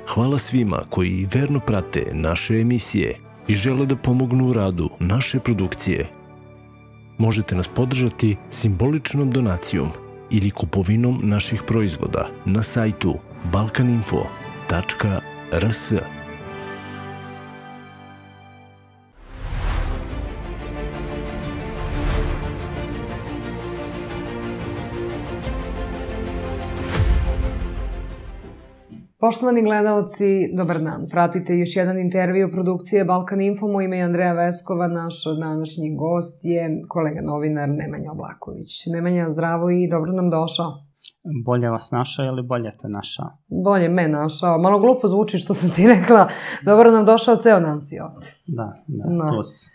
Hvala svima koji verno prate naše emisije i žele da pomognu u radu naše produkcije. Možete nas podržati simboličnom donacijom ili kupovinom naših proizvoda na sajtu balkaninfo.rs. Poštovani gledaoci, dobar dan. Pratite još jedan intervju produkcije Balkan Info. Moje ime je Andreja Veskova, naš današnji gost je kolega novinar Nemanja Oblaković. Nemanja, zdravo i dobro nam došao. Bolje vas našao ili bolje te našao? Bolje me našao. Malo glupo zvuči što sam ti rekla. Dobro nam došao, ceo dan si ovde. Da, to si.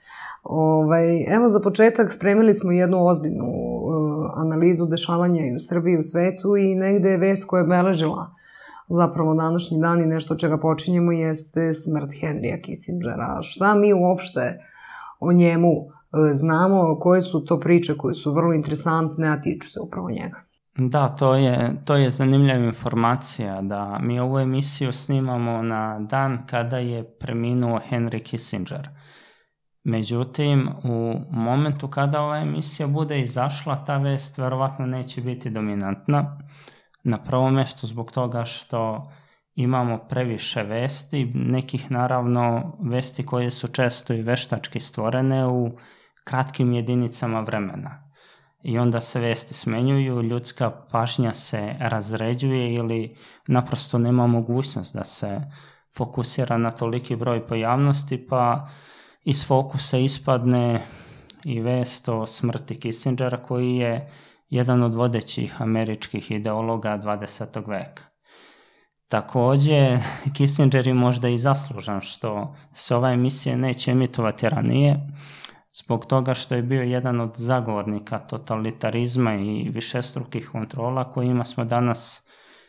Evo za početak spremili smo jednu ozbiljnu analizu dešavanja i u Srbiji i u svetu i negde je vest koja je obeležila zapravo današnji dan i nešto od čega počinjemo jeste smrt Henrya Kissingera. Šta mi uopšte o njemu znamo, koje su to priče koje su vrlo interesantne, a tiču se upravo njega? Da, to je zanimljiva informacija da mi ovu emisiju snimamo na dan kada je preminuo Henry Kissinger. Međutim, u momentu kada ova emisija bude izašla, ta vest verovatno neće biti dominantna. Na prvom mjestu zbog toga što imamo previše vesti, nekih naravno vesti koje su često i veštački stvorene u kratkim jedinicama vremena. I onda se vesti smenjuju, ljudska pažnja se razređuje ili naprosto nema mogućnost da se fokusira na toliki broj pojavnosti, pa iz fokusa ispadne i vest o smrti Kissingera koji je jedan od vodećih američkih ideologa 20. veka. Također, Kissinger je možda i zaslužan što se ova emisija neće emitovati ranije, zbog toga što je bio jedan od zagovornika totalitarizma i višestrukih kontrola kojima smo danas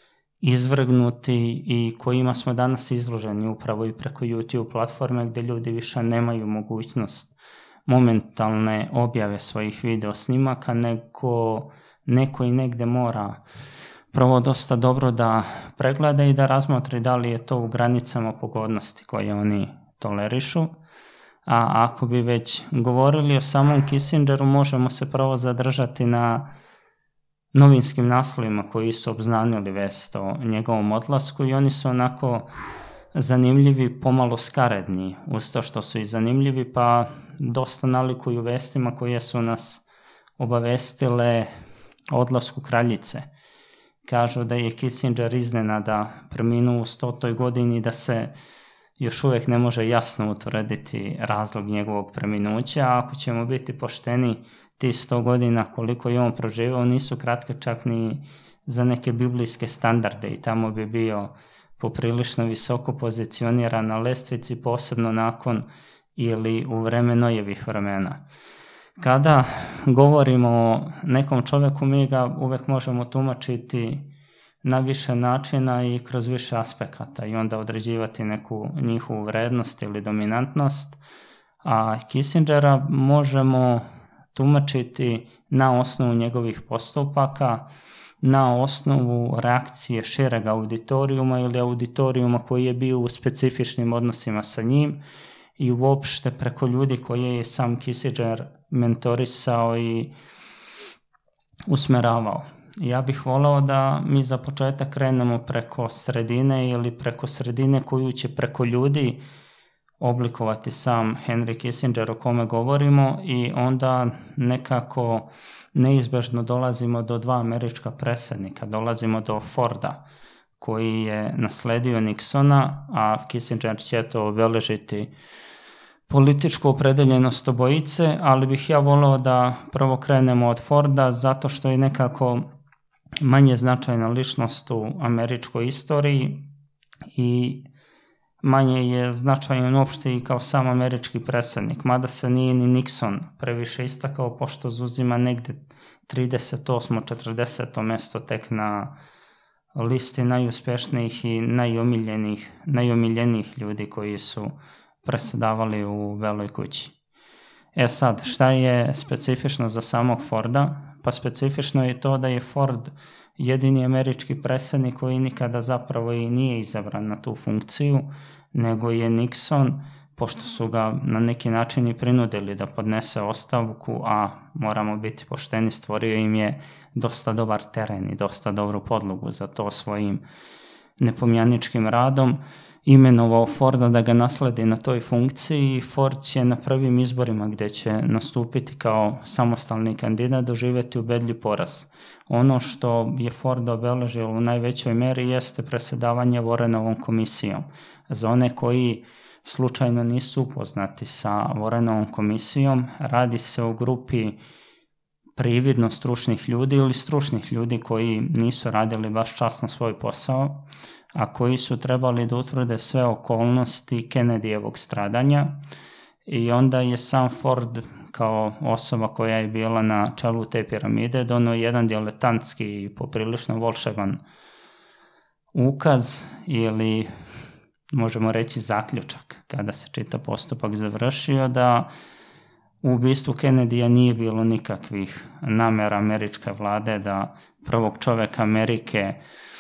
izvrgnuti i kojima smo danas izloženi upravo i preko YouTube platforme gdje ljudi više nemaju mogućnost momentalne objave svojih video snimaka, nego neko i negde mora prvo dosta dobro da pregleda i da razmotri da li je to u granicama pogodnosti koje oni tolerišu. A ako bi već govorili o samom Kissingeru, možemo se prvo zadržati na novinskim naslovima koji su obznanili vest o njegovom odlasku i oni su onako zanimljivi, pomalo skaredni, uz to što su i zanimljivi, pa dosta nalikuju vestima koje su nas obavestile o odlasku kraljice. Kažu da je Kissinger iznenada preminuo u 100. godini, da se još uvijek ne može jasno utvrditi razlog njegovog preminuća, a ako ćemo biti pošteni, ti 100 godina koliko je on proživao nisu kratke čak ni za neke biblijske standarde i tamo bi bio poprilično visoko pozicioniran na lestvici, posebno nakon ili u vreme Nojevih vremena. Kada govorimo o nekom čovjeku, mi ga uvijek možemo tumačiti na više načina i kroz više aspekata i onda određivati neku njihovu vrednost ili dominantnost, a Kissingera možemo tumačiti na osnovu njegovih postupaka, na osnovu reakcije šireg auditorijuma ili auditorijuma koji je bio u specifičnim odnosima sa njim i uopšte preko ljudi koje je sam Kissinger mentorisao i usmeravao. Ja bih voleo da mi za početak krenemo preko sredine ili preko sredine koju će preko ljudi oblikovati sam Henry Kissinger o kome govorimo i onda nekako neizbežno dolazimo do dva američka predsjednika. Dolazimo do Forda koji je nasledio Nixona, a Kissinger će to obeležiti političku opredeljenost obojice, ali bih ja voleo da prvo krenemo od Forda zato što je nekako manje značajna ličnost u američkoj istoriji i manje je značajan uopšte i kao sam američki predsjednik, mada se nije ni Nixon previše istakao pošto zauzima negde 38. 40. mjesto tek na listi najuspješnijih i najomiljenijih ljudi koji su predsjedavali u Beloj kući. Sad, šta je specifično za samog Forda? Pa specifično je to da je Ford jedini američki predsjednik koji nikada zapravo i nije izabran na tu funkciju, nego je Nixon, pošto su ga na neki način i prinudili da podnese ostavku, a moramo biti pošteni, stvorio im je dosta dobar teren i dosta dobru podlogu za to svojim nepomjaničkim radom, imenovao Forda da ga nasledi na toj funkciji i Ford će na prvim izborima gdje će nastupiti kao samostalni kandidat doživjeti ubedljiv poraz. Ono što je Ford obeležilo u najvećoj meri jeste predsjedavanje Warrenovom komisijom. Za one koji slučajno nisu upoznati sa Warrenovom komisijom, radi se o grupi prividno stručnih ljudi ili stručnih ljudi koji nisu radili baš časno svoj posao, a koji su trebali da utvrde sve okolnosti Kennedyjevog stradanja, i onda je sam Ford kao osoba koja je bila na čelu te piramide donio jedan diletantski i poprilično volšeban ukaz ili možemo reći zaključak kada se čitav postupak završio, da u ubistvu Kennedyja nije bilo nikakvih namera američke vlade da prvog čoveka Amerike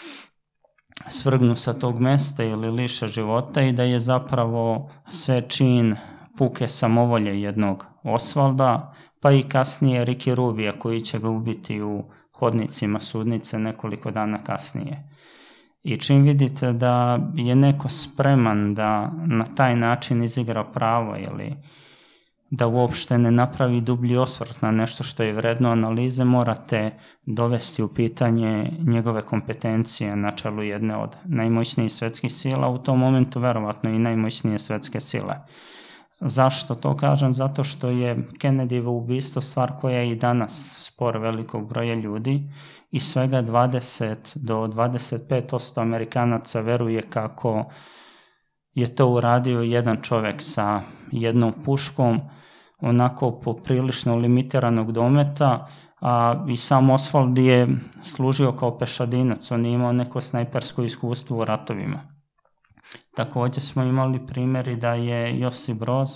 svrgnu sa tog mesta ili liše života i da je zapravo sve čin puke samovolje jednog Osvalda, pa i kasnije Ricky Rubija koji će ga ubiti u hodnicima sudnice nekoliko dana kasnije. I čim vidite da je neko spreman da na taj način izigra pravo ili da uopšte ne napravi dublji osvrt na nešto što je vredno analize, morate dovesti u pitanje njegove kompetencije na čelu jedne od najmoćnijih svetskih sila, u tom momentu verovatno i najmoćnije svetske sile. Zašto to kažem? Zato što je Kennedyjevo ubistvo stvar koja je i danas spor velikog broja ljudi i svega 20 do 25% Amerikanaca veruje kako je to uradio jedan čovek sa jednom puškom, onako poprilično limitiranog dometa, a i sam Oswald je služio kao pešadinac, on je imao neko snajpersko iskustvo u ratovima. Također smo imali primjeri da je Josip Broz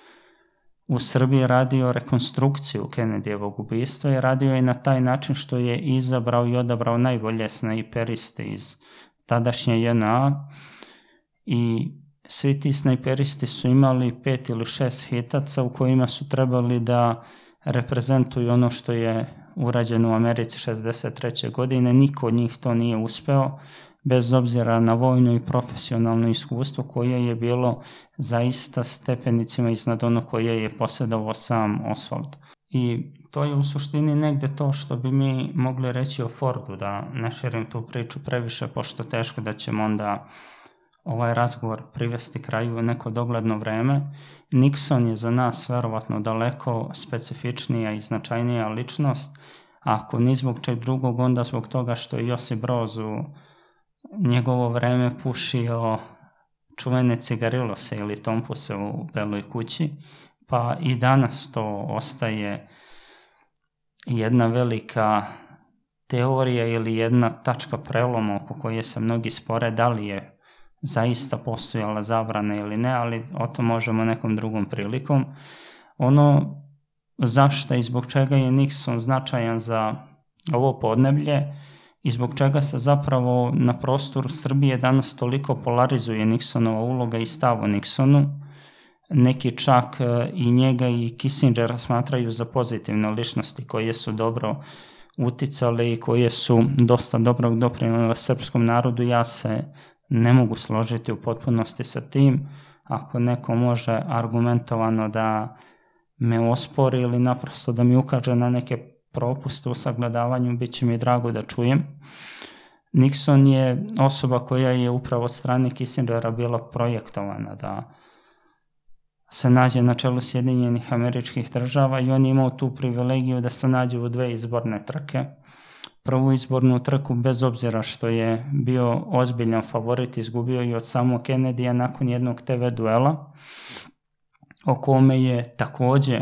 u Srbiji radio rekonstrukciju Kennedyjevog ubistva i radio je na taj način što je izabrao i odabrao najbolje snajperiste iz tadašnje JNA i svi ti snajperisti su imali 5 ili 6 hitaca u kojima su trebali da reprezentuju ono što je urađeno u Americi 1963. godine. Niko od njih to nije uspeo, bez obzira na vojno i profesionalno iskustvo koje je bilo zaista stepenicima iznad ono koje je posjedovao sam Oswald. I to je u suštini negde to što bi mi mogli reći o Fordu, da ne širim tu priču previše, pošto teško da ćemo onda ovaj razgovor privesti kraju u neko dogledno vreme. Nixon je za nas verovatno daleko specifičnija i značajnija ličnost, ako ni zbog čeg drugog, onda zbog toga što je Josip Broz u njegovo vreme pušio čuvene cigarilose ili tompuse u Beloj kući, pa i danas to ostaje jedna velika teorija ili jedna tačka preloma oko koje se mnogi spore da li je zaista postojala zabrana ili ne, ali o tom možemo nekom drugom prilikom. Ono zašto i zbog čega je Nixon značajan za ovo podneblje i zbog čega se zapravo na prostoru Srbije danas toliko polarizuje Nixonova uloga i stav o Nixonu, neki čak i njega i Kissingera smatraju za pozitivne ličnosti koje su dobro uticale i koje su dosta dobrog doprinijele srpskom narodu. Ja se ne mogu složiti u potpunosti sa tim. Ako neko može argumentovano da me ospori ili naprosto da mi ukaže na neke propuste u sagledavanju, bit će mi drago da čujem. Nixon je osoba koja je upravo od strane Kissingera bila projektovana da se nađe na čelu Sjedinjenih Američkih Država i on je imao tu privilegiju da se nađe u 2 izborne trke. Prvu izbornu trku, bez obzira što je bio ozbiljan favorit, izgubio i od samog Kennedyja nakon jednog TV duela, o kome je takođe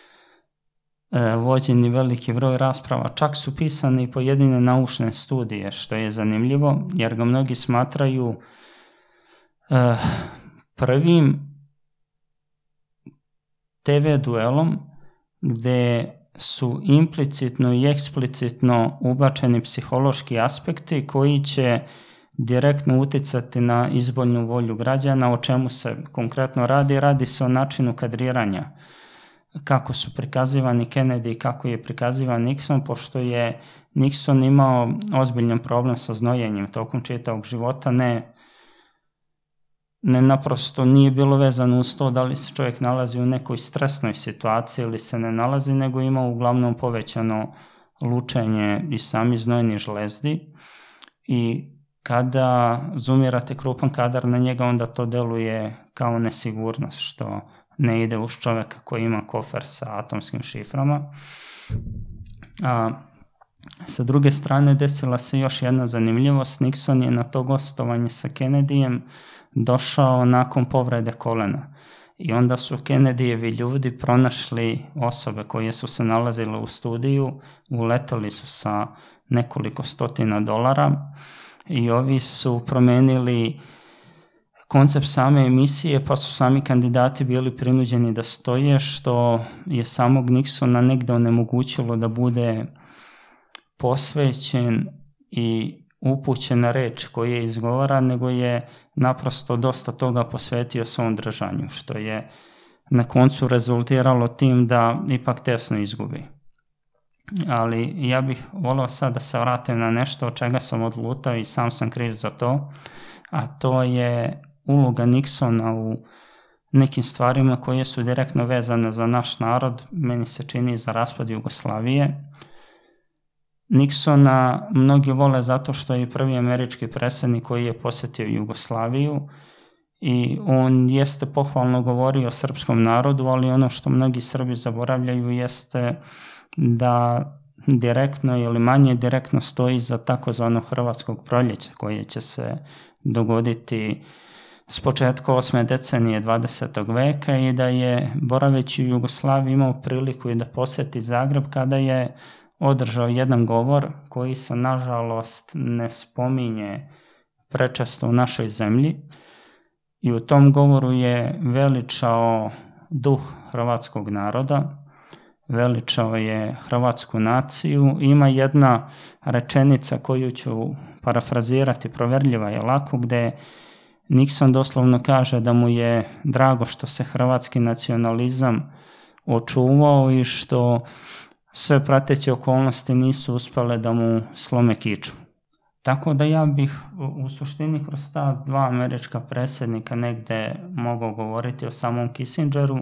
vođen i veliki broj rasprava. Čak su pisane i pojedine naučne studije, što je zanimljivo, jer ga mnogi smatraju prvim TV duelom gde su implicitno i eksplicitno ubačeni psihološki aspekti koji će direktno uticati na izbornu volju građana. O čemu se konkretno radi? Radi se o načinu kadriranja. Kako su prikazivani Kennedy i kako je prikazivan Nixon, pošto je Nixon imao ozbiljan problem sa znojenjem tokom čitavog života, ne naprosto nije bilo vezano uz to da li se čovjek nalazi u nekoj stresnoj situaciji ili se ne nalazi, nego ima uglavnom povećano lučenje i sami znojni žlezdi i kada zoomirate krupan kadar na njega, onda to deluje kao nesigurnost, što ne ide uz čovjeka koji ima kofer sa atomskim šiframa. Sa druge strane, desila se još jedna zanimljivost. Nixon je na to gostovanje sa Kennedyjem došao nakon povrede kolena. I onda su Kennedyjevi ljudi pronašli osobe koje su se nalazile u studiju, uleteli su sa nekoliko $100 i ovi su promenili koncept same emisije, pa su sami kandidati bili prinuđeni da stoje, što je samog Nixona negde onemogućilo da bude posvećen i upućen na reč koji je izgovara, nego je naprosto dosta toga posvetio svom držanju, što je na koncu rezultiralo tim da ipak tesno izgubi. Ali ja bih volio sad da se vratim na nešto od čega sam odlutao i sam sam kriv za to, a to je uloga Nixona u nekim stvarima koje su direktno vezane za naš narod, meni se čini za raspad Jugoslavije. Nixona mnogi vole zato što je prvi američki predsjednik koji je posjetio Jugoslaviju i on jeste pohvalno govorio o srpskom narodu, ali ono što mnogi Srbi zaboravljaju jeste da direktno ili manje direktno stoji za takozvano Hrvatskog proljeća koje će se dogoditi s početka 8. decenije 20. veka i da je boraveći u Jugoslaviji imao priliku i da posjeti Zagreb kada je održao jedan govor koji se nažalost ne spominje prečesto u našoj zemlji i u tom govoru je veličao duh hrvatskog naroda, veličao je hrvatsku naciju. Ima jedna rečenica koju ću parafrazirati, proverljiva je lako, gde Nixon doslovno kaže da mu je drago što se hrvatski nacionalizam očuvao i što sve prateće okolnosti nisu uspjele da mu slome kiču. Tako da ja bih u suštini kroz ta dva američka predsjednika negde mogao govoriti o samom Kissingeru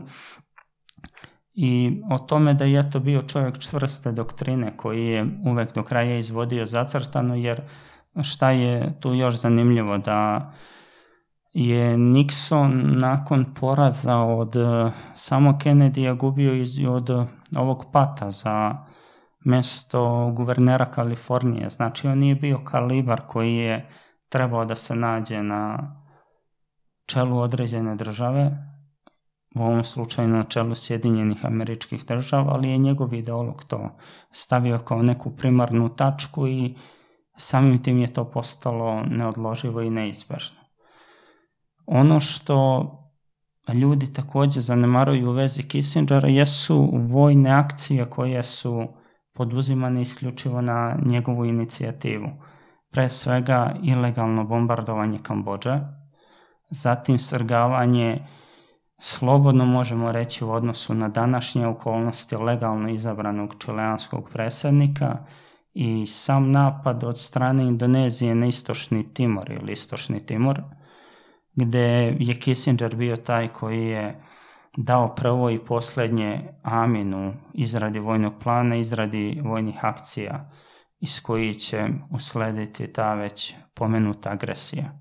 i o tome da je to bio čovjek čvrste doktrine koji je uvek do kraja izvodio zacrtano, jer šta je tu još zanimljivo, da je Nixon nakon poraza od samo Kennedyja gubio od ovog Pata za mjesto guvernera Kalifornije. Znači on nije bio kalibar koji je trebao da se nađe na čelu određene države, u ovom slučaju na čelu Sjedinjenih Američkih Država, ali je njegov ideolog to stavio kao neku primarnu tačku i samim tim je to postalo neodloživo i neizbežno. Ono što ljudi također zanemaruju u vezi Kissingera jesu vojne akcije koje su poduzimane isključivo na njegovu inicijativu. Pre svega ilegalno bombardovanje Kambodže, zatim svrgavanje, slobodno možemo reći u odnosu na današnje okolnosti, legalno izabranog čileanskog predsjednika i sam napad od strane Indonezije na Istočni Timor ili Istočni Timor, gde je Kissinger bio taj koji je dao prvo i posljednje amin u izradi vojnog plana, izradi vojnih akcija iz koji će uslediti ta već pomenuta agresija.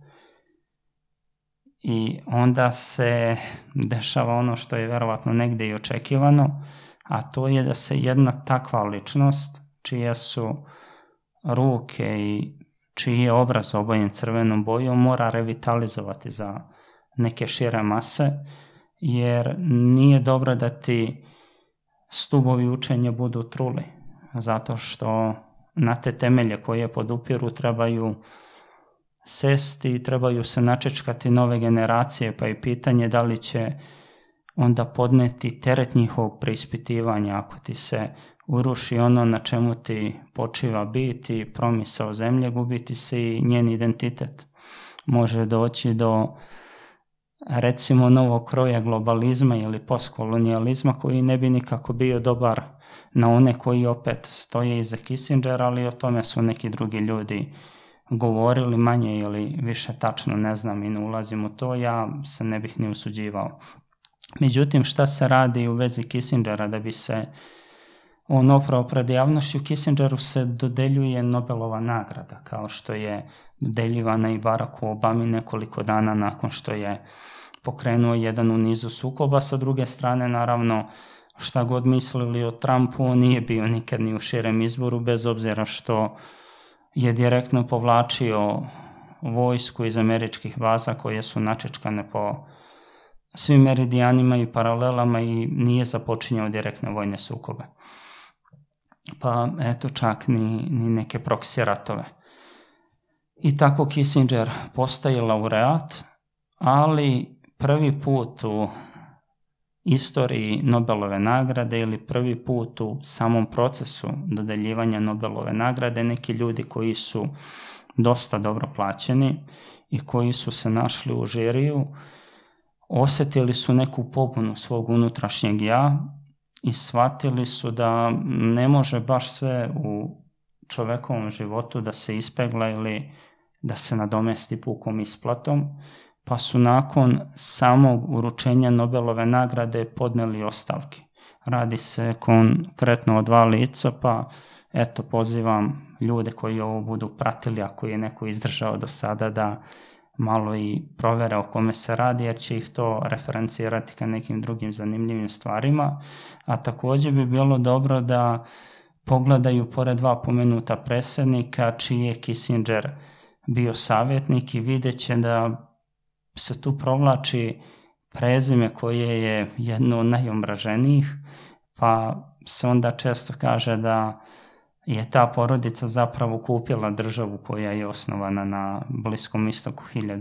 I onda se dešava ono što je verovatno negde i očekivano, a to je da se jedna takva ličnost, čije su ruke i čiji je obraz obojen crvenom bojom, mora revitalizovati za neke šire mase, jer nije dobro da ti stubovi učenja budu truli, zato što na te temelje koje podupiru trebaju sesti i trebaju se načečkati nove generacije, pa je pitanje da li će onda podneti teret njihovog preispitivanja ako ti se uruši ono na čemu ti počiva biti, promisao zemlje, gubiti se i njen identitet. Može doći do, recimo, novog kroja globalizma ili postkolonijalizma koji ne bi nikako bio dobar na one koji opet stoje iza Kissingera, ali o tome su neki drugi ljudi govorili, manje ili više tačno ne znam i ne ulazim u to, ja se ne bih ni usuđivao. Međutim, šta se radi u vezi Kissingera da bi se on oprao pred javnošću? Kissingeru se dodeljuje Nobelova nagrada, kao što je dodeljivana i Baracku Obami nekoliko dana nakon što je pokrenuo jedan u nizu sukoba. Sa druge strane, naravno, šta god mislili o Trumpu, on nije bio nikad ni u širem izboru, bez obzira što je direktno povlačio vojsku iz američkih baza koje su načečkane po svim meridijanima i paralelama i nije započinjao direktne vojne sukobe. Pa eto, čak ni neke proksi ratove. I tako Kissinger postaje laureat, ali prvi put u istoriji Nobelove nagrade ili prvi put u samom procesu dodeljivanja Nobelove nagrade neki ljudi koji su dosta dobro plaćeni i koji su se našli u žiriju osjetili su neku pobunu svog unutrašnjeg ja i shvatili su da ne može baš sve u čovekovom životu da se ispegla ili da se nadomesti pukom isplatom, pa su nakon samog uručenja Nobelove nagrade podneli ostavke. Radi se konkretno o 2 lica, pa eto, pozivam ljude koji ovo budu pratili, ako je neko izdržao do sada, da malo i provere o kome se radi, jer će ih to referencirati ka nekim drugim zanimljivim stvarima. A također bi bilo dobro da pogledaju pored 2 pomenuta predsjednika čiji je Kissinger bio savjetnik i vidjet će da se tu provlači prezime koje je jedno od najomraženijih, pa se onda često kaže da je ta porodica zapravo kupila državu koja je osnovana na Bliskom istoku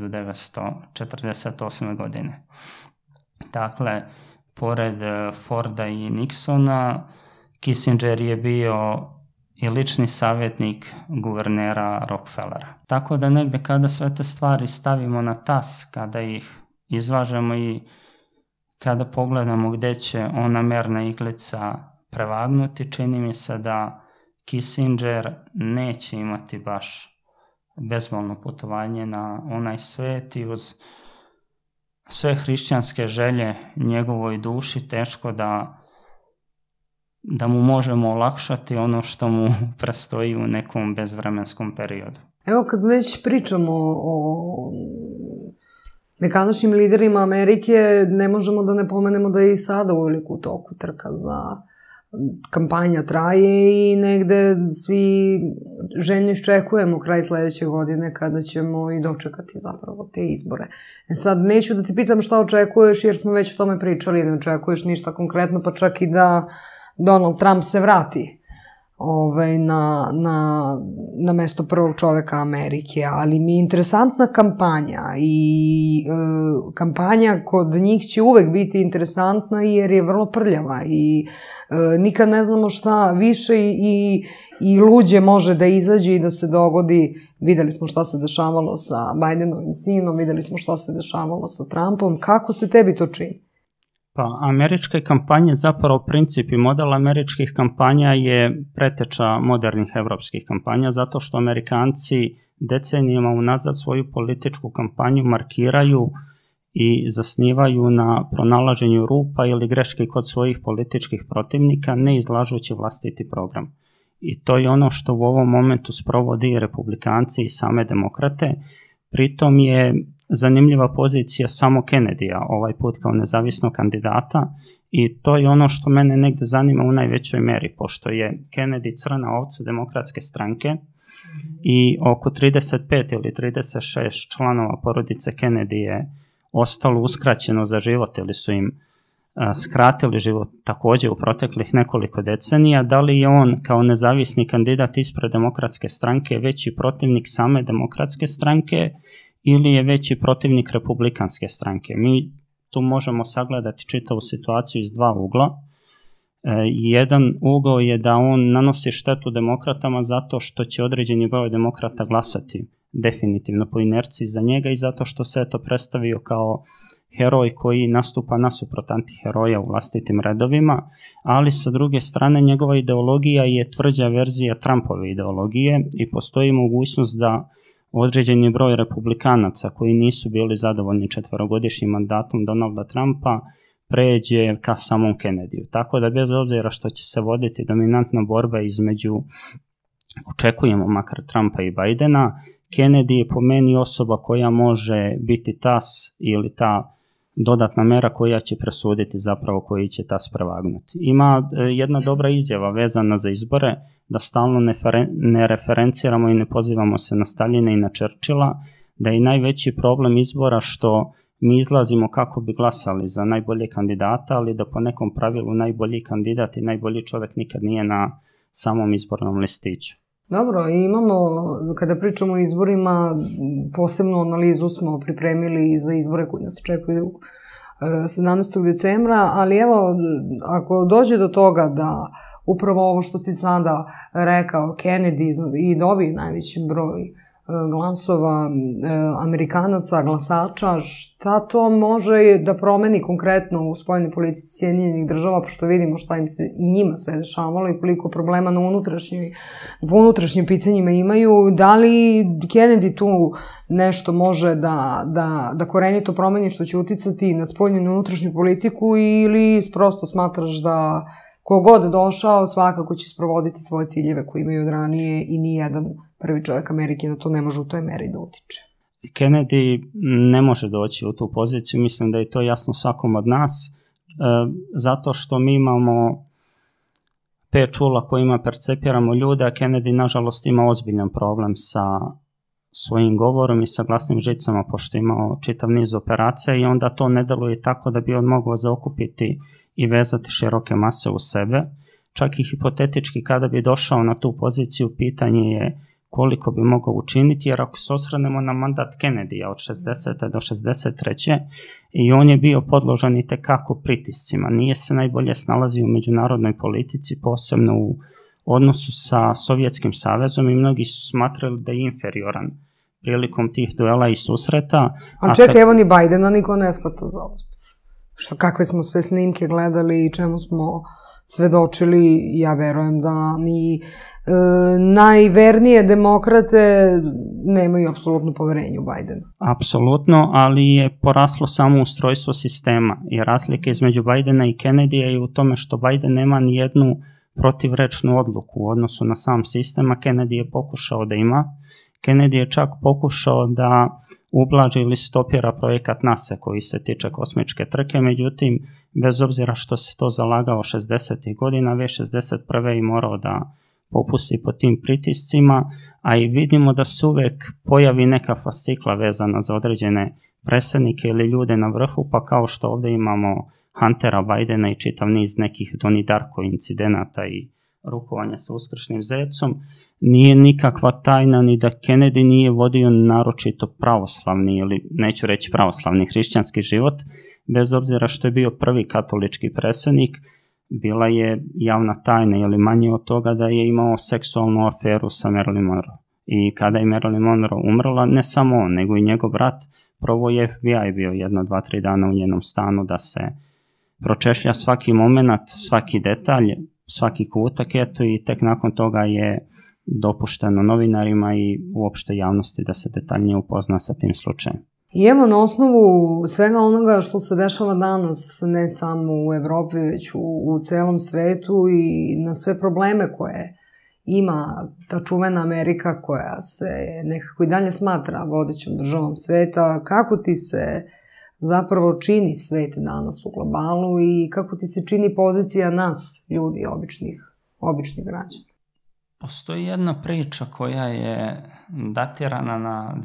1948. godine. Dakle, pored Forda i Nixona, Kissinger je bio i lični savjetnik guvernera Rockefellera. Tako da negde kada sve te stvari stavimo na tas, kada ih izvažemo i kada pogledamo gde će ona merna iglica prevagnuti, čini mi se da Kissinger neće imati baš bezbolno putovanje na onaj svet i uz sve hrišćanske želje njegovoj duši teško da mu možemo olakšati ono što mu prestoji u nekom bezvremenskom periodu. Evo, kad već pričamo o nekadašnjim liderima Amerike, ne možemo da ne pomenemo da je i sada uveliko u toku trka za kampanja traje i negde svi željno iščekujemo kraj sledeće godine kada ćemo i dočekati zapravo te izbore. Sad neću da ti pitam šta očekuješ jer smo već o tome pričali, ne očekuješ ništa konkretno, pa čak i da Donald Trump se vrati na mesto prvog čoveka Amerike, ali mi je interesantna kampanja i kampanja kod njih će uvek biti interesantna jer je vrlo prljava i nikad ne znamo šta više i luđe može da izađe i da se dogodi. Videli smo šta se dešavalo sa Bidenovim sinom, videli smo šta se dešavalo sa Trumpom. Kako se tebi to čini? Pa, američke kampanje, zapravo princip i model američkih kampanja je preteča modernih evropskih kampanja, zato što Amerikanci decenijama unazad svoju političku kampanju markiraju i zasnivaju na pronalaženju rupa ili greške kod svojih političkih protivnika, ne izlažući vlastiti program. I to je ono što u ovom momentu sprovodi i republikanci i same demokrate. Pritom je zanimljiva pozicija samo Kennedyja, ovaj put kao nezavisnog kandidata, i to je ono što mene negde zanima u najvećoj meri, pošto je Kennedy crna ovca demokratske stranke i oko 35 ili 36 članova porodice Kennedy je ostalo uskraćeno za život ili su im skratili život takođe u proteklih nekoliko decenija. Da li je on kao nezavisni kandidat ispred demokratske stranke veći protivnik same demokratske stranke ili je veći protivnik republikanske stranke? Mi tu možemo sagledati čitavu situaciju iz 2 ugla. Jedan ugao je da on nanosi štetu demokratama zato što će određeni broj demokrata glasati definitivno po inerciji za njega i zato što se to predstavio kao heroj koji nastupa nasuprot antiheroja u vlastitim redovima, ali sa druge strane njegova ideologija je tvrđa verzija Trumpove ideologije i postoji mogućnost da određeni broj republikanaca koji nisu bili zadovoljni 4-godišnjim mandatom Donalda Trumpa pređe ka samom Kennedyu. Tako da bez obzira što će se voditi dominantna borba između, očekujemo makar Trumpa i Bidena, Kennedy je po meni osoba koja može biti tas ili ta dodatna mera koja će presuditi zapravo koji će tas prevagnuti. Ima jedna dobra izjava vezana za izbore, da stalno ne referenciramo i ne pozivamo se na Staljina i na Churchilla, da je najveći problem izbora što mi izlazimo kako bi glasali za najbolje kandidata, ali da po nekom pravilu najbolji kandidat i najbolji čovjek nikad nije na samom izbornom listiću. Dobro, imamo, kada pričamo o izborima, posebnu analizu smo pripremili za izbore koji nas očekuju 17. decembra, ali evo, ako dođe do toga da upravo ovo što si sada rekao, Kennedy i dobije najveći broj glasova Amerikanaca, glasača, šta to može da promeni konkretno u spoljnoj politici Sjedinjenih država, pošto vidimo šta im se i njima sve dešavalo i koliko problema na unutrašnjim pitanjima imaju. Da li Kennedy tu nešto može da korenito promeni što će uticati na spoljnu i unutrašnju politiku ili prosto smatraš da kogod došao svakako će sprovoditi svoje ciljeve koje imaju od ranije i nijedan prvi čovjek Amerike na to ne može u toj meri da utiče? Kennedy ne može doći u tu poziciju, mislim da je to jasno svakom od nas, zato što mi imamo 5 čula kojima percepiramo ljude, a Kennedy nažalost ima ozbiljan problem sa svojim govorom i sa glasnim žicama, pošto je imao čitav niz operacija i onda to ne deluje tako da bi on mogao zaokupiti i vezati široke mase u sebe. Čak i hipotetički kada bi došao na tu poziciju, pitanje je koliko bi mogao učiniti, jer ako se osvrnemo na mandat Kennedyja od 60. do 63. i on je bio podložan i tekako pritiscima. Nije se najbolje snalazio u međunarodnoj politici, posebno u odnosu sa Sovjetskim savezom i mnogi su smatrali da je inferioran prilikom tih duela i susreta. A čekaj, evo ni Bidena niko ne shvata za ovo. Kakve smo sve snimke gledali i čemu smo svedočili, ja verujem da ni najvernije demokrate nemaju apsolutno poverenje u Bidena. Apsolutno, ali je poraslo samo ustrojstvo sistema i razlike između Bidena i Kennedyja je u tome što Biden nema ni jednu protivrečnu odluku u odnosu na sam sistem, a Kennedy je pokušao da ima. Kennedy je čak pokušao da ublaži ili stopira projekat NASA koji se tiče kosmičke trke, međutim, bez obzira što se to zalagao 60. godina, već 61. je morao da popusti pod tim pritiscima, a i vidimo da se uvek pojavi neka fascikla vezana za određene predsjednike ili ljude na vrhu, pa kao što ovdje imamo Huntera Bidena i čitav niz nekih Donnie Darko incidenata i rukovanja sa uskršnjim zecom, nije nikakva tajna ni da Kennedy nije vodio naročito pravoslavni ili neću reći pravoslavni hrišćanski život, bez obzira što je bio prvi katolički predsjednik, bila je javna tajna ili manje od toga da je imao seksualnu aferu sa Marilyn Monroe. I kada je Marilyn Monroe umrla, ne samo on, nego i njegov brat, prvo je FBI bio 1-2-3 dana u njenom stanu da se pročešlja svaki moment, svaki detalj, svaki kutak, eto, i tek nakon toga je dopušteno novinarima i uopšte javnosti da se detaljnije upozna sa tim slučajem. I evo, na osnovu svega onoga što se dešava danas, ne samo u Evropi, već u celom svetu i na sve probleme koje ima ta čuvena Amerika koja se nekako i dalje smatra vodećom državom sveta, kako ti se zapravo čini svet danas u globalu i kako ti se čini pozicija nas, ljudi, običnih građana? Postoji jedna priča koja je datirana na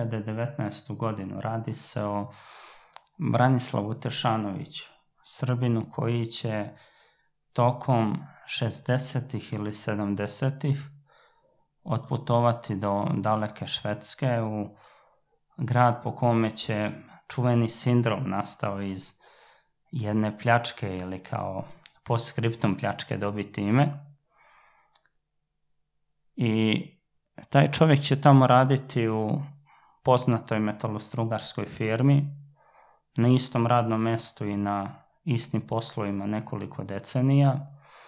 2019. godinu. Radi se o Branislavu Tešanoviću, Srbinu koji će tokom 60. ili 70. otputovati do daleke Švedske u grad po kome će čuveni sindrom nastao iz jedne pljačke ili kao postscriptum pljačke dobiti ime. I taj čovjek će tamo raditi u poznatoj metalostrugarskoj firmi, na istom radnom mjestu i na istim poslovima nekoliko decenija,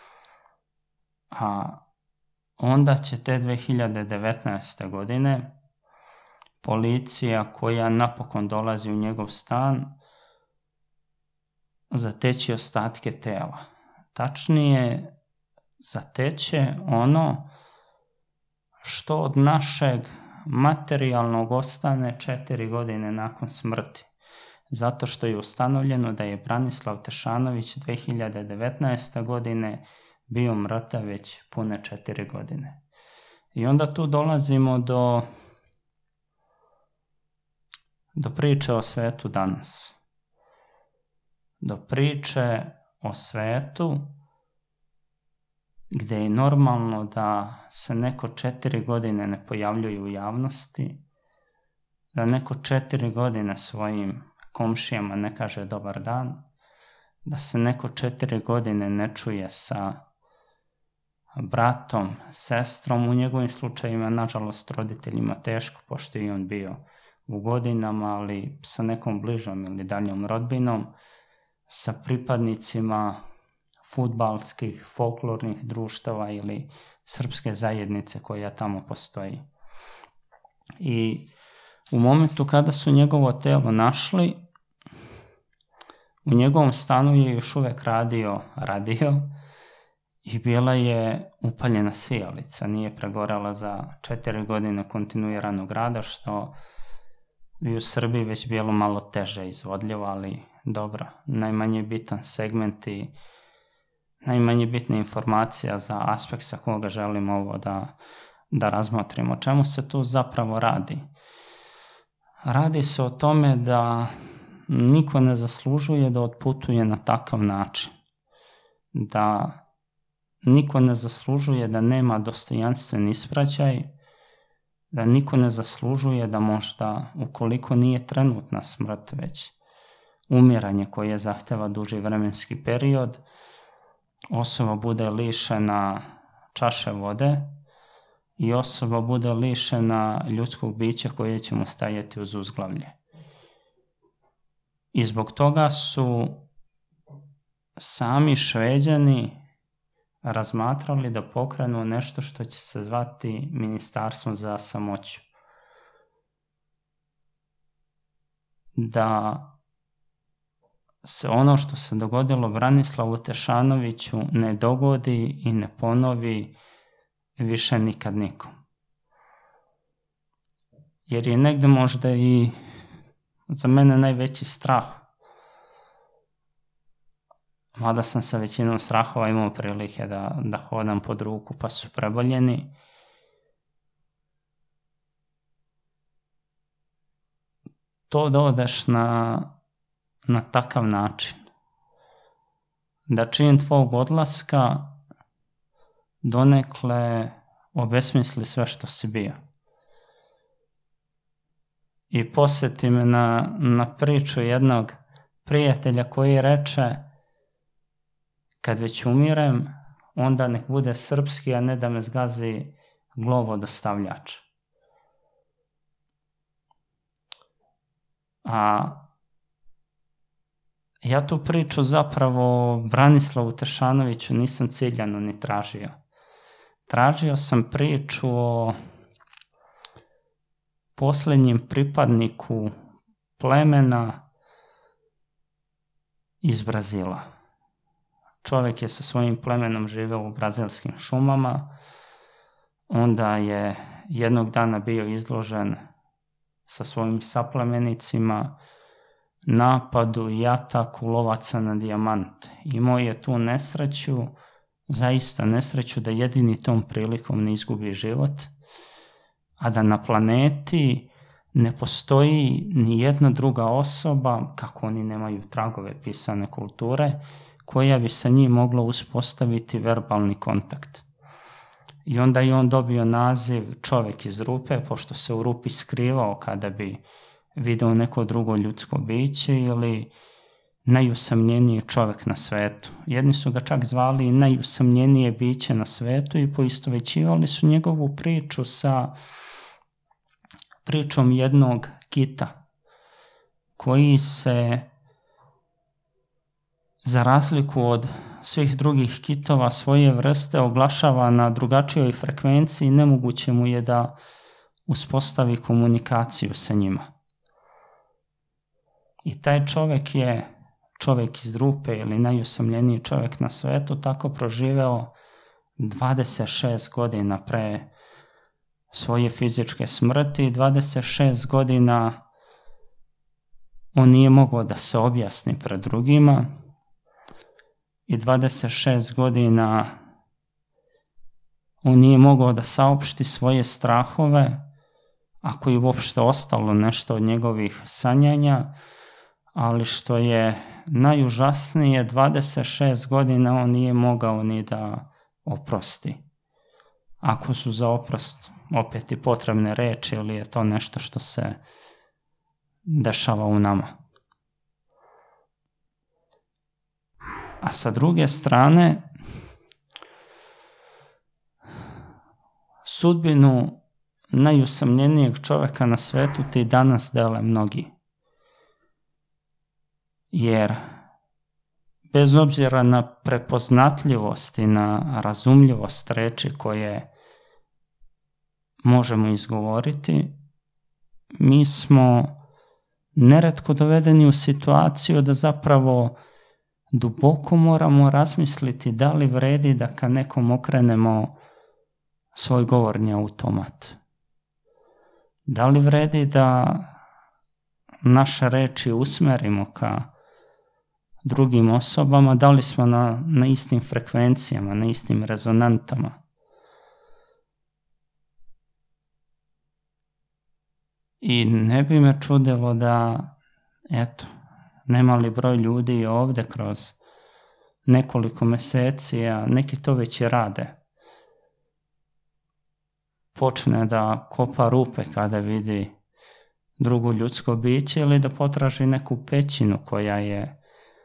a onda će te 2019. godine policija koja napokon dolazi u njegov stan zateći ostatke tela. Tačnije, zateće ono što od našeg materijalnog ostane 4 godine nakon smrti. Zato što je ustanovljeno da je Branislav Tešanović 2019. godine bio mrtav već pune 4 godine. I onda tu dolazimo do priče o svetu danas. Do priče o svetu gdje je normalno da se neko 4 godine ne pojavljuje u javnosti, da neko 4 godine svojim komšijama ne kaže dobar dan, da se neko 4 godine ne čuje sa bratom, sestrom, u njegovim slučajima, nažalost, roditeljima teško, pošto je on bio u godinama, ali sa nekom bližom ili daljom rodbinom, sa pripadnicima fudbalskih, folklornih društava ili srpske zajednice koja tamo postoji. I u momentu kada su njegovo telo našli, u njegovom stanu je još uvek radio i bila je upaljena sijalica, nije pregorela za 4 godine kontinuiranog rada, što bi u Srbiji već bilo malo teže izvodljivo, ali dobro, najmanje bitan segment i najmanje bitna informacija za aspekt sa koga želimo ovo da razmotrimo. O čemu se tu zapravo radi? Radi se o tome da niko ne zaslužuje da otputuje na takav način. Da niko ne zaslužuje da nema dostojanstven ispraćaj, da niko ne zaslužuje da možda, ukoliko nije trenutna smrt, već umiranje koje zahteva duži vremenski period, osoba bude lišena čaše vode i osoba bude lišena ljudskog bića koje će mu stajati uz uzglavlje. I zbog toga su sami Šveđani razmatrali da pokrenu nešto što će se zvati Ministarstvom za samoću. Da se ono što se dogodilo Branislavu Tešanoviću ne dogodi i ne ponovi više nikad nikom. Jer je negde možda i za mene najveći strah, mada sam sa većinom strahova imao prilike da hodam pod ruku pa su preboljeni, to da odeš na takav način, da čin tvog odlaska donekle obesmisli sve što si bio. I posjeti me na priču jednog prijatelja koji reče: kad već umirem, onda nek bude srpski, a ne da me zgazi glovodostavljač. A ja tu priču zapravo Branislavu Tešanoviću nisam ciljano ni tražio. Tražio sam priču o posljednjem pripadniku plemena iz Brazila. Čovjek je sa svojim plemenom živeo u brazilskim šumama, onda je jednog dana bio izložen sa svojim saplemenicima napadu i ataku lovaca na dijamante. Imao je tu nesreću, zaista nesreću, da jedini tom prilikom ne izgubi život, a da na planeti ne postoji ni jedna druga osoba, kako oni nemaju tragove pisane kulture, koja bi sa njim mogla uspostaviti verbalni kontakt. I onda je on dobio naziv čovjek iz rupe, pošto se u rupi skrivao kada bi video neko drugo ljudsko biće ili najusamljeniji čovjek na svetu. Jedni su ga čak zvali najusamljenije biće na svetu i poistovećivali su njegovu priču sa pričom jednog kita koji se, za razliku od svih drugih kitova svoje vrste, oglašava na drugačijoj frekvenciji i nemoguće mu je da uspostavi komunikaciju sa njima. I taj čovjek je čovjek iz Rupe ili najusamljeniji čovjek na svetu tako proživeo 26 godina pre svoje fizičke smrti. 26 godina on nije mogao da se objasni pred drugima i 26 godina on nije mogao da saopšti svoje strahove, ako je uopšte ostalo nešto od njegovih sanjanja, ali što je najužasnije, 26 godina on nije mogao ni da oprosti. Ako su za oprost opet i potrebne reči ili je to nešto što se dešava u nama. A sa druge strane, sudbinu najusamljenijeg čovjeka na svetu ti danas dele mnogi. Jer bez obzira na prepoznatljivost i na razumljivost reči koje možemo izgovoriti, mi smo neretko dovedeni u situaciju da zapravo duboko moramo razmisliti da li vredi da ka nekom okrenemo svoj govorni automat. Da li vredi da naše reči usmerimo ka drugim osobama, da li smo na istim frekvencijama, na istim rezonantama. I ne bi me čudilo da, nemali broj ljudi ovde kroz nekoliko meseci, a neki to već i rade, počne da kopa rupe kada vidi drugo ljudsko biće ili da potraži neku pećinu koja je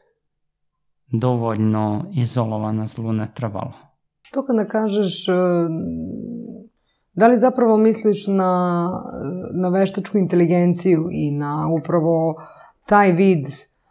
dovoljno izolovana, zlu ne trebalo. To kada kažeš, da li zapravo misliš na veštačku inteligenciju i na upravo taj vid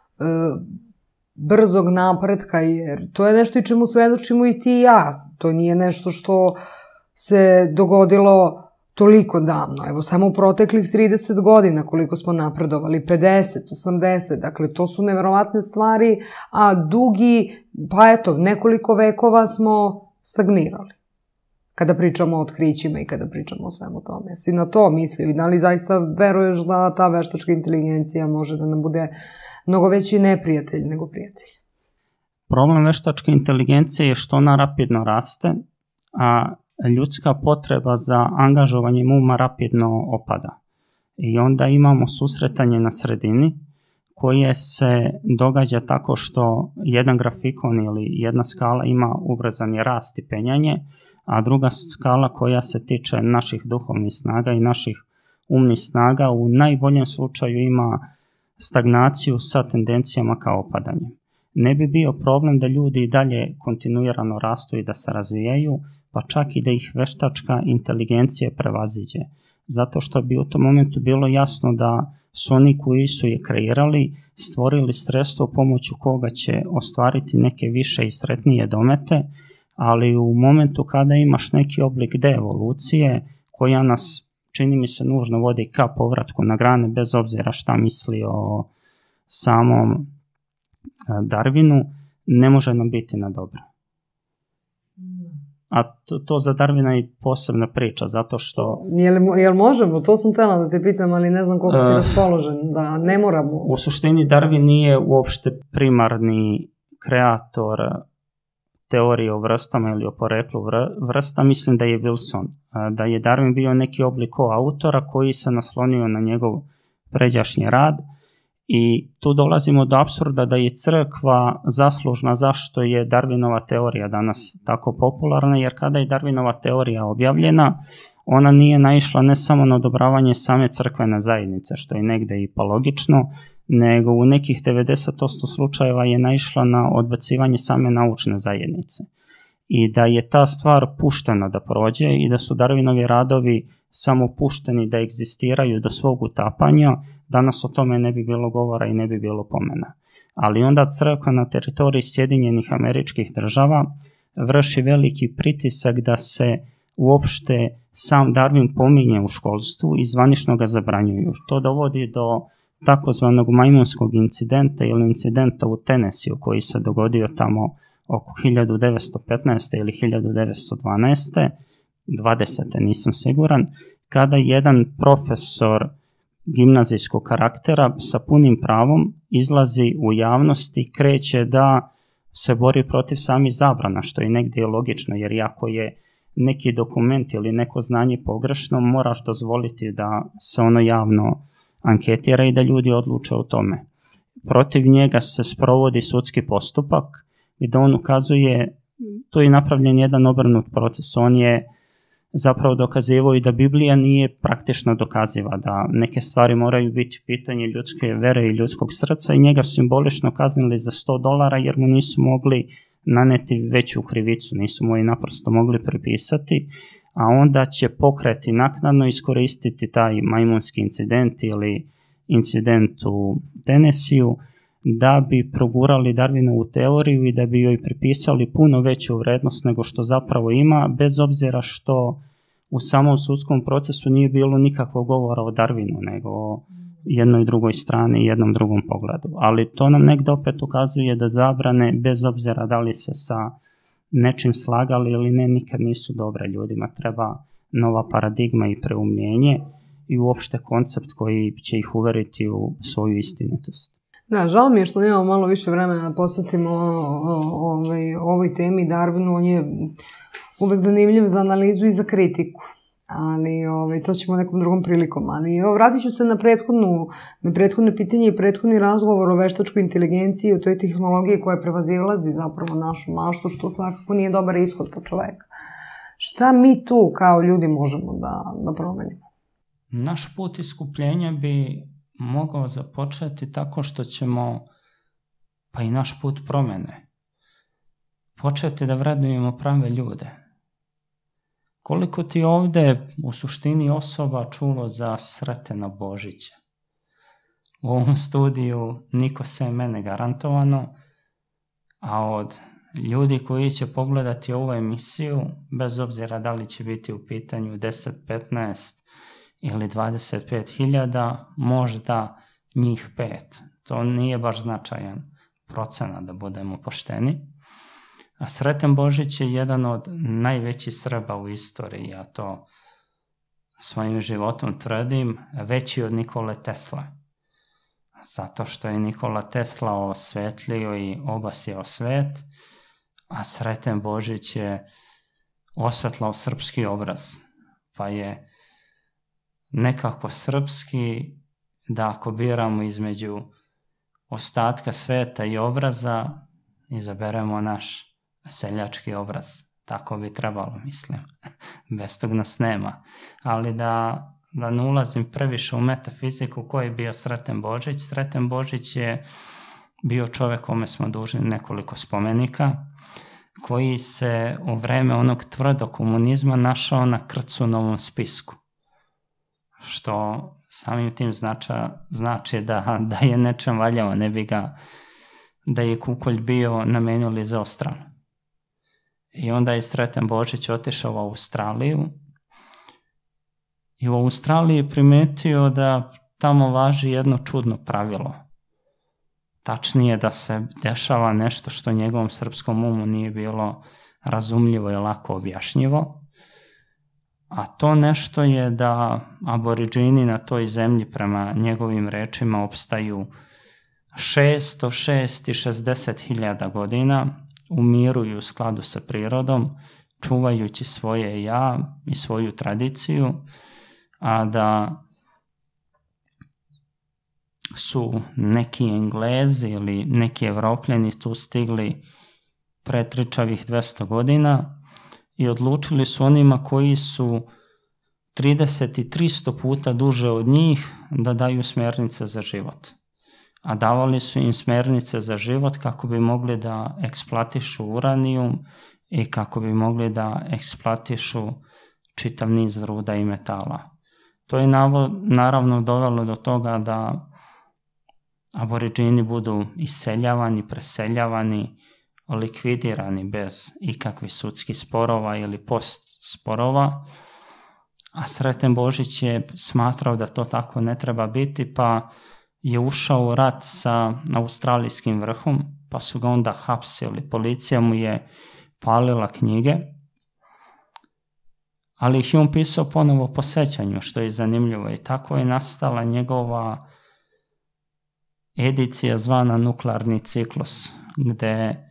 brzog napretka, jer to je nešto i čemu svedočimo i ti i ja. To nije nešto što se dogodilo toliko davno. Evo, samo u proteklih 30 godina koliko smo napredovali, 50, 80, dakle, to su neverovatne stvari, a dugi, nekoliko vekova smo stagnirali. Kada pričamo o otkrićima i kada pričamo o svemu tome. Si na to mislio i da li zaista veruješ da ta veštačka inteligencija može da nam bude mnogo veći neprijatelj nego prijatelj? Problem veštačke inteligencije je što ona rapidno raste, a ljudska potreba za angažovanjem uma rapidno opada. I onda imamo susretanje na sredini koje se događa tako što jedan grafikon ili jedna skala ima ubrzani rast i penjanje, a druga skala koja se tiče naših duhovnih snaga i naših umnih snaga u najboljem slučaju ima stagnaciju sa tendencijama ka opadanju. Ne bi bio problem da ljudi i dalje kontinuirano rastu i da se razvijaju, pa čak i da ih veštačka inteligencija prevaziđe. Zato što bi u tom momentu bilo jasno da su oni koji su je kreirali, stvorili sredstvo pomoću koga će ostvariti neke više i sretnije domete, ali u momentu kada imaš neki oblik deevolucije koja nas, čini mi se, nužno vodi ka povratku na grane, bez obzira šta misli o samom Darwinu, ne može nam biti na dobro. A to za Darwina je posebna priča, zato što... Jel možemo? To sam htjela da te pitam, ali ne znam koliko si raspoložen, da ne moramo... U suštini Darwin nije uopšte primarni kreator teorije o vrstama ili o poreklu vrsta, mislim da je Wilson. Da je Darwin bio neki oblik autora koji se naslonio na njegov pređašnji rad i tu dolazimo do apsurda da je crkva zaslužna zašto je Darwinova teorija danas tako popularna, jer kada je Darwinova teorija objavljena, ona nije naišla ne samo na odobravanje same crkvene zajednice, što je negde i pa logično, nego u nekih 90% slučajeva je naišla na odbacivanje same naučne zajednice. I da je ta stvar puštena da prođe i da su Darwinovi radovi samo pušteni da egzistiraju do svog utapanja, danas o tome ne bi bilo govora i ne bi bilo pomena. Ali onda crkva na teritoriji Sjedinjenih Američkih Država vrši veliki pritisak da se uopšte sam Darwin pominje u školstvu i zvanično ga zabranjuju. To dovodi do takozvanog majmunskog incidenta ili incidenta u Tennesseeu koji se dogodio tamo oko 1915. ili 1912. 20. nisam siguran, kada jedan profesor gimnazijskog karaktera sa punim pravom izlazi u javnost i kreće da se bori protiv samih zabrana, što je negdje logično, jer ako je neki dokument ili neko znanje pogrešno, moraš dozvoliti da se ono javno anketira i da ljudi odluče o tome. Protiv njega se sprovodi sudski postupak i da on ukazuje, tu je napravljen jedan obrnut proces, on je zapravo dokazivao i da Biblija nije praktično dokaziva, da neke stvari moraju biti pitanje ljudske vere i ljudskog srca i njega simbolično kaznili za $100 jer mu nisu mogli naneti veću krivicu, nisu mu i naprosto mogli prepisati, a onda će pokreti naknadno iskoristiti taj majmunski incident ili incident u Tennesseeu da bi progurali Darwinovu teoriju i da bi joj pripisali puno veću vrednost nego što zapravo ima, bez obzira što u samom sudskom procesu nije bilo nikakvog govora o Darwinu, nego o jednoj drugoj strani i jednom drugom pogledu. Ali to nam negdje opet ukazuje da zabrane, bez obzira da li se sa nečim slagali ili ne, nikad nisu dobre. Ljudima treba nova paradigma i preumljenje i uopšte koncept koji će ih uveriti u svoju istinitost. Da, žao mi je što nemamo malo više vremena da posvetimo ovoj temi Darwinu. On je uvek zanimljiv za analizu i za kritiku, ali to ćemo nekom drugom prilikom. Ali vratit ću se na prethodne pitanje i prethodni razgovor o veštačkoj inteligenciji, o toj tehnologiji koja prevazilazi zapravo našu maštu, što svakako nije dobar ishod po čoveka. Šta mi tu kao ljudi možemo da promenimo? Naš put iskupljenja bi mogao započeti tako što ćemo, pa i naš put promene, početi da vrednujemo prave ljude. Koliko ti ovde u suštini osoba čulo za Sretena Božića? U ovom studiju niko se mene garantovano, a od ljudi koji će pogledati ovu emisiju, bez obzira da li će biti u pitanju 10, 15 ili 25.000, možda njih 5. To nije baš značajan procenat, da budemo pošteni. A Sreten Božić je jedan od najvećih Srba u istoriji, ja to svojim životom tvrdim, veći od Nikole Tesla. Zato što je Nikola Tesla osvetlio i obasjao svet, a Sreten Božić je osvetlao srpski obraz, pa je nekako srpski, da ako biramo između ostatka sveta i obraza, izaberemo naš seljački obraz. Tako bi trebalo, mislim. Bez tog nas nema. Ali da ne ulazim previše u metafiziku, koji je bio Sreten Božić. Sreten Božić je bio čovek kome smo dužni nekoliko spomenika, koji se u vreme onog tvrdog komunizma našao na Krcunovom spisku. Što samim tim znači da je nečem valjao, ne bi ga, da je kukolj bio, namenili za Ostral. I onda je Sreten Božić otišao u Australiju i u Australiji primetio da tamo važi jedno čudno pravilo. Tačnije da se dešava nešto što njegovom srpskom umu nije bilo razumljivo i lako objašnjivo. A to nešto je da aboriđini na toj zemlji, prema njegovim rečima, opstaju 606 i 60.000 godina u miru i u skladu sa prirodom, čuvajući svoje ja i svoju tradiciju, a da su neki Englezi ili neki Evropljani tu stigli pre tričavih 200 godina i odlučili su onima koji su 30 i 300 puta duže od njih da daju smjernice za život. a davali su im smernice za život kako bi mogli da eksploatišu uranijum i kako bi mogli da eksploatišu čitav niz ruda i metala. To je naravno dovelo do toga da aboriđini budu iseljavani, preseljavani, likvidirani bez ikakvih sudskih sporova ili post sporova, a Sreten Božić je smatrao da to tako ne treba biti, pa je ušao u rat sa australijskim vrhom, pa su ga onda hapsili. Policija mu je palila knjige, ali ih je on pisao ponovo po sećanju, što je zanimljivo. I tako je nastala njegova edicija zvana Nuklearni ciklus, gde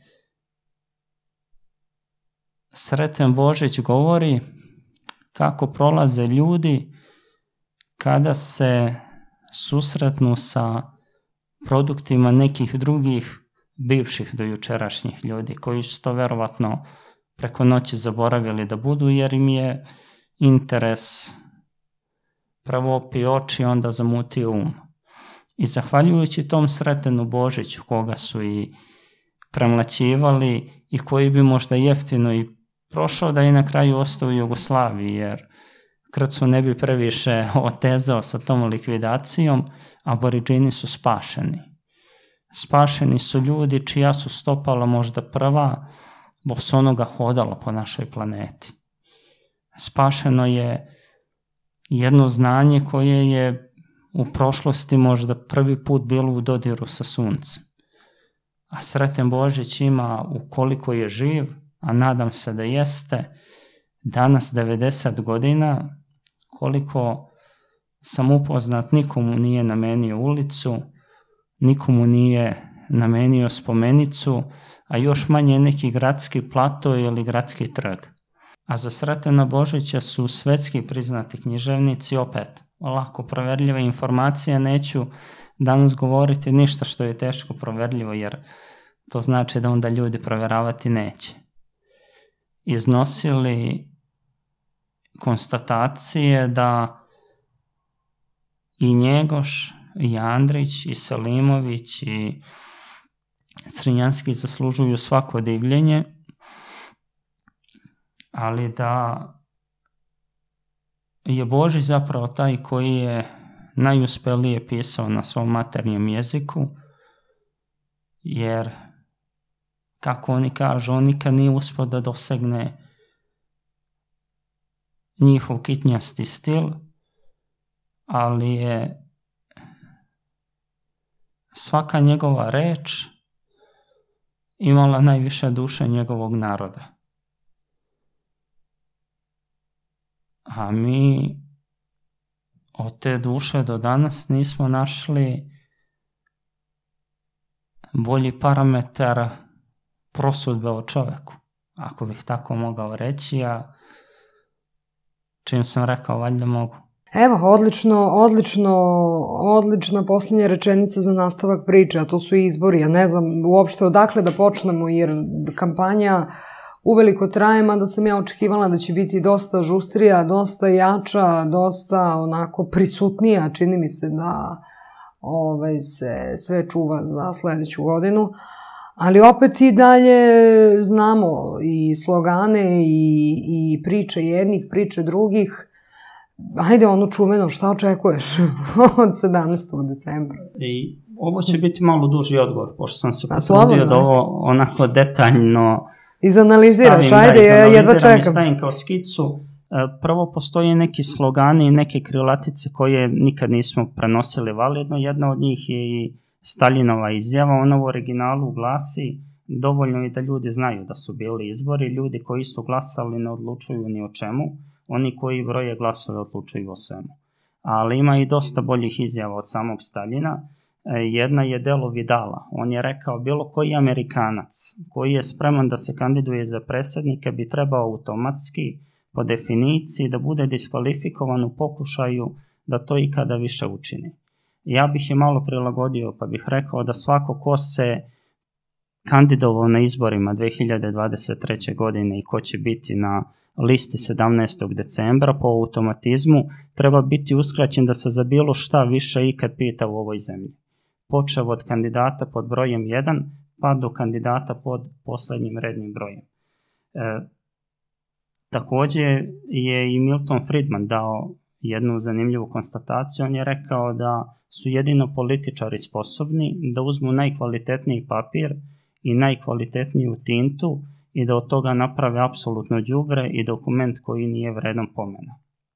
Sreten Božić govori kako prolaze ljudi kada se susretnu sa produktima nekih drugih bivših dojučerašnjih ljudi koji su to verovatno preko noći zaboravili da budu, jer im je interes prvo opio oči, onda zamutio um. I zahvaljujući tom Sretenu Božiću, koga su i premlaćivali i koji bi možda jeftino i prošao, da je na kraju ostao u Jugoslaviji, jer Krcu ne bi previše otezao sa tom likvidacijom, aboriđini su spašeni. Spašeni su ljudi čija su stopala možda prva bosonoga hodala po našoj planeti. Spašeno je jedno znanje koje je u prošlosti možda prvi put bilo u dodiru sa suncem. A Sreten Božić ima, ukoliko je živ, a nadam se da jeste, danas 90 godina, koliko sam upoznat, nikomu nije namenio ulicu, nikomu nije namenio spomenicu, a još manje neki gradski plato ili gradski trg. A za Sretena Božića su svetski priznati književnici, opet lako proverljive informacije. Neću danas govoriti ništa što je teško proverljivo, jer to znači da onda ljudi proveravati neće. Iznosili konstatacije da i Njegoš, i Andrić, i Selimović, i Crnjanski zaslužuju svako divljenje, ali da je Božić zapravo taj koji je najuspelije pisao na svom maternjem jeziku, jer, kako oni kažu, on nikad nije uspio da dosegne njihov kitnjasti stil, ali je svaka njegova reč imala najviše duše njegovog naroda. A mi od te duše do danas nismo našli bolji parametar prosudbe o čoveku, ako bih tako mogao reći, a čim sam rekao, valjda mogu. Evo, odlična posljednja rečenica za nastavak priče, a to su izbori. Ja ne znam uopšte odakle da počnemo, jer kampanja uveliko traje, mada sam ja očekivala da će biti dosta žustrija, dosta jača, dosta onako prisutnija. Čini mi se da se sve čuva za sledeću godinu. Ali opet i dalje znamo i slogane i priče jednih, priče drugih. Hajde, ono čuveno, šta očekuješ od 17. decembra? I ovo će biti malo duži odgovor, pošto sam se potrudio da ovo onako detaljno izanaliziraš, ajde, jedva čekam. I stavim kao skicu. Prvo, postoje neki slogani i neke krilatice koje nikad nismo prenosili validno. Jedna od njih je i Staljinova izjava. Ona u originalu glasi: dovoljno je da ljudi znaju da su bili izbori, ljudi koji su glasali ne odlučuju ni o čemu, oni koji broje glasove odlučuju o svemu. Ali ima i dosta boljih izjava od samog Staljina. Jedna je delo Vidala. On je rekao: bilo koji Amerikanac koji je spreman da se kandiduje za predsjednika bi trebao automatski, po definiciji, da bude diskvalifikovan u pokušaju da to ikada više učini. Ja bih je malo prilagodio, pa bih rekao da svako ko se kandidovao na izborima 2023. godine i ko će biti na listi 17. decembra po automatizmu treba biti uskraćen da se za bilo šta više ikad pita u ovoj zemlji. počev od kandidata pod brojem 1 pa do kandidata pod posljednjim rednim brojem. Također je i Milton Friedman dao jednu zanimljivu konstataciju. On je rekao da su jedino političari sposobni da uzmu najkvalitetniji papir i najkvalitetniju tintu i da od toga naprave apsolutno đubre i dokument koji nije vredan pomena.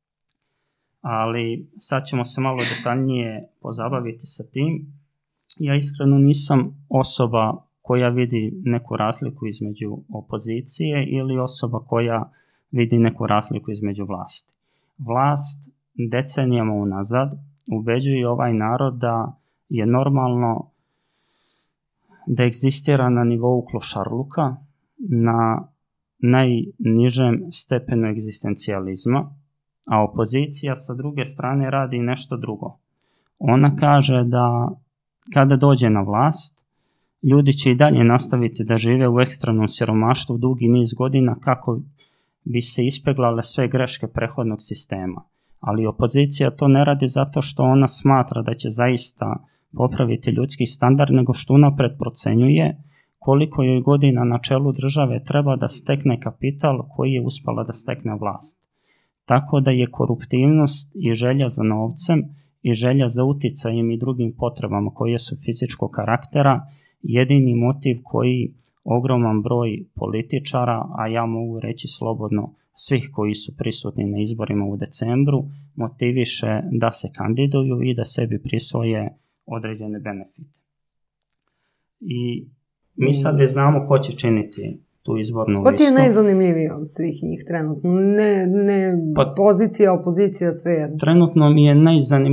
Ali sad ćemo se malo detaljnije pozabaviti sa tim. Ja iskreno nisam osoba koja vidi neku razliku između opozicije ili osoba koja vidi neku razliku između vlasti. Vlast decenijama unazad ubeđuje ovaj narod da je normalno da egzistira na nivou klošarluka, na najnižem stepenu egzistencijalizma, a opozicija sa druge strane radi nešto drugo. Ona kaže da kada dođe na vlast, ljudi će i dalje nastaviti da žive u ekstremnom siromaštvu dugi niz godina kako bi se ispeglale sve greške prethodnog sistema. Ali opozicija to ne radi zato što ona smatra da će zaista popraviti ljudski standard, nego što unapred procenjuje koliko joj godina na čelu države treba da stekne kapital koji je uspela da stekne vlast. Tako da je koruptivnost i želja za novcem i želja za uticajem i drugim potrebama koje su fizičkog karaktera jedini motiv koji ogroman broj političara, a ja mogu reći slobodno svih koji su prisutni na izborima u decembru, motiviše da se kandiduju i da sebi prisvoje određene benefite. I mi sad već znamo ko će činiti tu izbornu listu. Ko ti je najzanimljiviji od svih njih trenutno? Ne pozicija, opozicija, sve jedno. Trenutno mi je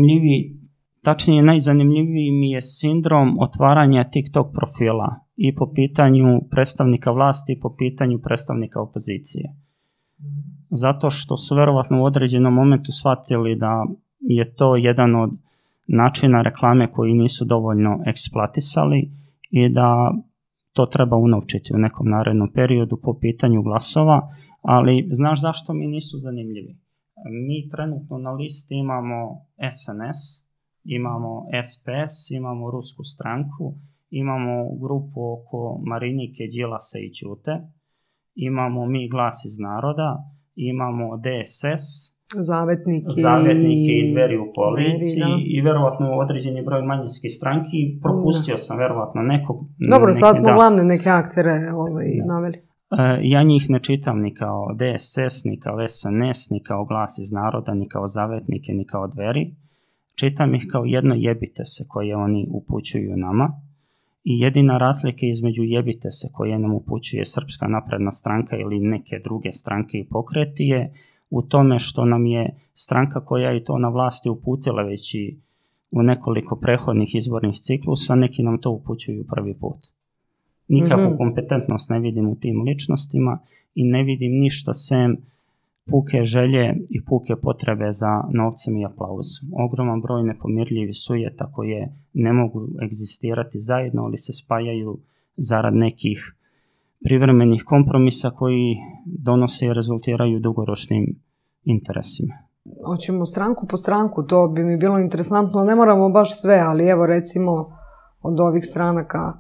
najzanimljiviji mi je sindrom otvaranja TikTok profila i po pitanju predstavnika vlasti i po pitanju predstavnika opozicije. Zato što su verovatno u određenom momentu shvatili da je to jedan od načina reklame koji nisu dovoljno eksploatisali i da to treba unovčiti u nekom narednom periodu po pitanju glasova, ali znaš zašto mi nisu zanimljivi? Mi trenutno na listi imamo SNS, imamo SPS, imamo Rusku stranku, imamo grupu oko Marinike, Đilasa i Ćute, imamo Mi glas iz naroda, imamo DSS, Zavetnike i Dveri u koaliciji i verovatno određeni broj manjinskih stranki. Propustio sam verovatno nekog. Dobro, sad smo glavne neke aktere naveli. Ja njih ne čitam ni kao DSS, ni kao SNS, ni kao Glas iz naroda, ni kao Zavetnike, ni kao Dveri. Čitam ih kao jedno jebite se koje oni upućuju nama. I jedina razlika između jebite se koje nam upućuje Srpska napredna stranka ili neke druge stranke i pokreti je u tome što nam je stranka koja je to na vlasti uputila već i u nekoliko prethodnih izbornih ciklusa, neki nam to upućuju prvi put. Nikakvu kompetentnost ne vidim u tim ličnostima i ne vidim ništa sem puke želje i puke potrebe za novcem i aplauzom. Ogroman broj nepomirljivi sujeta koje ne mogu egzistirati zajedno, ali se spajaju zarad nekih privremenih kompromisa koji donose i rezultiraju dugoročnim interesima. Hoćemo stranku po stranku, to bi mi bilo interesantno, ne moramo baš sve, ali evo recimo od ovih stranaka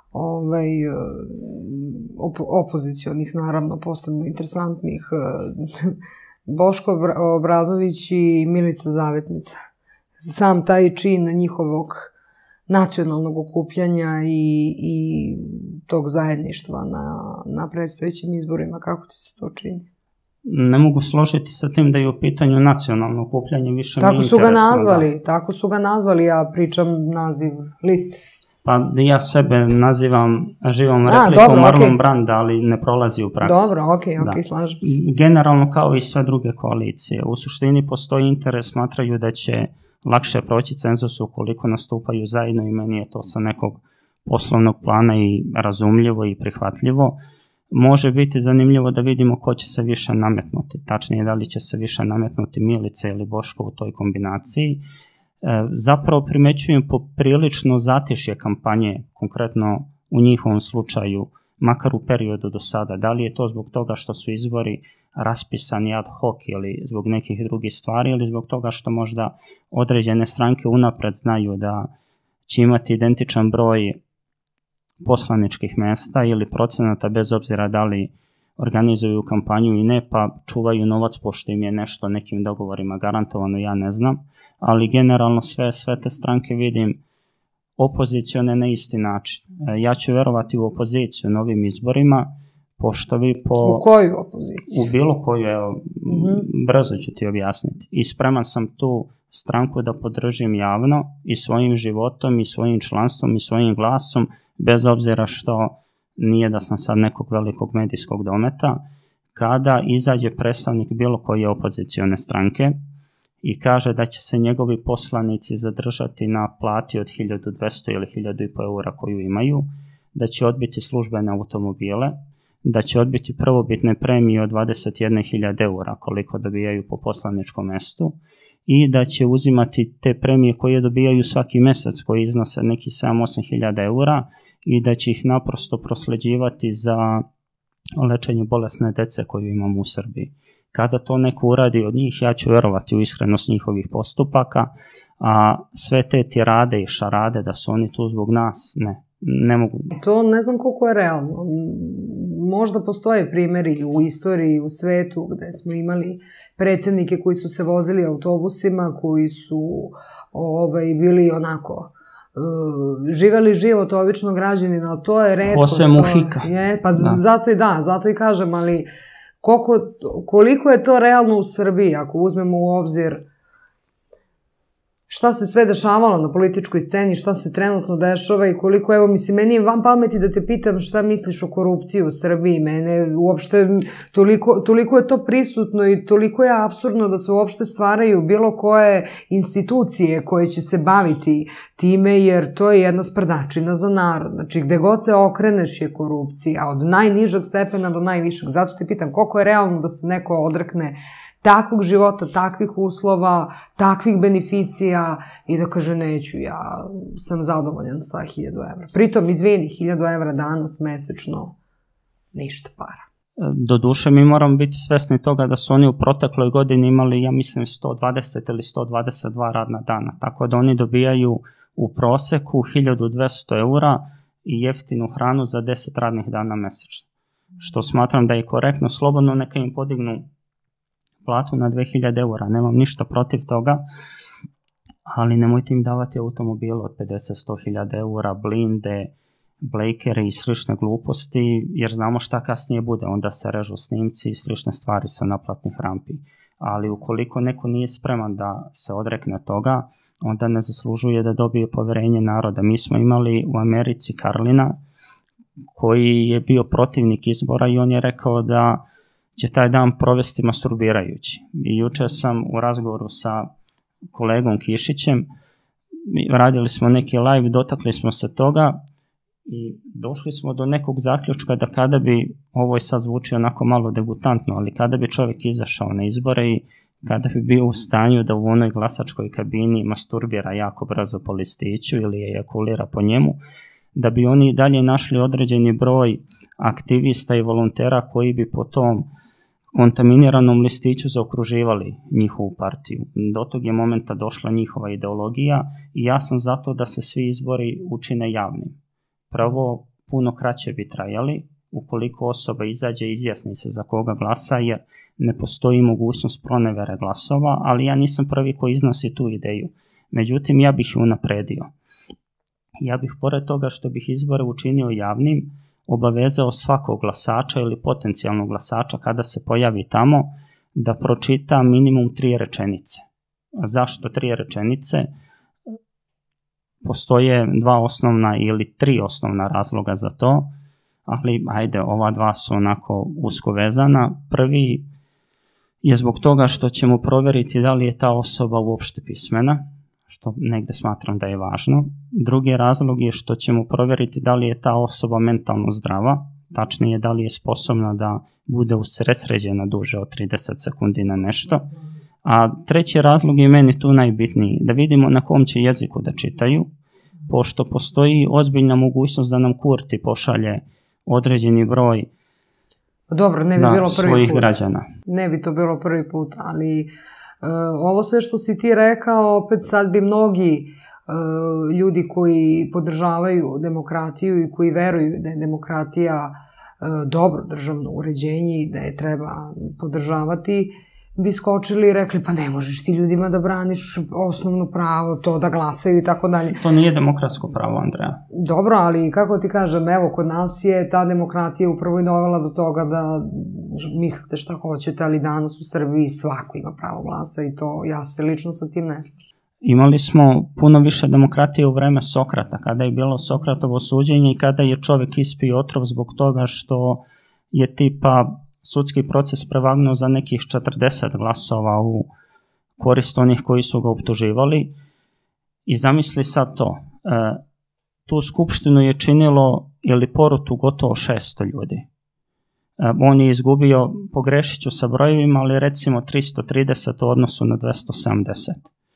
opozicionih, naravno posebno interesantnih, Boško Obradović i Milica Zavetnica. Sam taj čin njihovog nacionalnog okupljanja i tog zajedništva na predstojećim izborima, kako ti se to čini? Ne mogu složiti sa tim da je u pitanju nacionalno okupljanje više mi interesno. Tako su ga nazvali, ja pričam naziv liste. Pa ja sebe nazivam živom replikom Marlon Branda, ali ne prolazi u praksi. Dobro, ok, slažem se. Generalno kao i sve druge koalicije. U suštini postoji interes, smatraju da će lakše proći cenzus ukoliko nastupaju zajedno i meni je to sa nekog poslovnog plana i razumljivo i prihvatljivo. Može biti zanimljivo da vidimo ko će se više nametnuti. Tačnije da li će se više nametnuti Milica ili Boško u toj kombinaciji. Zapravo primećujem poprilično zatišje kampanje, konkretno u njihovom slučaju, makar u periodu do sada. Da li je to zbog toga što su izbori raspisani ad hoc ili zbog nekih drugih stvari ili zbog toga što možda određene stranke unapred znaju da će imati identičan broj poslaničkih mesta ili procenata, bez obzira da li organizuju kampanju i ne, pa čuvaju novac pošto im je nešto nekim dogovorima garantovano, ja ne znam, ali generalno sve te stranke vidim opozicione na isti način. Ja ću verovati u opoziciju na ovim izborima, pošto vi U koju opoziciju? U bilo koju, evo, brzo ću ti objasniti. I spreman sam tu stranku da podržim javno i svojim životom i svojim članstvom i svojim glasom, bez obzira što nije da sam sad nekog velikog medijskog dometa, kada izađe predstavnik bilo koje opozicione stranke i kaže da će se njegovi poslanici zadržati na plati od 1200 ili 1500 eura koju imaju, da će odbiti službene automobile, da će odbiti prvobitne premije od 21.000 eura koliko dobijaju po poslaničkom mestu i da će uzimati te premije koje dobijaju svaki mesec koji iznose neki 7-8.000 eura i da će ih naprosto prosleđivati za lečenje bolesne dece koju imamo u Srbiji. Kada to neko uradi od njih, ja ću verovati u iskrenost njihovih postupaka, a sve te tirade i šarade da su oni tu zbog nas, ne mogu. To ne znam koliko je realno. Možda postoje primjeri u istoriji, u svetu, gde smo imali predsjednike koji su se vozili autobusima, koji su bili onako živeli život običnog građanina, ali to je retko. Jose Mujica. Pa zato i kažem, ali koliko je to realno u Srbiji, ako uzmemo u obzir šta se sve dešavalo na političkoj sceni, šta se trenutno dešava i koliko, evo, mislim, meni je van pameti da te pitam šta misliš o korupciji u Srbiji. Mene uopšte, toliko je to prisutno i toliko je apsurdno da se uopšte stvaraju bilo koje institucije koje će se baviti time, jer to je jedna sprdačina za narod. Znači, gde god se okreneš je korupcija, od najnižeg stepena do najvišeg. Zato te pitam, koliko je realno da se neko odrekne takvog života, takvih uslova, takvih beneficija i da kaže neću, ja sam zadovoljan sa 1000 evra. Pritom, izvini, 1000 evra danas mesečno, ništa para. Doduše, mi moramo biti svesni toga da su oni u protekloj godini imali, ja mislim, 120 ili 122 radna dana, tako da oni dobijaju u proseku 1200 eura i jeftinu hranu za 10 radnih dana mesečno. Što smatram da je korektno, slobodno neka im podignu platu na 2000 eura, nemam ništa protiv toga, ali nemojte im davati automobile od 50-100.000 eura, blinde, blejkere i slične gluposti, jer znamo šta kasnije bude, onda se režu snimci i slične stvari sa naplatnih rampi. Ali ukoliko neko nije spreman da se odrekne toga, onda ne zaslužuje da dobije poverenje naroda. Mi smo imali u Americi Karlina, koji je bio protivnik izbora i on je rekao da će taj dan provesti masturbirajući. I juče sam u razgovoru sa kolegom Kišićem, radili smo neki live, dotakli smo se toga i došli smo do nekog zaključka da kada bi, ovo je sad zvuči onako malo degutantno, ali kada bi čovjek izašao na izbore i kada bi bio u stanju da u onoj glasačkoj kabini masturbira jako brzo po listiću ili ejakulira po njemu, da bi oni dalje našli određeni broj aktivista i volontera koji bi po tom kontaminiranom listiću zaokruživali njihovu partiju. Do tog je momenta došla njihova ideologija i ja sam zato da se svi izbori učine javnim. Prvo, puno kraće bi trajali ukoliko osoba izađe i izjasni se za koga glasa, jer ne postoji mogućnost pronevere glasova, ali ja nisam prvi koji iznosi tu ideju. Međutim, ja bih ju unapredio. Ja bih, pored toga što bih izbore učinio javnim, obavezao svakog glasača ili potencijalnog glasača kada se pojavi tamo da pročita minimum 3 rečenice. A zašto 3 rečenice? Postoje 2 osnovna ili 3 osnovna razloga za to, ali ajde, ova 2 su onako usko vezana. Prvi je zbog toga što ćemo provjeriti da li je ta osoba uopšte pismena, što negde smatram da je važno. Drugi razlog je što ćemo provjeriti da li je ta osoba mentalno zdrava, tačnije da li je sposobna da bude usredsređena duže od 30 sekundi na nešto. A treći razlog je meni tu najbitniji, da vidimo na kom će jeziku da čitaju, pošto postoji ozbiljna mogućnost da nam Kurti pošalje određeni broj Dobro, ne bi bilo prvi svojih put. građana. Ne bi to bilo prvi put, ali ovo sve što si ti rekao, opet sad bi mnogi ljudi koji podržavaju demokratiju i koji veruju da je demokratija dobro državno uređenje i da je treba podržavati, bi skočili i rekli pa ne možeš ti ljudima da braniš osnovno pravo, to da glasaju i tako dalje. To nije demokratsko pravo, Andreja. Dobro, ali kako ti kažem, evo, kod nas je ta demokratija upravo i dovela do toga da mislite šta hoćete, ali danas u Srbiji svako ima pravo glasa i to ja se lično sa tim ne slažem. Imali smo puno više demokratije u vreme Sokrata, kada je bilo Sokratovo suđenje i kada je čovjek ispio otrov zbog toga što je tipa sudski proces prevagnuo za nekih 40 glasova u korist onih koji su ga optuživali. I zamisli sad to, tu skupštinu je činilo ili porutu gotovo 600 ljudi. On je izgubio, pogrešit ću sa brojevima, ali recimo 330 u odnosu na 270.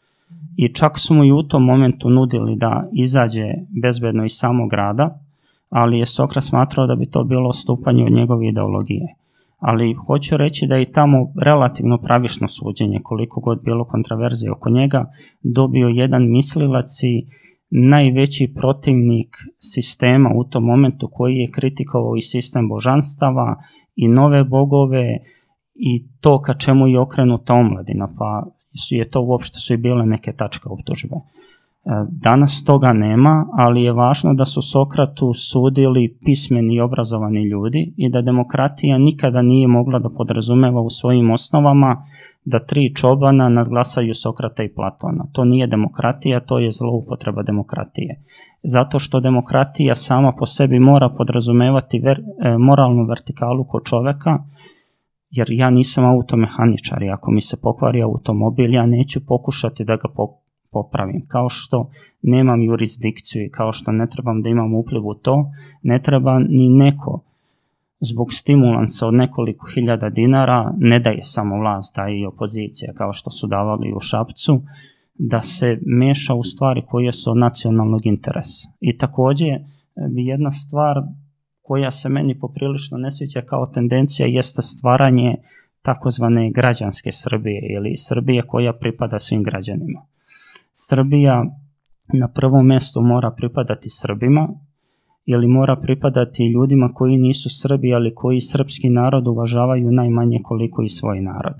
I čak su mu i u tom momentu nudili da izađe bezbedno iz samog grada, ali je Sokrat smatrao da bi to bilo odstupanje od njegove ideologije. Ali hoću reći da je i tamo relativno pravično suđenje, koliko god bilo kontraverzije oko njega, dobio jedan mislilac i najveći protivnik sistema u tom momentu koji je kritikovao i sistem božanstava i nove bogove i to ka čemu je okrenuta omladina, pa uopšte su i bile neke tačke optužbe. Danas toga nema, ali je važno da su Sokratu sudili pismeni i obrazovani ljudi i da demokratija nikada nije mogla da podrazumeva u svojim osnovama da 3 čobana nadglasaju Sokrata i Platona. To nije demokratija, to je zloupotreba demokratije. Zato što demokratija sama po sebi mora podrazumevati moralnu vertikalu kod čoveka, jer ja nisam automehaničar i ako mi se pokvari automobil, ja neću pokušati da ga popravim. Kao što nemam jurisdikciju i kao što ne trebam da imam upliv u to, ne treba ni neko zbog stimulansa od nekoliko hiljada dinara, ne daje samo vlast, daje i opozicija, kao što su davali u Šapcu, da se meša u stvari koje su od nacionalnog interesa. I također jedna stvar koja se meni poprilično ne sviđa kao tendencija jeste stvaranje takozvane građanske Srbije ili Srbije koja pripada svim građanima. Srbija na prvom mjestu mora pripadati Srbima ili mora pripadati ljudima koji nisu Srbi, ali koji srpski narod uvažavaju najmanje koliko i svoj narod.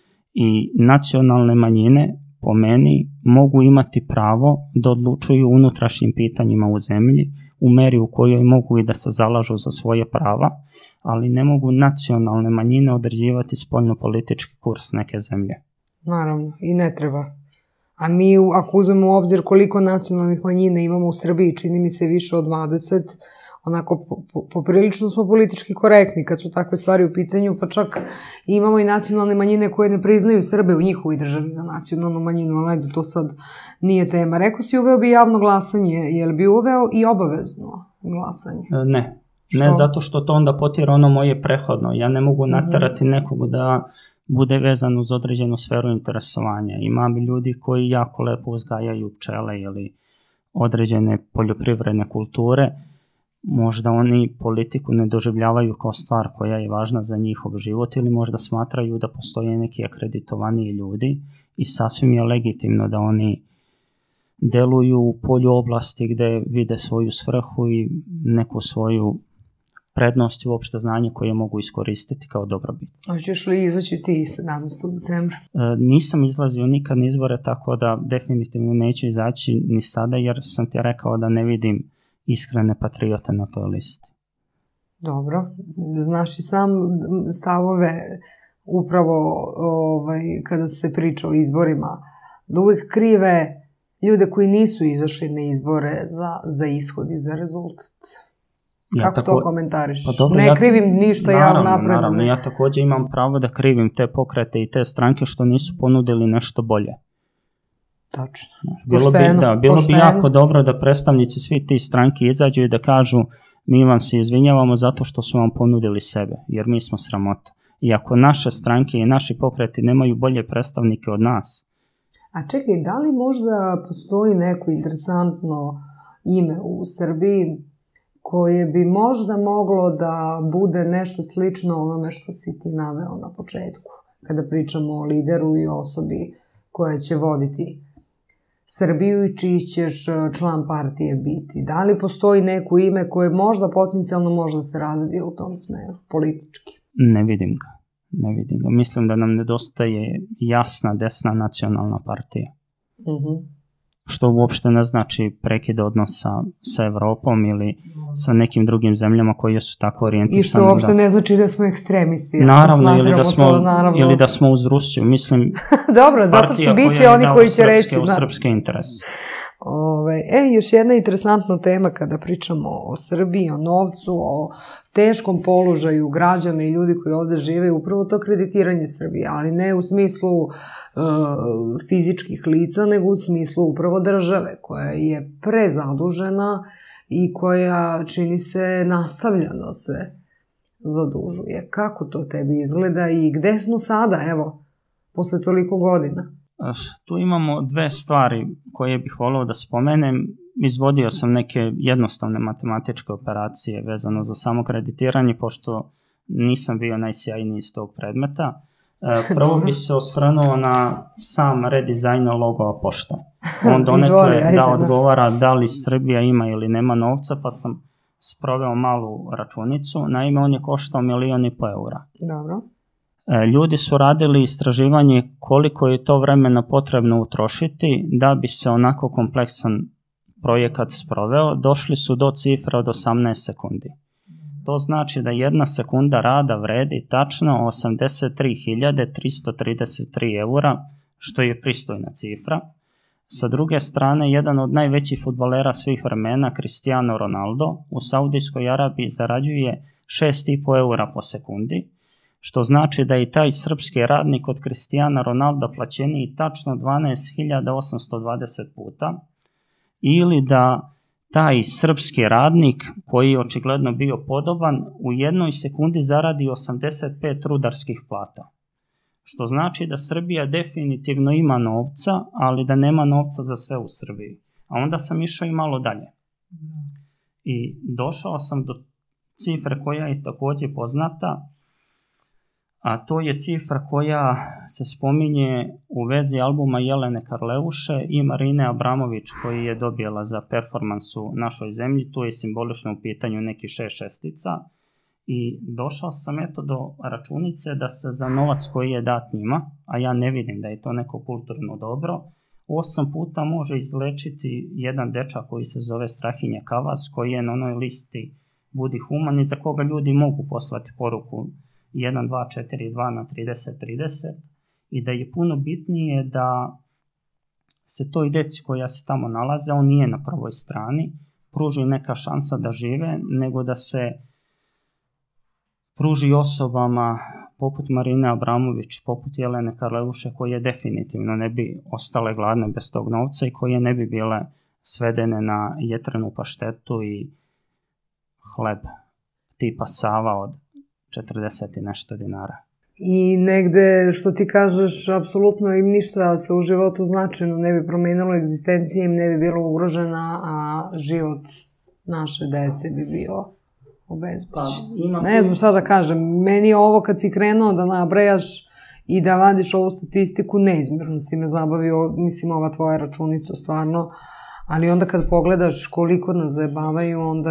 I nacionalne manjine, po meni, mogu imati pravo da odlučuju unutrašnjim pitanjima u zemlji, u meri u kojoj mogu i da se zalažu za svoje prava, ali ne mogu nacionalne manjine određivati spoljno-politički kurs neke zemlje. Naravno, i ne treba. A mi, ako uzmemo u obzir koliko nacionalnih manjina imamo u Srbiji, čini mi se više od 20, onako poprilično smo politički korektni kad su takve stvari u pitanju, pa čak imamo i nacionalne manjine koje ne priznaju Srbe u njihovoj državi za nacionalnu manjinu, ali da to sad nije tema. Rekao si, uveo bi javno glasanje, je li bi uveo i obavezno glasanje? Ne, ne zato što to onda potira ono moje prehodno. Ja ne mogu naterati nekog da bude vezan uz određenu sferu interesovanja. Imam ljudi koji jako lepo uzgajaju pčele ili određene poljoprivredne kulture. Možda oni politiku ne doživljavaju kao stvar koja je važna za njihov život ili možda smatraju da postoje neki akreditovaniji ljudi i sasvim je legitimno da oni deluju u polju oblasti gde vide svoju svrhu i neku svoju prednost i uopšte znanje koje mogu iskoristiti kao dobrobit. Hoćeš li izaći ti 17. decembra? Nisam izlazio nikad na izbore, tako da definitivno neću izaći ni sada, jer sam ti rekao da ne vidim iskrene patriote na toj listi. Dobro. Znaš i sam stavove upravo kada se priča o izborima, da uvijek krive ljude koji nisu izašli na izbore za ishod i za rezultat. Kako to komentariš? Pa dobro, ne krivim ništa, naravno, ja također imam pravo da krivim te pokrete i te stranke što nisu ponudili nešto bolje. Tačno. Bilo bi jako dobro da predstavnici svi ti stranki izađu i da kažu mi vam se izvinjavamo zato što su vam ponudili sebe, jer mi smo sramota. I ako naše stranke i naši pokreti nemaju bolje predstavnike od nas. A čekaj, da li možda postoji neko interesantno ime u Srbiji koje bi možda moglo da bude nešto slično onome što si ti naveo na početku, kada pričamo o lideru i osobi koja će voditi Srbiju i čiji ćeš član partije biti? Da li postoji neko ime koje možda potencijalno može da se razvije u tom smeru, politički? Ne vidim ga. Mislim da nam nedostaje jasna desna nacionalna partija. Što uopšte ne znači prekid odnosa sa Evropom ili sa nekim drugim zemljama koje su tako orijentisane. I što uopšte ne znači da smo ekstremisti. Naravno, ili da smo uz Rusiju. Mislim, dobro, zato što biće oni koji će reći... u srpske interese. Još jedna interesantna tema kada pričamo o Srbiji, o novcu, o teškom položaju građana i ljudi koji ovde žive, upravo to kreditiranje Srbije, ali ne u smislu fizičkih lica, nego u smislu upravo države, koja je prezadužena i koja, čini se, nastavlja da se zadužuje. Kako to tebi izgleda i gde smo sada, evo, posle toliko godina? Tu imamo dve stvari koje bih voleo da spomenem. Izvodio sam neke jednostavne matematičke operacije vezano za samo kreditiranje, pošto nisam bio najsjajniji iz tog predmeta. Prvo bi se osvrnuo na sam redizajn logova pošte. On donekle da odgovara da li Srbija ima ili nema novca, pa sam sproveo malu računicu. Naime, on je koštao 1,5 eura. Dobro. Ljudi su radili istraživanje koliko je to vremena potrebno utrošiti da bi se onako kompleksan projekat sproveo. Došli su do cifre od 18 sekundi. To znači da 1 sekunda rada vredi tačno 83.333 eura, što je pristojna cifra. Sa druge strane, jedan od najvećih fudbalera svih vremena, Cristiano Ronaldo, u Saudijskoj Arabiji zarađuje 6,5 eura po sekundi, što znači da je taj srpski radnik od Cristiana Ronalda plaćeniji tačno 12.820 puta, ili da taj srpski radnik, koji je očigledno bio podoban, u 1 sekundi zaradi 85 rudarskih plata. Što znači da Srbija definitivno ima novca, ali da nema novca za sve u Srbiji. A onda sam išao i malo dalje. I došao sam do cifre koja je također poznata, a to je cifra koja se spominje u vezi albuma Jelene Karleuše i Marine Abramović, koji je dobila za performans u našoj zemlji. Tu je simbolično u pitanju neki 6 šestica. I došao sam do računice da se za novac koji je dat njima, a ja ne vidim da je to neko kulturno dobro, 8 puta može izlečiti jedan dečak koji se zove Strahinja Kavas, koji je na onoj listi Budi human i za koga ljudi mogu poslati poruku 1242 na 3030 i da je puno bitnije da se toj deci koja se tamo nalaze, on nije na prvoj strani, pruži neka šansa da žive, nego da se pruži osobama poput Marine Abramović, poput Jelene Karleuše, koje definitivno ne bi ostale gladne bez tog novca i koje ne bi bile svedene na jetrenu paštetu i hleb tipa Sava od 40 i nešto dinara. I negde, što ti kažeš, apsolutno im ništa se u životu značajno ne bi promenilo, egzistencija im ne bi bila ugrožena, a život naše dece bi bio obezbeđen. Ne znam šta da kažem, meni je ovo kad si krenuo da nabrajaš i da vadiš ovu statistiku, neizmjerno si me zabavio, mislim, ova tvoja računica stvarno, ali onda kad pogledaš koliko nas zajebavaju, onda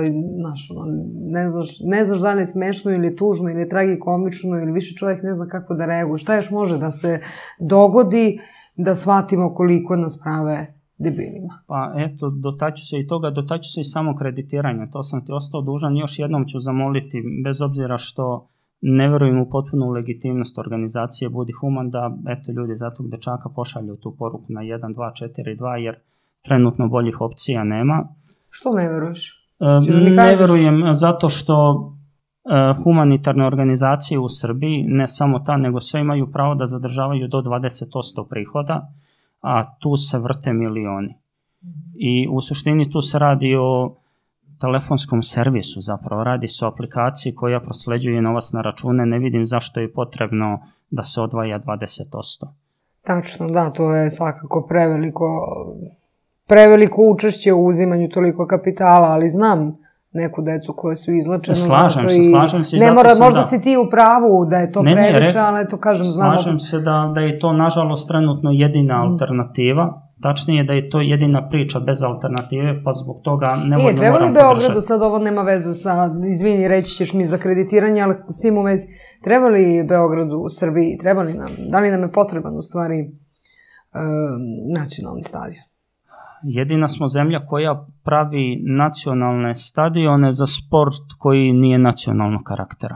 ne znaš da li je smešno ili tužno ili tragikomično ili više čovjek ne zna kako da reaguje. Šta još može da se dogodi da shvatimo koliko nas prave debilima? Pa eto, dotaću se i toga, dotaću se i samo kreditiranja. To sam ti ostao dužan. Još jednom ću zamoliti, bez obzira što ne verujem u potpunu legitimnost organizacije Budi human, da eto ljudi za tog dečaka pošalju tu poruku na 1242, jer trenutno boljih opcija nema. Što ne veruješ? Ne verujem zato što humanitarne organizacije u Srbiji, ne samo ta, nego sve imaju pravo da zadržavaju do 20% prihoda, a tu se vrte milioni. I u suštini tu se radi o telefonskom servisu, zapravo radi se o aplikaciji koja prosleđuje novac na račune. Ne vidim zašto je potrebno da se odvaja 20%. Tačno, da, to je svakako preveliko učešće u uzimanju toliko kapitala, ali znam neku decu koje su izlačene. Slažem se. Ne mora, možda si ti u pravu da je to previše, ali to kažem, znamo. Slažem se da je to nažalost trenutno jedina alternativa Tačnije da je to jedina priča bez alternative, pa zbog toga nevoljno moram treba li podržati. Beogradu, sad ovo nema veze sa, izvini, reći ćeš mi za kreditiranje, ali s tim u vezi, treba li Beogradu, Srbiji, treba li nam, da li nam je potreban u stvari nacionalni stadion? Jedina smo zemlja koja pravi nacionalne stadione za sport koji nije nacionalnog karaktera.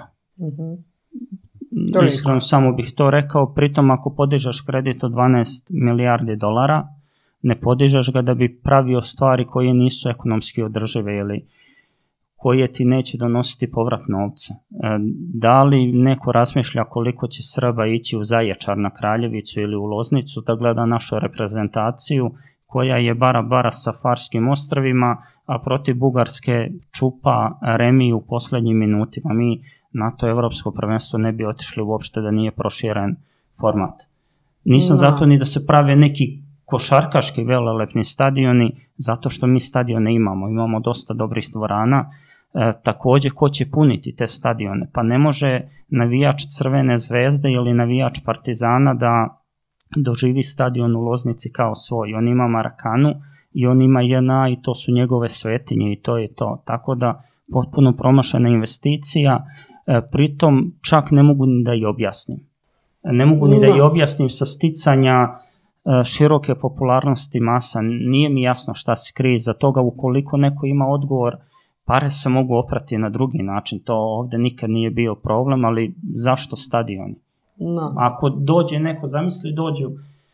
Iskreno samo bih to rekao, pritom ako podižeš kredit od 12 milijardi dolara, ne podižeš ga da bi pravio stvari koje nisu ekonomski održive ili koje ti neće donositi povrat novca. Da li neko razmišlja koliko će Srba ići u Zaječar na Kraljevicu ili u Loznicu da gleda našu reprezentaciju koja je bara sa Farskim ostrvima, a protiv Bugarske čupa remiju u posljednjim minutima. Mi na to evropsko prvenstvo ne bi otišli uopšte da nije proširen format. Nisam zato ni da se prave neki košarkaški velelepni stadioni, zato što mi stadione imamo dosta dobrih dvorana. Također, ko će puniti te stadione? Pa ne može navijač Crvene zvezde ili navijač Partizana da doživi stadion u Loznici kao svoj. On ima Marakanu i on ima JNA i to su njegove svetinje i to je to. Tako da potpuno promašena investicija, pritom čak ne mogu ni da je objasnim. Ne mogu ni da je objasnim sa sticanja široke popularnosti masa. Nije mi jasno šta se krije za toga. Ukoliko neko ima odgovor, pare se mogu oprati na drugi način. To ovdje nikad nije bio problem, ali zašto stadioni? Ako dođe neko, zamisli, dođu,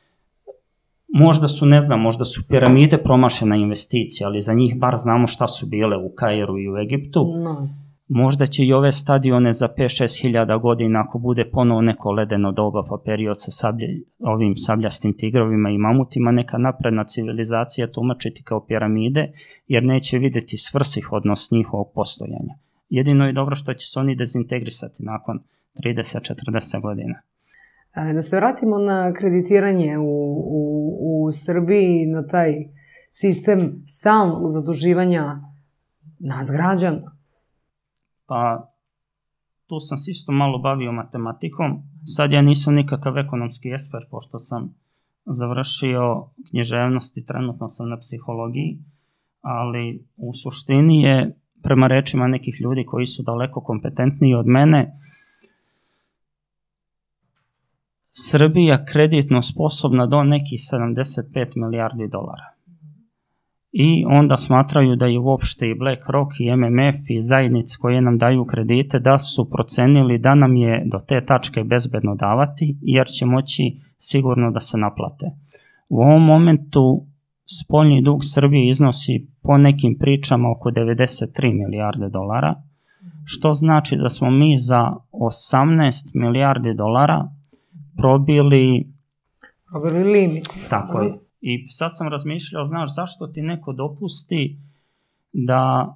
možda su piramide promašena investicija, ali za njih bar znamo šta su bile u Kairu i u Egiptu. Možda će i ove stadione za 5-6 hiljada godina, ako bude ponovo neko ledeno doba pa period sa ovim sabljastim tigrovima i mamutima, neka napredna civilizacija tumačiti kao piramide, jer neće vidjeti svrsishodnost njihovog postojanja. Jedino je dobro što će se oni dezintegrisati nakon 30-40 godina. Da se vratimo na kreditiranje u Srbiji, na taj sistem stalnog zaduživanja nas građana. Pa tu sam se isto malo bavio matematikom. Sad ja nisam nikakav ekonomski ekspert, pošto sam završio književnost i trenutno sam na psihologiji, ali u suštini je, prema rečima nekih ljudi koji su daleko kompetentniji od mene, Srbija kreditno sposobna do nekih 75 milijardi dolara. I onda smatraju da je uopšte i BlackRock i MMF i zajednice koje nam daju kredite da su procenili da nam je do te tačke bezbedno davati, jer će moći sigurno da se naplate. U ovom momentu spoljni dug Srbije iznosi po nekim pričama oko 93 milijarde dolara, što znači da smo mi za 18 milijardi dolara probili limit. Tako je. I sad sam razmišljao, znaš, zašto ti neko dopusti da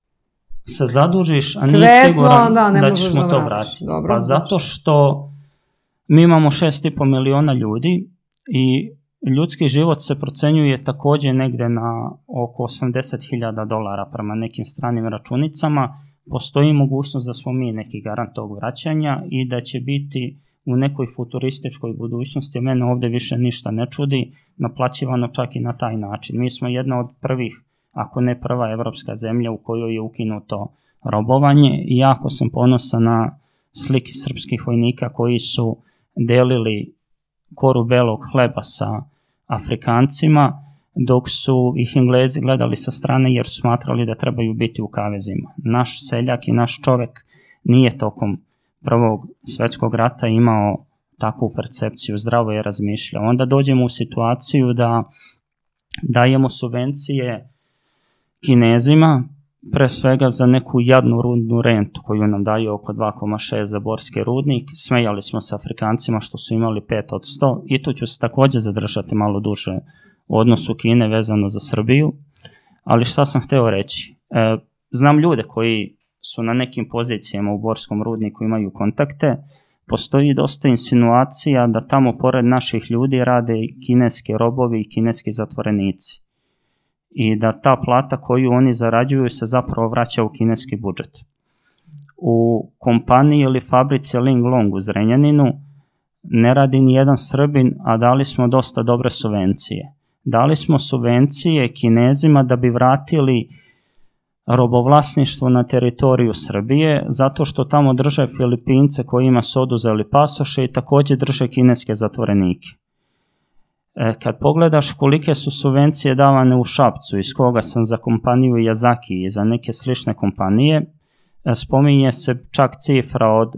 se zadužiš, a nije siguran da ćeš mu to vratiti. Pa zato što mi imamo 6,5 miliona ljudi i ljudski život se procenjuje također negde na oko 80.000 dolara prema nekim stranim računicama. Postoji mogućnost da smo mi neki garant tog vraćanja i da će biti u nekoj futurističkoj budućnosti, mene ovdje više ništa ne čudi, naplaćivano čak i na taj način. Mi smo jedna od prvih, ako ne prva evropska zemlja u kojoj je ukinuto robovanje i jako sam ponosan na slike srpskih vojnika koji su delili koru belog hleba sa Afrikancima, dok su ih Englezi gledali sa strane jer su smatrali da trebaju biti u kavezima. Naš seljak i naš čovek nije tokom Prvog svjetskog rata imao takvu percepciju, zdravo je razmišljao. Onda dođemo u situaciju da dajemo subvencije Kinezima, pre svega za neku jadnu rudnu rentu koju nam daju oko 2,6 za Borski rudnik. Smejali smo se Afrikancima što su imali 5 od 100 i tu ću se također zadržati malo duže u odnosu Kine vezano za Srbiju. Ali šta sam hteo reći? Znam ljude koji su na nekim pozicijama u Borskom rudniku, imaju kontakte. Postoji dosta insinuacija da tamo pored naših ljudi rade kineski robovi i kineski zatvorenici. I da ta plata koju oni zarađuju se zapravo vraća u kineski budžet. U kompaniji ili fabrici Ling Long u Zrenjaninu ne radi ni jedan Srbin, a dali smo dosta dobre subvencije. Dali smo subvencije Kinezima da bi vratili robovlasništvo na teritoriju Srbije, zato što tamo drže Filipince kojima su oduzeli pasoše i također drže kineske zatvorenike. Kad pogledaš kolike su subvencije davane u Šapcu, iz koga sam za kompaniju Yazaki i za neke slične kompanije, spominje se čak cifra od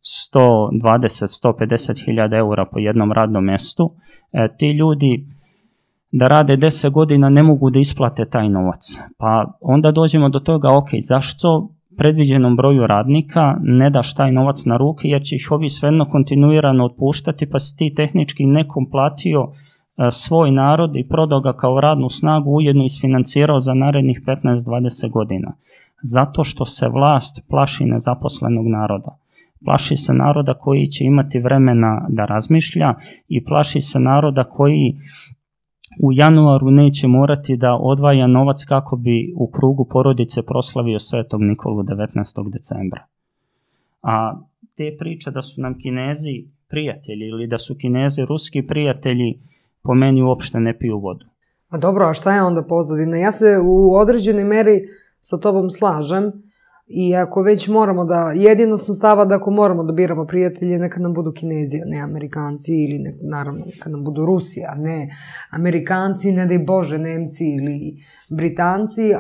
120-150 hiljada eura po jednom radnom mjestu. Ti ljudi da rade 10 godina ne mogu da isplate taj novac. Pa onda dođemo do toga, ok, zašto predviđenom broju radnika ne daš taj novac na ruke, jer će ih ovi svejedno kontinuirano otpuštati, pa si ti tehnički nekom platio svoj narod i prodao ga kao radnu snagu, ujedno isfinancirao za narednih 15-20 godina. Zato što se vlast plaši nezaposlenog naroda. Plaši se naroda koji će imati vremena da razmišlja i plaši se naroda koji u januaru neće morati da odvaja novac kako bi u krugu porodice proslavio Svetog Nikolu 19. decembra. A te priče da su nam Kinezi prijatelji ili da su Kinezi ruski prijatelji po meni uopšte ne piju vodu. A dobro, a šta je onda pozadina? Ja se u određenoj meri sa tobom slažem i ako već moramo da, jedino sam stava da ako moramo da biramo prijatelje, neka nam budu Kinezi, a ne Amerikanci ili naravno neka nam budu Rusi, a ne Amerikanci, ne daj Bože, Nemci ili Britanci,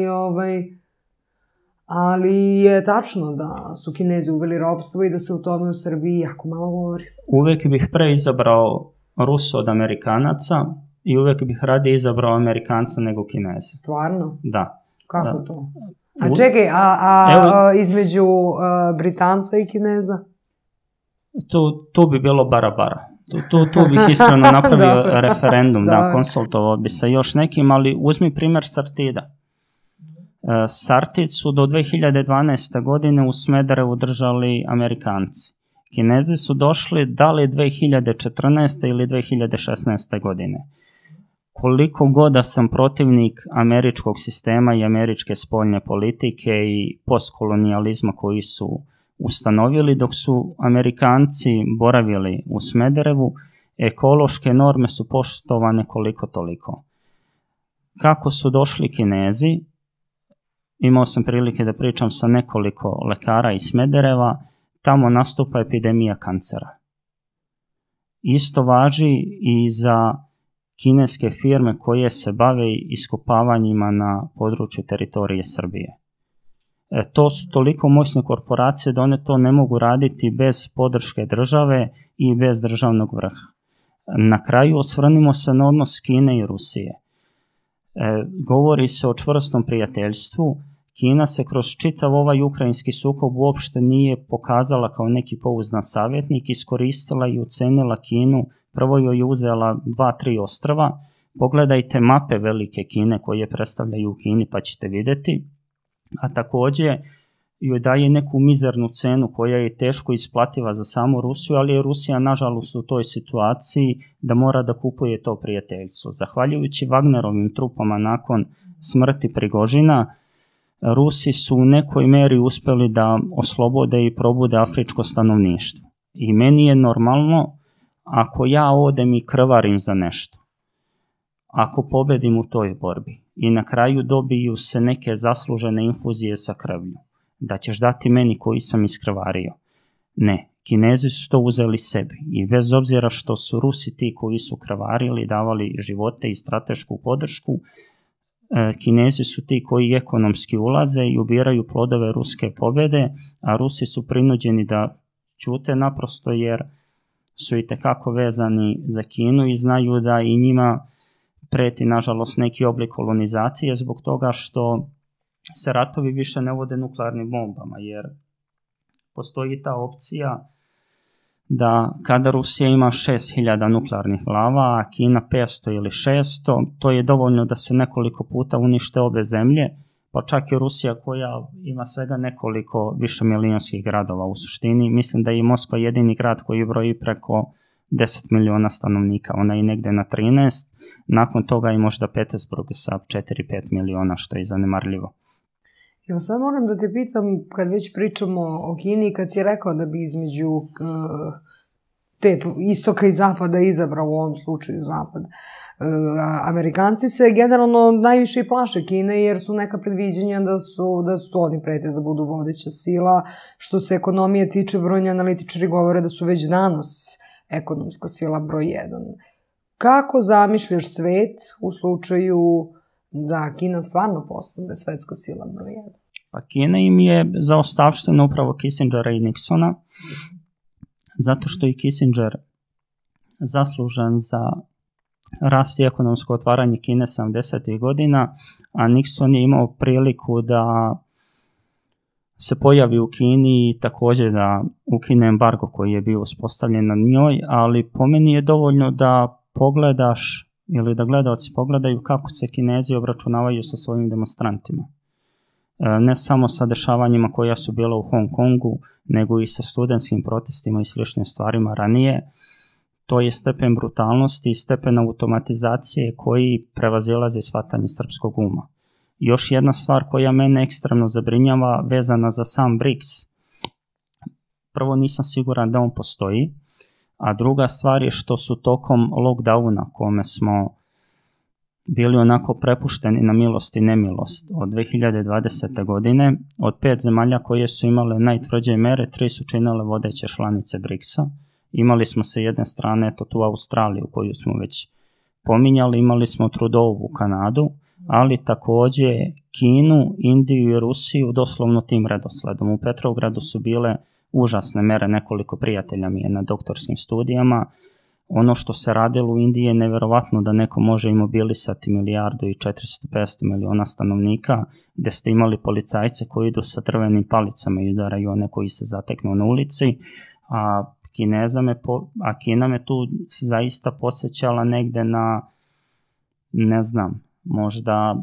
ali je tačno da su Kinezi uveli ropstvo i da se u tome u Srbiji jako malo govori. Uvek bih pre izabrao Rusa od Amerikanaca i uvek bih radije izabrao Amerikanca nego Kineza. Stvarno? Da. Kako to? A čekaj, između Britanca i Kineza? Tu bi bilo bara. Tu bih iskreno napravio referendum, da, konsultovao bi sa još nekim, ali uzmi primjer Sartida. Sartid su do 2012. godine u Smederevu držali Amerikanci. Kinezi su došli da li 2014. ili 2016. godine. Koliko god da sam protivnik američkog sistema i američke spoljne politike i postkolonijalizma koji su ustanovili, dok su Amerikanci boravili u Smederevu, ekološke norme su poštovane koliko toliko. Kako su došli Kinezi? Imao sam prilike da pričam sa nekoliko lekara iz Smedereva, tamo nastupa epidemija kancera. Isto važi i za kineske firme koje se bave iskopavanjima na području teritorije Srbije. To su toliko moćne korporacije da one to ne mogu raditi bez podrške države i bez državnog vrha. Na kraju osvrnimo se na odnos Kine i Rusije. Govori se o čvrstom prijateljstvu. Kina se kroz čitav ovaj ukrajinski sukob uopšte nije pokazala kao neki pouzdan savjetnik, iskoristila i ucenila Kinu. Prvo joj je uzela 2-3 ostrva. Pogledajte mape velike Kine koje predstavljaju u Kini pa ćete vidjeti. A također joj daje neku mizernu cenu koja je teško isplativa za samu Rusiju, ali je Rusija nažalost u toj situaciji da mora da kupuje to prijateljstvo. Zahvaljujući Wagnerovim trupama nakon smrti Prigožina, Rusi su u nekoj meri uspjeli da oslobode i probude afričko stanovništvo. I meni je normalno ako ja odem i krvarim za nešto, ako pobedim u toj borbi i na kraju dobiju se neke zaslužene infuzije sa krvlju, da ćeš dati meni koji sam iskrvario. Ne, Kinezi su to uzeli sebi i bez obzira što su Rusi ti koji su krvarili, davali živote i stratešku podršku, Kinezi su ti koji ekonomski ulaze i ubiraju plodove ruske pobjede, a Rusi su prinuđeni da ćute naprosto jer su itekako vezani za Kinu i znaju da i njima preti nažalost neki oblik kolonizacije zbog toga što se ratovi više ne vode nuklearnim bombama, jer postoji ta opcija da kada Rusija ima 6000 nuklearnih glava, a Kina 500 ili 600, to je dovoljno da se nekoliko puta unište obe zemlje, pa čak i Rusija koja ima svega nekoliko višemilijonskih gradova u suštini. Mislim da je i Moskva jedini grad koji broji preko 10 miliona stanovnika, ona je negde na 13, nakon toga i možda Petersburg sa 4-5 miliona, što je zanemarljivo. Evo sad moram da te pitam, kad već pričamo o Kini, kad si rekao da bi između te istoka i zapada izabrao u ovom slučaju zapad. Amerikanci se generalno najviše i plaše Kine jer su neka predviđenja da su oni prete da budu vodeća sila. Što se ekonomije tiče, brojni analitičari govore da su već danas ekonomska sila broj 1. Kako zamišljaš svet u slučaju da Kina stvarno postane svetska sila broj 1? Pa Kina im je zaostavština upravo Kissingera i Nixona, zato što je Kissinger zaslužan za rast i ekonomsko otvaranje Kine 70. godina, a Nixon je imao priliku da se pojavi u Kini i također da ukine embargo koji je bio uspostavljen na njoj, ali po meni je dovoljno da pogledaš ili da gledaoci pogledaju kako se Kinezi obračunavaju sa svojim demonstrantima. Ne samo sa dešavanjima koja su bila u Hong Kongu, nego i sa studentskim protestima i sličnim stvarima ranije. To je stepen brutalnosti i stepen automatizacije koji prevazilaze shvatanje srpskog uma. Još jedna stvar koja mene ekstremno zabrinjava vezana za sam BRICS. Prvo, nisam siguran da on postoji, a druga stvar je što su tokom lockdowna kome smo bili onako prepušteni na milost i nemilost od 2020. godine, od 5 zemalja koje su imale najtvrđe mere, 3 su činile vodeće članice BRICS-a. Imali smo sa jedne strane eto tu Australiju koju smo već pominjali, imali smo Trudeauovu Kanadu, ali također Kinu, Indiju i Rusiju doslovno tim redosledom. U Petrovgradu su bile užasne mere, nekoliko prijatelja mi je na doktorskim studijama. Ono što se radilo u Indiji je neverovatno da neko može imobilisati 1.450 miliona stanovnika, gde ste imali policajce koji idu sa drvenim palicama i udaraju one koji se zateknu na ulici, a Kina me tu zaista podsjećala negde na, ne znam, možda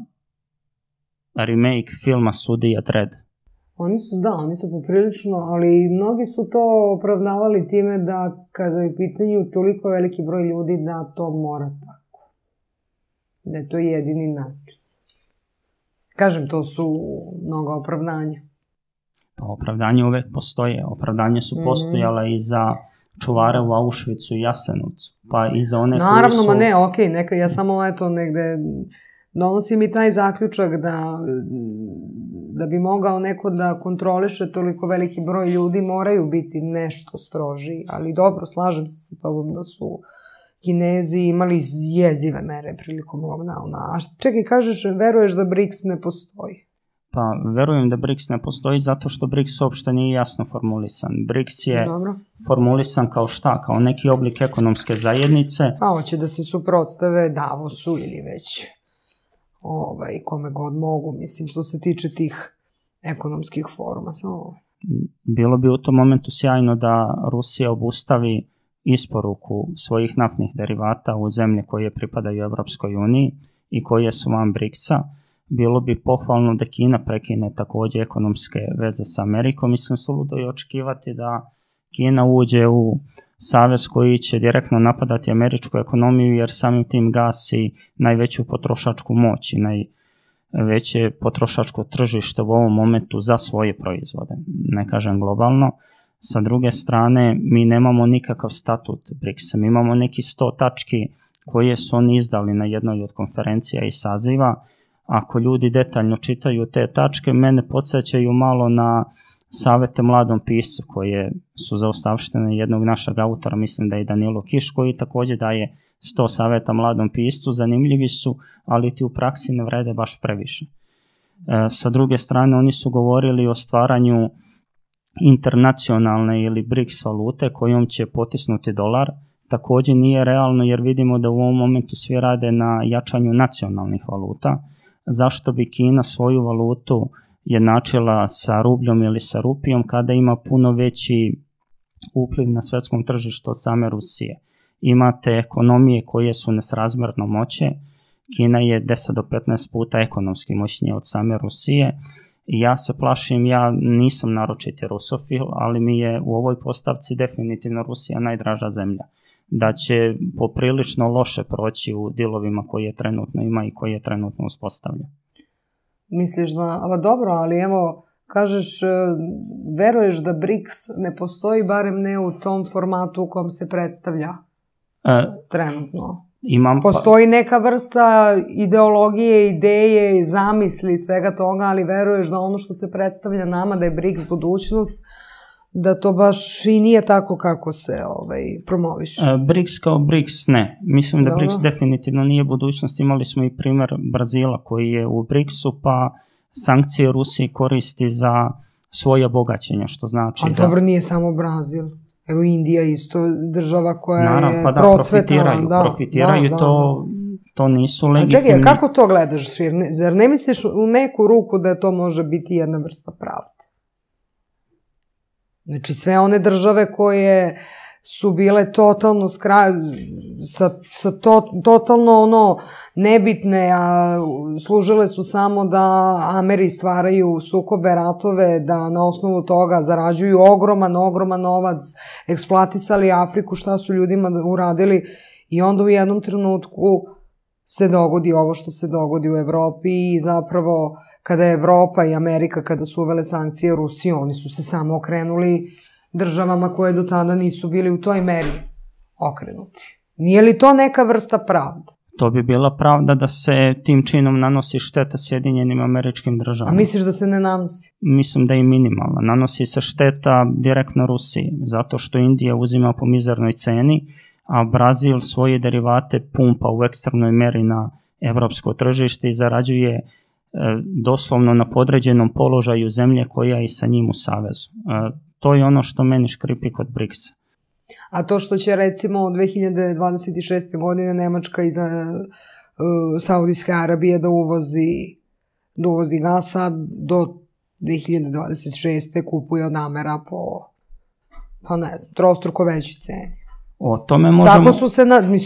remake filma Sudija Dredd. Oni su poprilično, ali mnogi su to opravdavali time da kada je u pitanju toliko veliki broj ljudi da to mora tako. Da je to jedini način. Kažem, to su mnoga opravdanja. Pa opravdanje uvek postoje. Opravdanje su postojala i za čuvare u Auschwitzu i Jasenovcu. Pa i za one naravno, koji su... ma ne, okej, neka, ja samo negde donosim i taj zaključak da bi mogao neko da kontroliše toliko veliki broj ljudi, moraju biti nešto stroži, ali dobro, slažem se sa tobom da su Kinezi imali jezive mere prilikom lockdowna. A čekaj, kažeš, veruješ da BRICS ne postoji? Pa, verujem da BRICS ne postoji zato što BRICS uopšte nije jasno formulisan. BRICS je formulisan kao šta? Kao neki oblik ekonomske zajednice. A hoće da se suprotstave Davosu ili već kome god mogu, mislim, što se tiče tih ekonomskih foruma. Bilo bi u tom momentu sjajno da Rusija obustavi isporuku svojih naftnih derivata u zemlje koje pripadaju Evropskoj uniji i koje su van BRICS-a. Bilo bi pohvalno da Kina prekine također ekonomske veze sa Amerikom. Mislim, suludo je očekivati da Kina uđe u savez koji će direktno napadati američku ekonomiju jer samim tim gasi najveću potrošačku moć i najveće potrošačko tržište u ovom momentu za svoje proizvode, ne kažem globalno. Sa druge strane, mi nemamo nikakav statut BRICS-a, mi imamo neki 100 tački koje su oni izdali na jednoj od konferencija i saziva. Ako ljudi detaljno čitaju te tačke, mene podsjećaju malo na savete mladom piscu koje su zaostavštene jednog našeg autora, mislim da je Danilo Kiš, koji također daje 100 saveta mladom piscu, zanimljivi su, ali ti u praksi ne vrede baš previše. Sa druge strane, oni su govorili o stvaranju internacionalne ili BRICS valute kojom će potisnuti dolar. Također nije realno jer vidimo da u ovom momentu svi rade na jačanju nacionalnih valuta. Zašto bi Kina svoju valutu jednačila sa rubljom ili sa rupijom kada ima puno veći upliv na svetskom tržištu od same Rusije? Imate ekonomije koje su nesrazmjerno moće. Kina je 10 do 15 puta ekonomski moćnija od same Rusije. I ja se plašim, ja nisam naročiti rusofil, ali mi je u ovoj postavci definitivno Rusija najdraža zemlja. Da će poprilično loše proći u dilovima koje trenutno ima i koje trenutno uspostavlja. Misliš da, dobro, ali evo, kažeš, veruješ da BRICS ne postoji, barem ne u tom formatu u kom se predstavlja trenutno? Postoji neka vrsta ideologije, ideje, zamisli i svega toga, ali veruješ da ono što se predstavlja nama, da je BRICS budućnost, da to baš i nije tako kako se promoviše. BRICS kao BRICS ne. Mislim da BRICS definitivno nije budućnost. Imali smo i primjer Brazila koji je u BRICS-u, pa sankcije Rusiji koristi za svoje bogaćenje, što znači da... A dobro, nije samo Brazil. Evo Indija isto država koja je procvetala. Profitiraju, to nisu legitimni. Čekaj, kako to gledaš? Zar ne misliš u neku ruku da to može biti jedna vrsta pravde? Znači, sve one države koje su bile totalno totalno nebitne, a služile su samo da Ameri stvaraju sukobe, ratove, da na osnovu toga zarađuju ogroman novac, eksploatisali Afriku, šta su ljudima uradili, i onda u jednom trenutku se dogodi ovo što se dogodi u Evropi i zapravo kada je Evropa i Amerika, kada su uvele sankcije Rusiji, oni su se samo okrenuli državama koje do tada nisu bili u toj meri okrenuti. Nije li to neka vrsta pravde? To bi bila pravda da se tim činom nanosi šteta Sjedinjenim Američkim Državama. A misliš da se ne nanosi? Mislim da je minimalna. Nanosi se šteta direktno Rusiji, zato što Indija uzima po mizernoj ceni, a Brazil svoje derivate pumpa u ekstremnoj meri na evropsko tržište i zarađuje doslovno na podređenom položaju zemlje koja je i sa njim u savezu. To je ono što meni škripi kod BRICS-a. A to što će recimo od 2026. godine Nemačka iz Saudijske Arabije da uvozi gasa, do 2026. kupuje od Amera po, trostruko veći ceni. O tome možemo... Tako su se,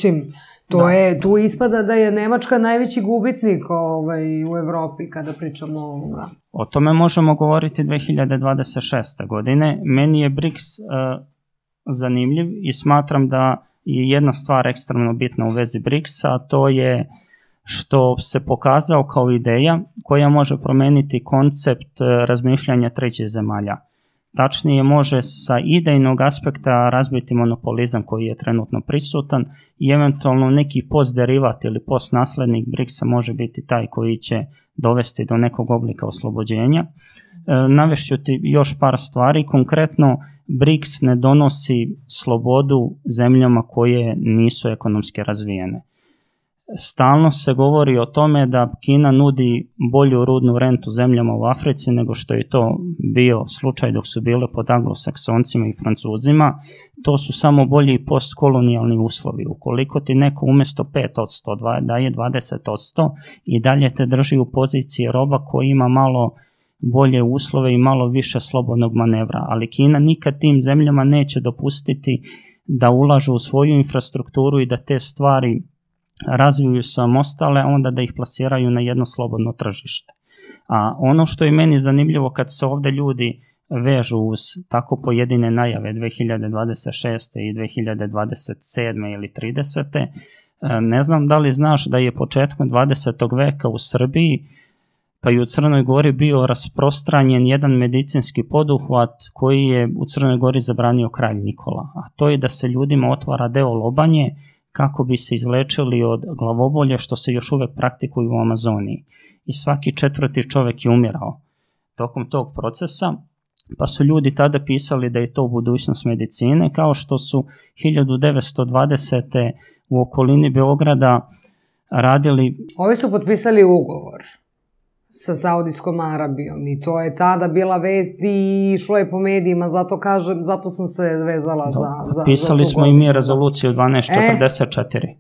tu ispada da je Nemačka najveći gubitnik u Evropi kada pričamo o ovom ratu. O tome možemo govoriti 2026. godine. Meni je BRICS zanimljiv i smatram da je jedna stvar ekstremno bitna u vezi BRICS-a, a to je što se pokazao kao ideja koja može promeniti koncept razmišljanja trećih zemalja. Tačnije, može sa idejnog aspekta razbiti monopolizam koji je trenutno prisutan i eventualno neki postderivat ili postnaslednik BRICS-a može biti taj koji će dovesti do nekog oblika oslobođenja. Navešću ti još par stvari. Konkretno, BRICS ne donosi slobodu zemljama koje nisu ekonomski razvijene. Stalno se govori o tome da Kina nudi bolju rudnu rentu zemljama u Africi nego što je to bio slučaj dok su bile pod Anglo-Saksoncima i Francuzima. To su samo bolji postkolonijalni uslovi. Ukoliko ti neko umjesto 5% daje 20% i dalje te drži u poziciji roba koji ima malo bolje uslove i malo više slobodnog manevra. Ali Kina nikad tim zemljama neće dopustiti da ulažu u svoju infrastrukturu i da te stvari razviju samostale, a onda da ih plasiraju na jedno slobodno tržište. A ono što je meni zanimljivo kad se ovdje ljudi vežu uz tako pojedine najave 2026. i 2027. ili 30. Ne znam da li znaš da je početkom 20. veka u Srbiji pa i u Crnoj Gori bio rasprostranjen jedan medicinski poduhvat koji je u Crnoj Gori zabranio kralj Nikola. A to je da se ljudima otvara deo lobanje kako bi se izlečili od glavobolje što se još uvijek praktikuju u Amazoniji. I svaki 4. čovjek je umirao tokom tog procesa, pa su ljudi tada pisali da je to budućnost medicine, kao što su 1920. u okolini Beograda radili... Ovi su potpisali ugovor sa Saudijskom Arabijom i to je tada bila vest i išlo je po medijima, zato sam se vezala za pisali smo i mi rezoluciju 1244.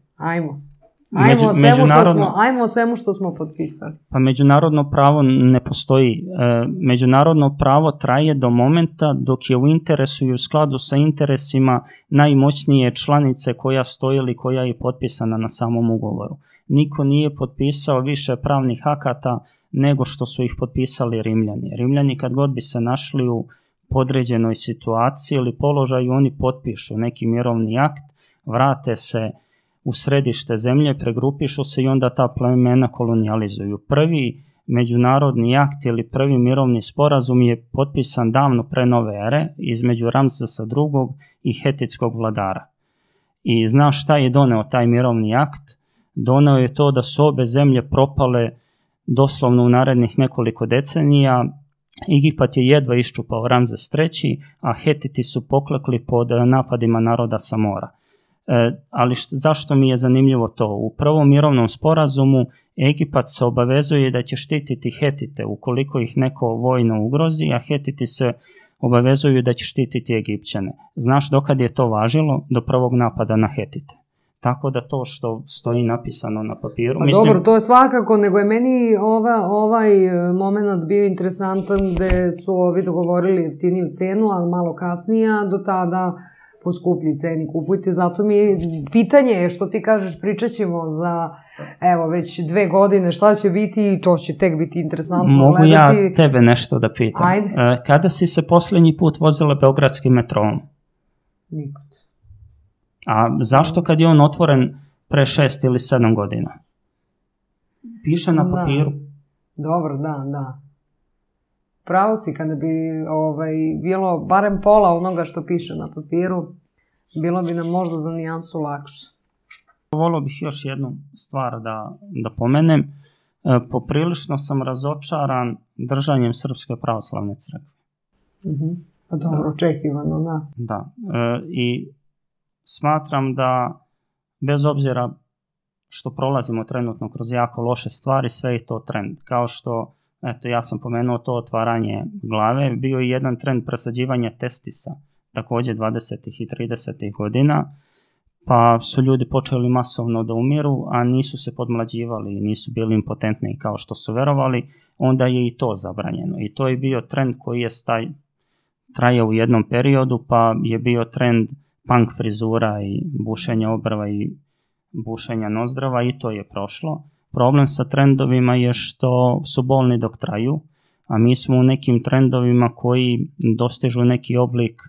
Ajmo o svemu što smo potpisali. Pa međunarodno pravo ne postoji. Međunarodno pravo traje do momenta dok je u interesu i u skladu sa interesima najmoćnije članice koja stoji ili koja je potpisana na samom ugovoru. Niko nije potpisao više pravnih akata nego što su ih potpisali Rimljani. Rimljani kad god bi se našli u podređenoj situaciji ili položaju, oni potpišu neki mirovni akt, vrate se u središte zemlje, pregrupišu se i onda ta plemena kolonijalizuju. Prvi međunarodni akt ili prvi mirovni sporazum je potpisan davno pre nove ere između Ramsesa II. I hetitskog vladara. I znaš šta je doneo taj mirovni akt? Doneo je to da su obe zemlje propale doslovno u narednih nekoliko decenija. Egipat je jedva iščupao Ramzes III, a Hetiti su poklekli pod napadima naroda sa mora. Ali zašto mi je zanimljivo to? U prvom mirovnom sporazumu Egipat se obavezuje da će štititi Hetite ukoliko ih neko vojno ugrozi, a Hetiti se obavezuju da će štititi Egipćane. Znaš dokad je to važilo? Do prvog napada na Hetite. Tako da to što stoji napisano na papiru... Pa dobro, to je svakako, nego je meni ovaj moment bio interesantan gde su ovi dogovorili jeftiniju cenu, ali malo kasnije, a do tada po skuplji ceni kupujte. Zato mi je pitanje, što ti kažeš, pričat ćemo za, evo, već 2 godine šta će biti i to će tek biti interesantno Mogu gledati. ja tebe nešto da pitam? Ajde. Kada si se posljednji put vozila beogradskim metroom? Nikad. A zašto kad je on otvoren pre 6 ili 7 godina? Piše na papiru. Dobro, da. Pravo si, kada bi bilo barem pola onoga što piše na papiru, bilo bi nam možda za nijansu lakše. Volio bih još jednu stvar da pomenem. Poprilično sam razočaran držanjem Srpske pravoslavne crkve. Pa dobro, očekivano, da. Da, i smatram da bez obzira što prolazimo trenutno kroz jako loše stvari, sve je to trend. Kao što, eto, ja sam pomenuo to otvaranje glave, bio je jedan trend presađivanja testisa, također 20. i 30. godina, pa su ljudi počeli masovno da umiru, a nisu se podmlađivali, nisu bili impotentni kao što su verovali, onda je i to zabranjeno. I to je bio trend koji je trajao u jednom periodu, pa je bio trend punk frizura i bušenja obrva i bušenja nozdrava i to je prošlo. Problem sa trendovima je što su bolni dok traju, a mi smo u nekim trendovima koji dostižu neki oblik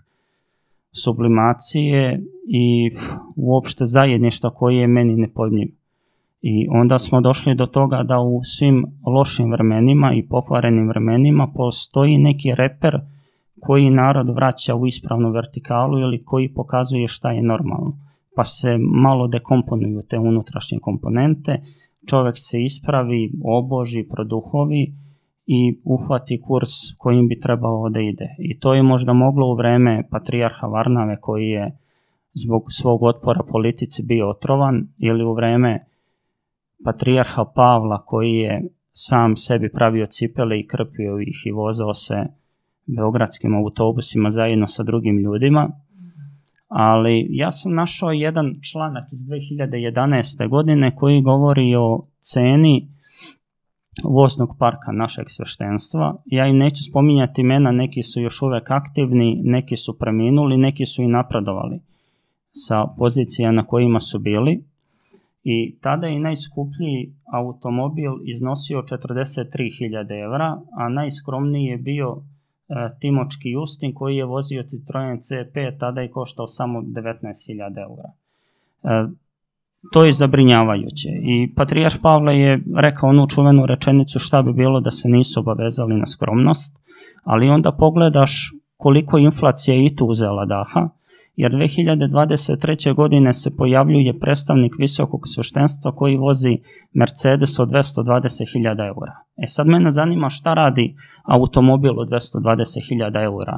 sublimacije i uopšte zajedništva koji je meni nepojmljiv. I onda smo došli do toga da u svim lošim vremenima i pokvarenim vremenima postoji neki reper koji narod vraća u ispravnu vertikalu ili koji pokazuje šta je normalno. Pa se malo dekomponuju te unutrašnje komponente, čovjek se ispravi, oboži, produhovi i uhvati kurs kojim bi trebalo da ide. I to je možda moglo u vreme patrijarha Varnave koji je zbog svog otpora politici bio otrovan, ili u vreme patrijarha Pavla koji je sam sebi pravio cipele i krpio ih i vozao se beogradskim autobusima zajedno sa drugim ljudima. Ali ja sam našao jedan članak iz 2011. godine koji govori o ceni voznog parka našeg sveštenstva. Ja im neću spominjati imena, neki su još uvek aktivni, neki su preminuli, neki su i napredovali sa pozicija na kojima su bili. I tada je najskuplji automobil iznosio 43.000 evra, a najskromniji je bio Timočki Justin koji je vozio Citroen C5, tada je koštao samo 19.000 eura. To je zabrinjavajuće. I patrijarh Pavle je rekao onu čuvenu rečenicu šta bi bilo da se nisu obavezali na skromnost, ali onda pogledaš koliko inflacija i tu uzela daha, jer 2023. godine se pojavljuje predstavnik visokog sveštenstva koji vozi Mercedes od 220.000 eura. Sad mene zanima šta radi automobil od 220.000 eura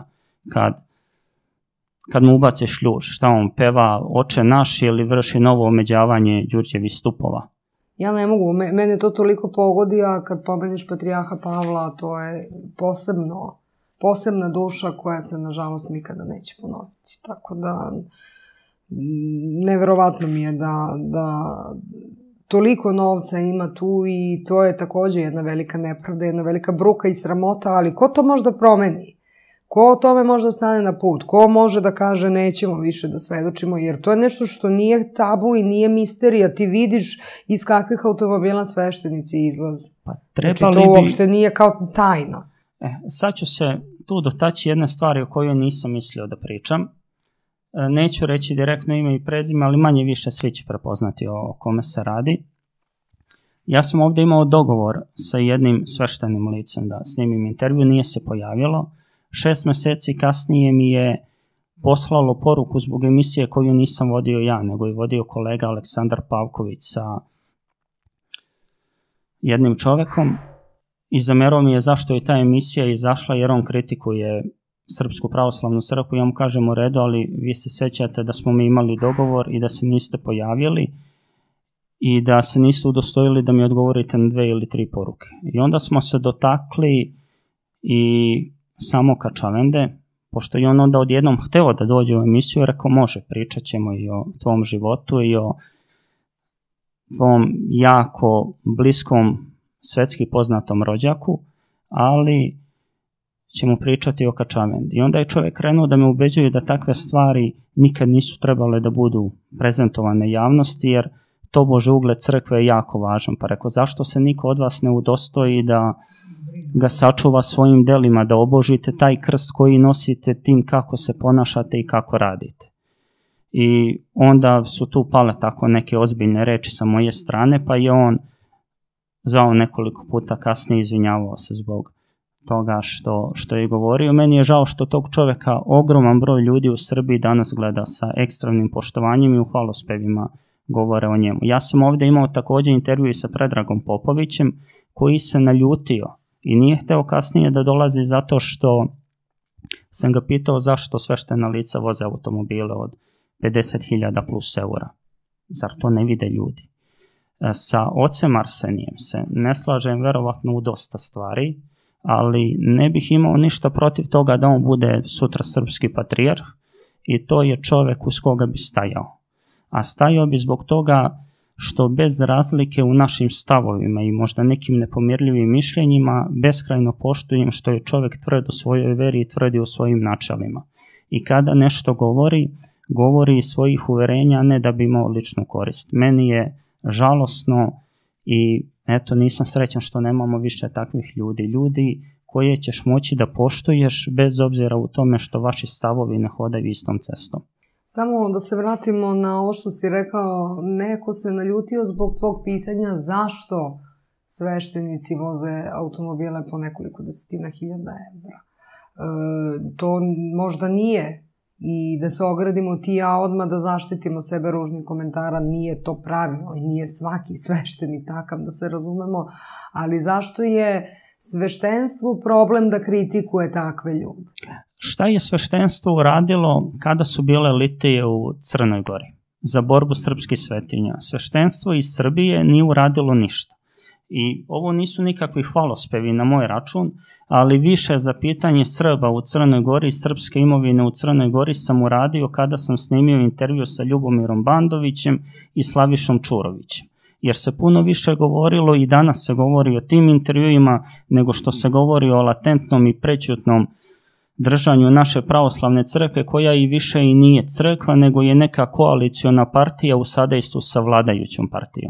kad mu ubace šljuš, šta on peva Oče naš ili vrši novo omeđavanje Đurđevih stupova. Ja ne mogu, mene to toliko pogodi, a kad pomeniš patrijarha Pavla, to je posebna duša koja se nažalost nikada neće ponoviti. Tako da, neverovatno mi je da toliko novca ima tu i to je također jedna velika nepravda, jedna velika bruka i sramota, ali ko to može da promeni? Ko o tome može da stane na put? Ko može da kaže nećemo više da svedočimo? Jer to je nešto što nije tabu i nije misterija. Ti vidiš iz kakvih automobila sveštenici izlaze. Znači to uopšte nije kao tajna. Sad ću se tu dotaći jedne stvari o kojoj nisam mislio da pričam. Neću reći direktno ime i prezime, ali manje više svi će prepoznati o kome se radi. Ja sam ovdje imao dogovor sa jednim sveštenim licem da snimim intervju, nije se pojavilo. 6 mjeseci kasnije mi je poslalo poruku zbog emisije koju nisam vodio ja, nego je vodio kolega Aleksandar Pavković sa jednim čovekom i zamerao mi je zašto je ta emisija izašla, jer on kritikuje Srpsku pravoslavnu crkvu. Ja mu kažem u redu, ali vi se sjećate da smo mi imali dogovor i da se niste pojavili i da se niste udostojili da mi odgovorite na 2 ili 3 poruke. I onda smo se dotakli i samo Kačavende, pošto je on onda odjednom hteo da dođe u emisiju, rekao može, pričat ćemo i o tvom životu i o tvom jako bliskom svetski poznatom rođaku, ali ćemo pričati o Kačavendi. I onda je čovjek krenuo da me ubeđuje da takve stvari nikad nisu trebale da budu prezentovane javnosti, jer tobože ugled crkve je jako važan. Pa rekao, zašto se niko od vas ne udostoji da ga sačuva svojim delima, da obožite taj krst koji nosite tim kako se ponašate i kako radite. I onda su tu pale tako neke ozbiljne reči sa moje strane, pa je on zvao nekoliko puta kasnije, izvinjavao se zbog toga što je govorio. Meni je žao što tog čovjeka ogroman broj ljudi u Srbiji danas gleda sa ekstremnim poštovanjem i u hvalospevima govore o njemu. Ja sam ovdje imao također intervju sa Predragom Popovićem koji se naljutio i nije hteo kasnije da dolazi zato što sam ga pitao zašto sveštena lica voze automobile od 50.000 plus eura. Zar to ne vide ljudi? Sa ocem Arsenijem se ne slažem verovatno u dosta stvari, ali ne bih imao ništa protiv toga da on bude sutra srpski patrijarh i to je čovjek uz koga bi stajao. A stajao bi zbog toga što bez razlike u našim stavovima i možda nekim nepomirljivim mišljenjima beskrajno poštujem što je čovjek tvrd u svojoj veri i tvrdi u svojim načelima. I kada nešto govori iz svojih uverenja, ne da bi imao ličnu korist. Meni je žalosno i eto, nisam srećan što nemamo više takvih ljudi koje ćeš moći da poštuješ bez obzira u tome što vaši stavovi ne hodaju istom cestom. Samo da se vratimo na ovo što si rekao, neko se naljutio zbog tvog pitanja zašto sveštenici voze automobile po nekoliko desetina hiljada evra. To možda nije, i da se ogradimo ti ja odmah da zaštitimo sebe ružnih komentara, nije to pravilno i nije svaki sveštenik takav, da se razumemo, ali zašto je sveštenstvu problem da kritikuje takve ljude? Šta je sveštenstvo uradilo kada su bile litije u Crnoj Gori za borbu srpskih svetinja? Sveštenstvo iz Srbije nije uradilo ništa. I ovo nisu nikakvi hvalospevi na moj račun, ali više za pitanje Srba u Crnoj Gori i srpske imovine u Crnoj Gori sam uradio kada sam snimio intervju sa Ljubomirom Bandovićem i Slavišom Čurovićem. Jer se puno više govorilo i danas se govori o tim intervjuima nego što se govori o latentnom i prećutnom držanju naše pravoslavne crkve, koja i više i nije crkva, nego je neka koaliciona partija u sadejstvu sa vladajućom partijom.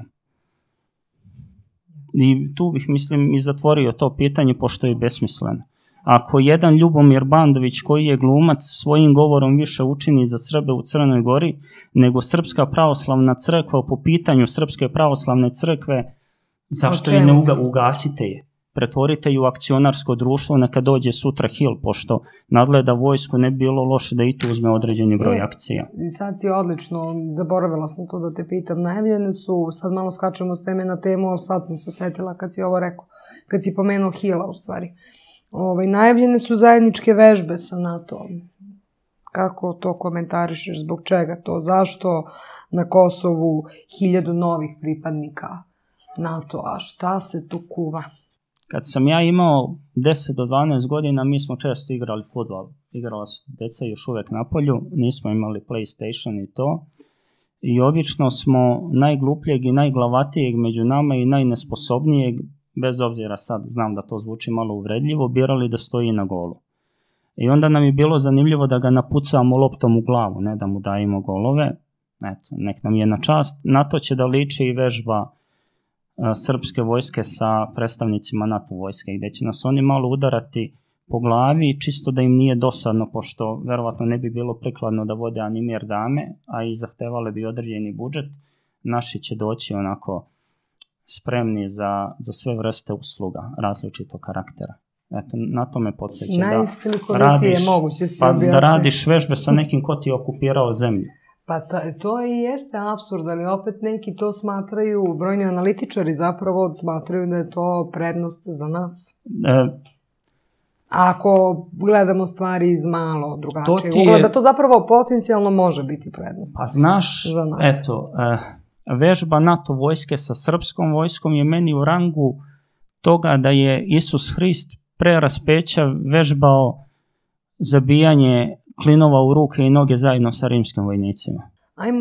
I tu bih, mislim, i zatvorio to pitanje, pošto je besmisleno. Ako jedan Ljubomir Bandović, koji je glumac, svojim govorom više učini za Srbe u Crnoj Gori, nego Srpska pravoslavna crkva po pitanju Srpske pravoslavne crkve, zašto je ne ugasite je? Pretvorite ju u akcionarsko društvo, neka dođe sutra Hill, pošto nadgleda vojsku, ne bi bilo loše da i tu uzme određeni broj akcija. I sad si odlično, zaboravila sam to da te pitam, najavljene su, sad malo skačemo s teme na temu, ali sad sam se setila kad si ovo rekao, kad si pomenuo Hilla u stvari. Najavljene su zajedničke vežbe sa NATO-om. Kako to komentarišeš, zbog čega to, zašto na Kosovu 1000 novih pripadnika NATO-a, šta se tu kuva? Kad sam ja imao 10 do 12 godina, mi smo često igrali fudbal. Igrala su deca još uvek na polju, nismo imali PlayStation i to. I obično smo najglupljeg i najglavatijeg među nama i najnesposobnijeg, bez obzira sad znam da to zvuči malo uvredljivo, birali da stoji na golu. I onda nam je bilo zanimljivo da ga napucamo loptom u glavu, ne da mu dajemo golove. Eto, nek nam je na čast. Na to će da liči i vežba srpske vojske sa predstavnicima NATO vojske, gde će nas oni malo udarati po glavi, čisto da im nije dosadno, pošto verovatno ne bi bilo prikladno da vode animir dame, a i zahtevale bi određeni budžet. Naši će doći onako spremni za sve vrste usluga različitog karaktera. Eto, na to me podsjeća najslikovitije moguće si objasniti. Da radiš vežbe sa nekim ko ti je okupirao zemlju. Pa to i jeste apsurd, ali opet neki to smatraju, brojni analitičari zapravo smatraju da je to prednost za nas. Ako gledamo stvari iz malo drugačijeg ugleda, to zapravo potencijalno može biti prednost. Pa znaš, eto, vežba NATO vojske sa srpskom vojskom je meni u rangu toga da je Isus Hrist pre raspeća vežbao zabijanje klinova u ruke i noge zajedno sa rimskim vojnicima. Ajmo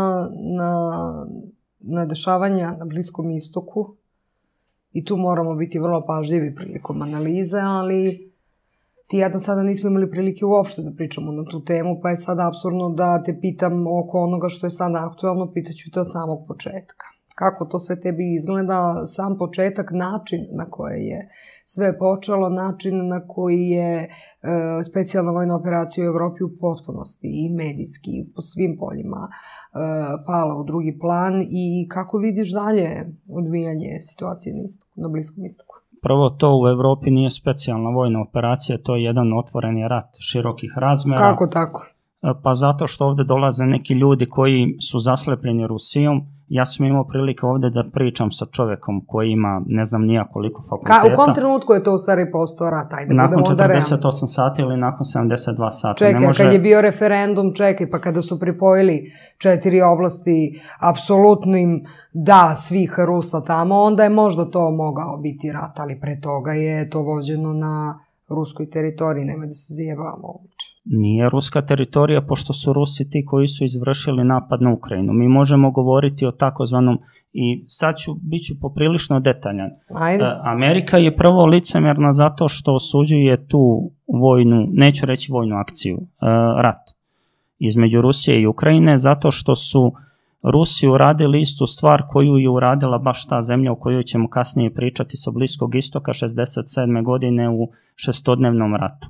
na dešavanja na Bliskom istoku i tu moramo biti vrlo pažljivi prilikom analize, ali ti jedno sada nismo imali prilike uopšte da pričamo na tu temu, pa je sada apsurdno da te pitam oko onoga što je sada aktualno, pitaću te od samog početka. Kako to sve tebi izgleda, sam početak, način na koji je sve počelo, način na koji je specijalna vojna operacija u Evropi u potpunosti i medijski i po svim poljima pala u drugi plan i kako vidiš dalje odvijanje situacije na Bliskom istoku? Prvo, to u Evropi nije specijalna vojna operacija, to je jedan otvoreni rat širokih razmera. Kako tako? Pa zato što ovde dolaze neki ljudi koji su zaslepljeni Rusijom. Ja sam imao prilike ovde da pričam sa čovekom koji ima ne znam nija koliko fakulteta. U kom trenutku je to u stvari postao rat? Nakon 48 sati ili nakon 72 sata. Čekaj, kad je bio referendum, pa kada su pripojili 4 oblasti apsolutnim da svih Rusa tamo, onda je možda to mogao biti rat, ali pre toga je to vođeno na ruskoj teritoriji, nemoj da se zajebavamo uopće. Nije ruska teritorija, pošto su Rusi ti koji su izvršili napad na Ukrajinu. Mi možemo govoriti o takozvanom, i sad bit ću poprilično detaljan. Amerika je prvo licemjerna zato što osuđuje tu vojnu, neću reći vojnu akciju, rat između Rusije i Ukrajine, zato što su Rusi uradili istu stvar koju je uradila baš ta zemlja o kojoj ćemo kasnije pričati sa Bliskog istoka 67. godine u šestodnevnom ratu.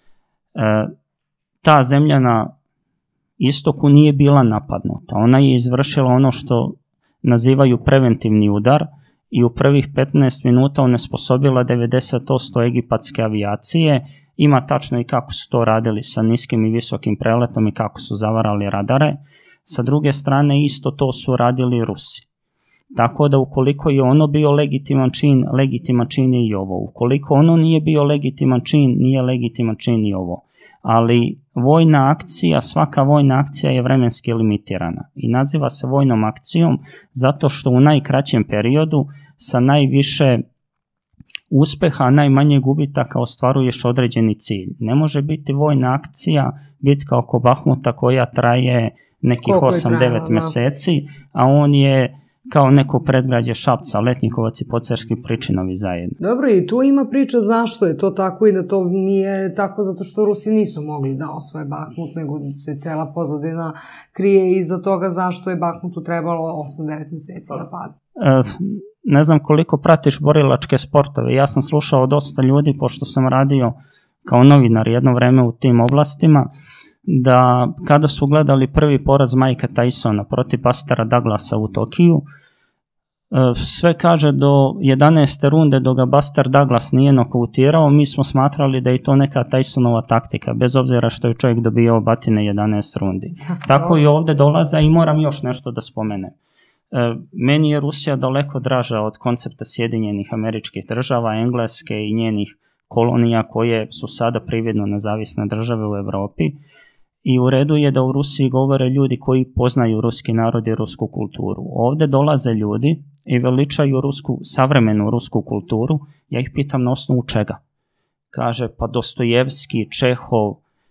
Ta zemlja na istoku nije bila napadnuta. Ona je izvršila ono što nazivaju preventivni udar i u prvih 15 minuta onesposobila 90% egipatske avijacije. Ima tačno i kako su to radili sa niskim i visokim preletom i kako su zavarali radare. Sa druge strane isto to su radili Rusi. Tako da ukoliko je ono bio legitiman čin je i ovo. Ukoliko ono nije bio legitiman čin, nije legitiman čin i ovo. Ali vojna akcija, svaka vojna akcija je vremenski limitirana i naziva se vojnom akcijom zato što u najkraćem periodu sa najviše uspeha, a najmanje gubitaka ostvaruješ određeni cilj. Ne može biti vojna akcija, bitka oko Bahmuta koja traje nekih 8-9 meseci, a on je kao neko predgrađe Šapca, Letnjikovac i Pocerski Pričinovi zajedno. Dobro, i tu ima priča zašto je to tako i da to nije tako zato što Rusi nisu mogli da osvoje Bahmut, nego se cela pozadina krije iza toga zašto je Bahmutu trebalo 8-9 meseci da padne. Ne znam koliko pratiš borilačke sportove. Ja sam slušao dosta ljudi, pošto sam radio kao novinar jedno vreme u tim oblastima, da kada su gledali prvi poraz Mikea Tysona protiv Bustera Douglasa u Tokiju, sve kaže do 11. runde dok ga Buster Douglas nije nokautirao, mi smo smatrali da je to neka Tysonova taktika, bez obzira što je čovjek dobijao batine 11 rundi. Tako i ovde dolaze i moram još nešto da spomenem. Meni je Rusija daleko draža od koncepta Sjedinjenih Američkih Država, Engleske i njenih kolonija koje su sada prividno nezavisne države u Evropi. I u redu je da u Rusiji govore ljudi koji poznaju ruski narod i rusku kulturu. Ovde dolaze ljudi i veličaju savremenu rusku kulturu. Ja ih pitam na osnovu čega. Kaže, pa Dostojevski, Čehov,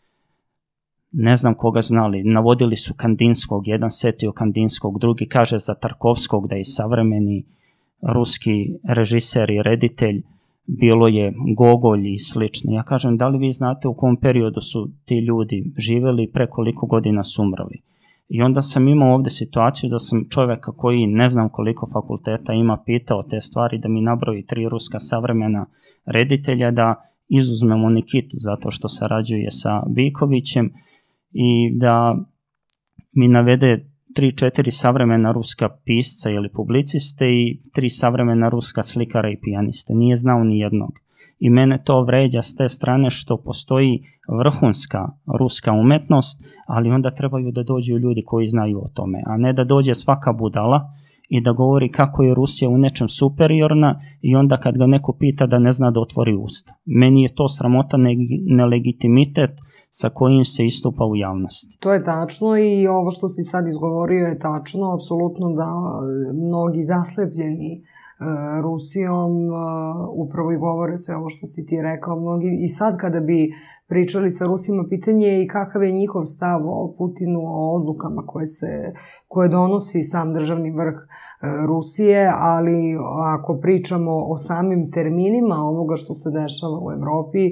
ne znam koga znali, navodili su Kandinskog, jedan setio Kandinskog, drugi kaže za Tarkovskog da je savremeni ruski režiser i reditelj, bilo je Gogolj i slično. Ja kažem, da li vi znate u kom periodu su ti ljudi živeli i pre koliko godina su umrli? I onda sam imao ovde situaciju da sam čoveka koji ne znam koliko fakulteta ima pitao te stvari da mi nabroji 3 ruska savremena reditelja, da izuzmemo Nikitu zato što sarađuje sa Bikovićem i da mi navede 3-4 savremena ruska pisca ili publiciste i 3 savremena ruska slikara i pijaniste. Nije znao ni jednog. I mene to vređa s te strane što postoji vrhunska ruska umetnost, ali onda trebaju da dođu ljudi koji znaju o tome, a ne da dođe svaka budala i da govori kako je Rusija u nečem superiorna i onda kad ga neko pita da ne zna da otvori usta. Meni je to sramota, nelegitimitet sa kojim se istupa u javnosti. To je tačno i ovo što si sad izgovorio je tačno, apsolutno da mnogi zaslepljeni Rusijom upravo i govore sve ovo što si ti rekao. Mnogi, i sad kada bi pričali sa Rusima, pitanje je i kakav je njihov stav o Putinu, o odlukama koje donosi sam državni vrh Rusije, ali ako pričamo o samim terminima ovoga što se dešava u Evropi,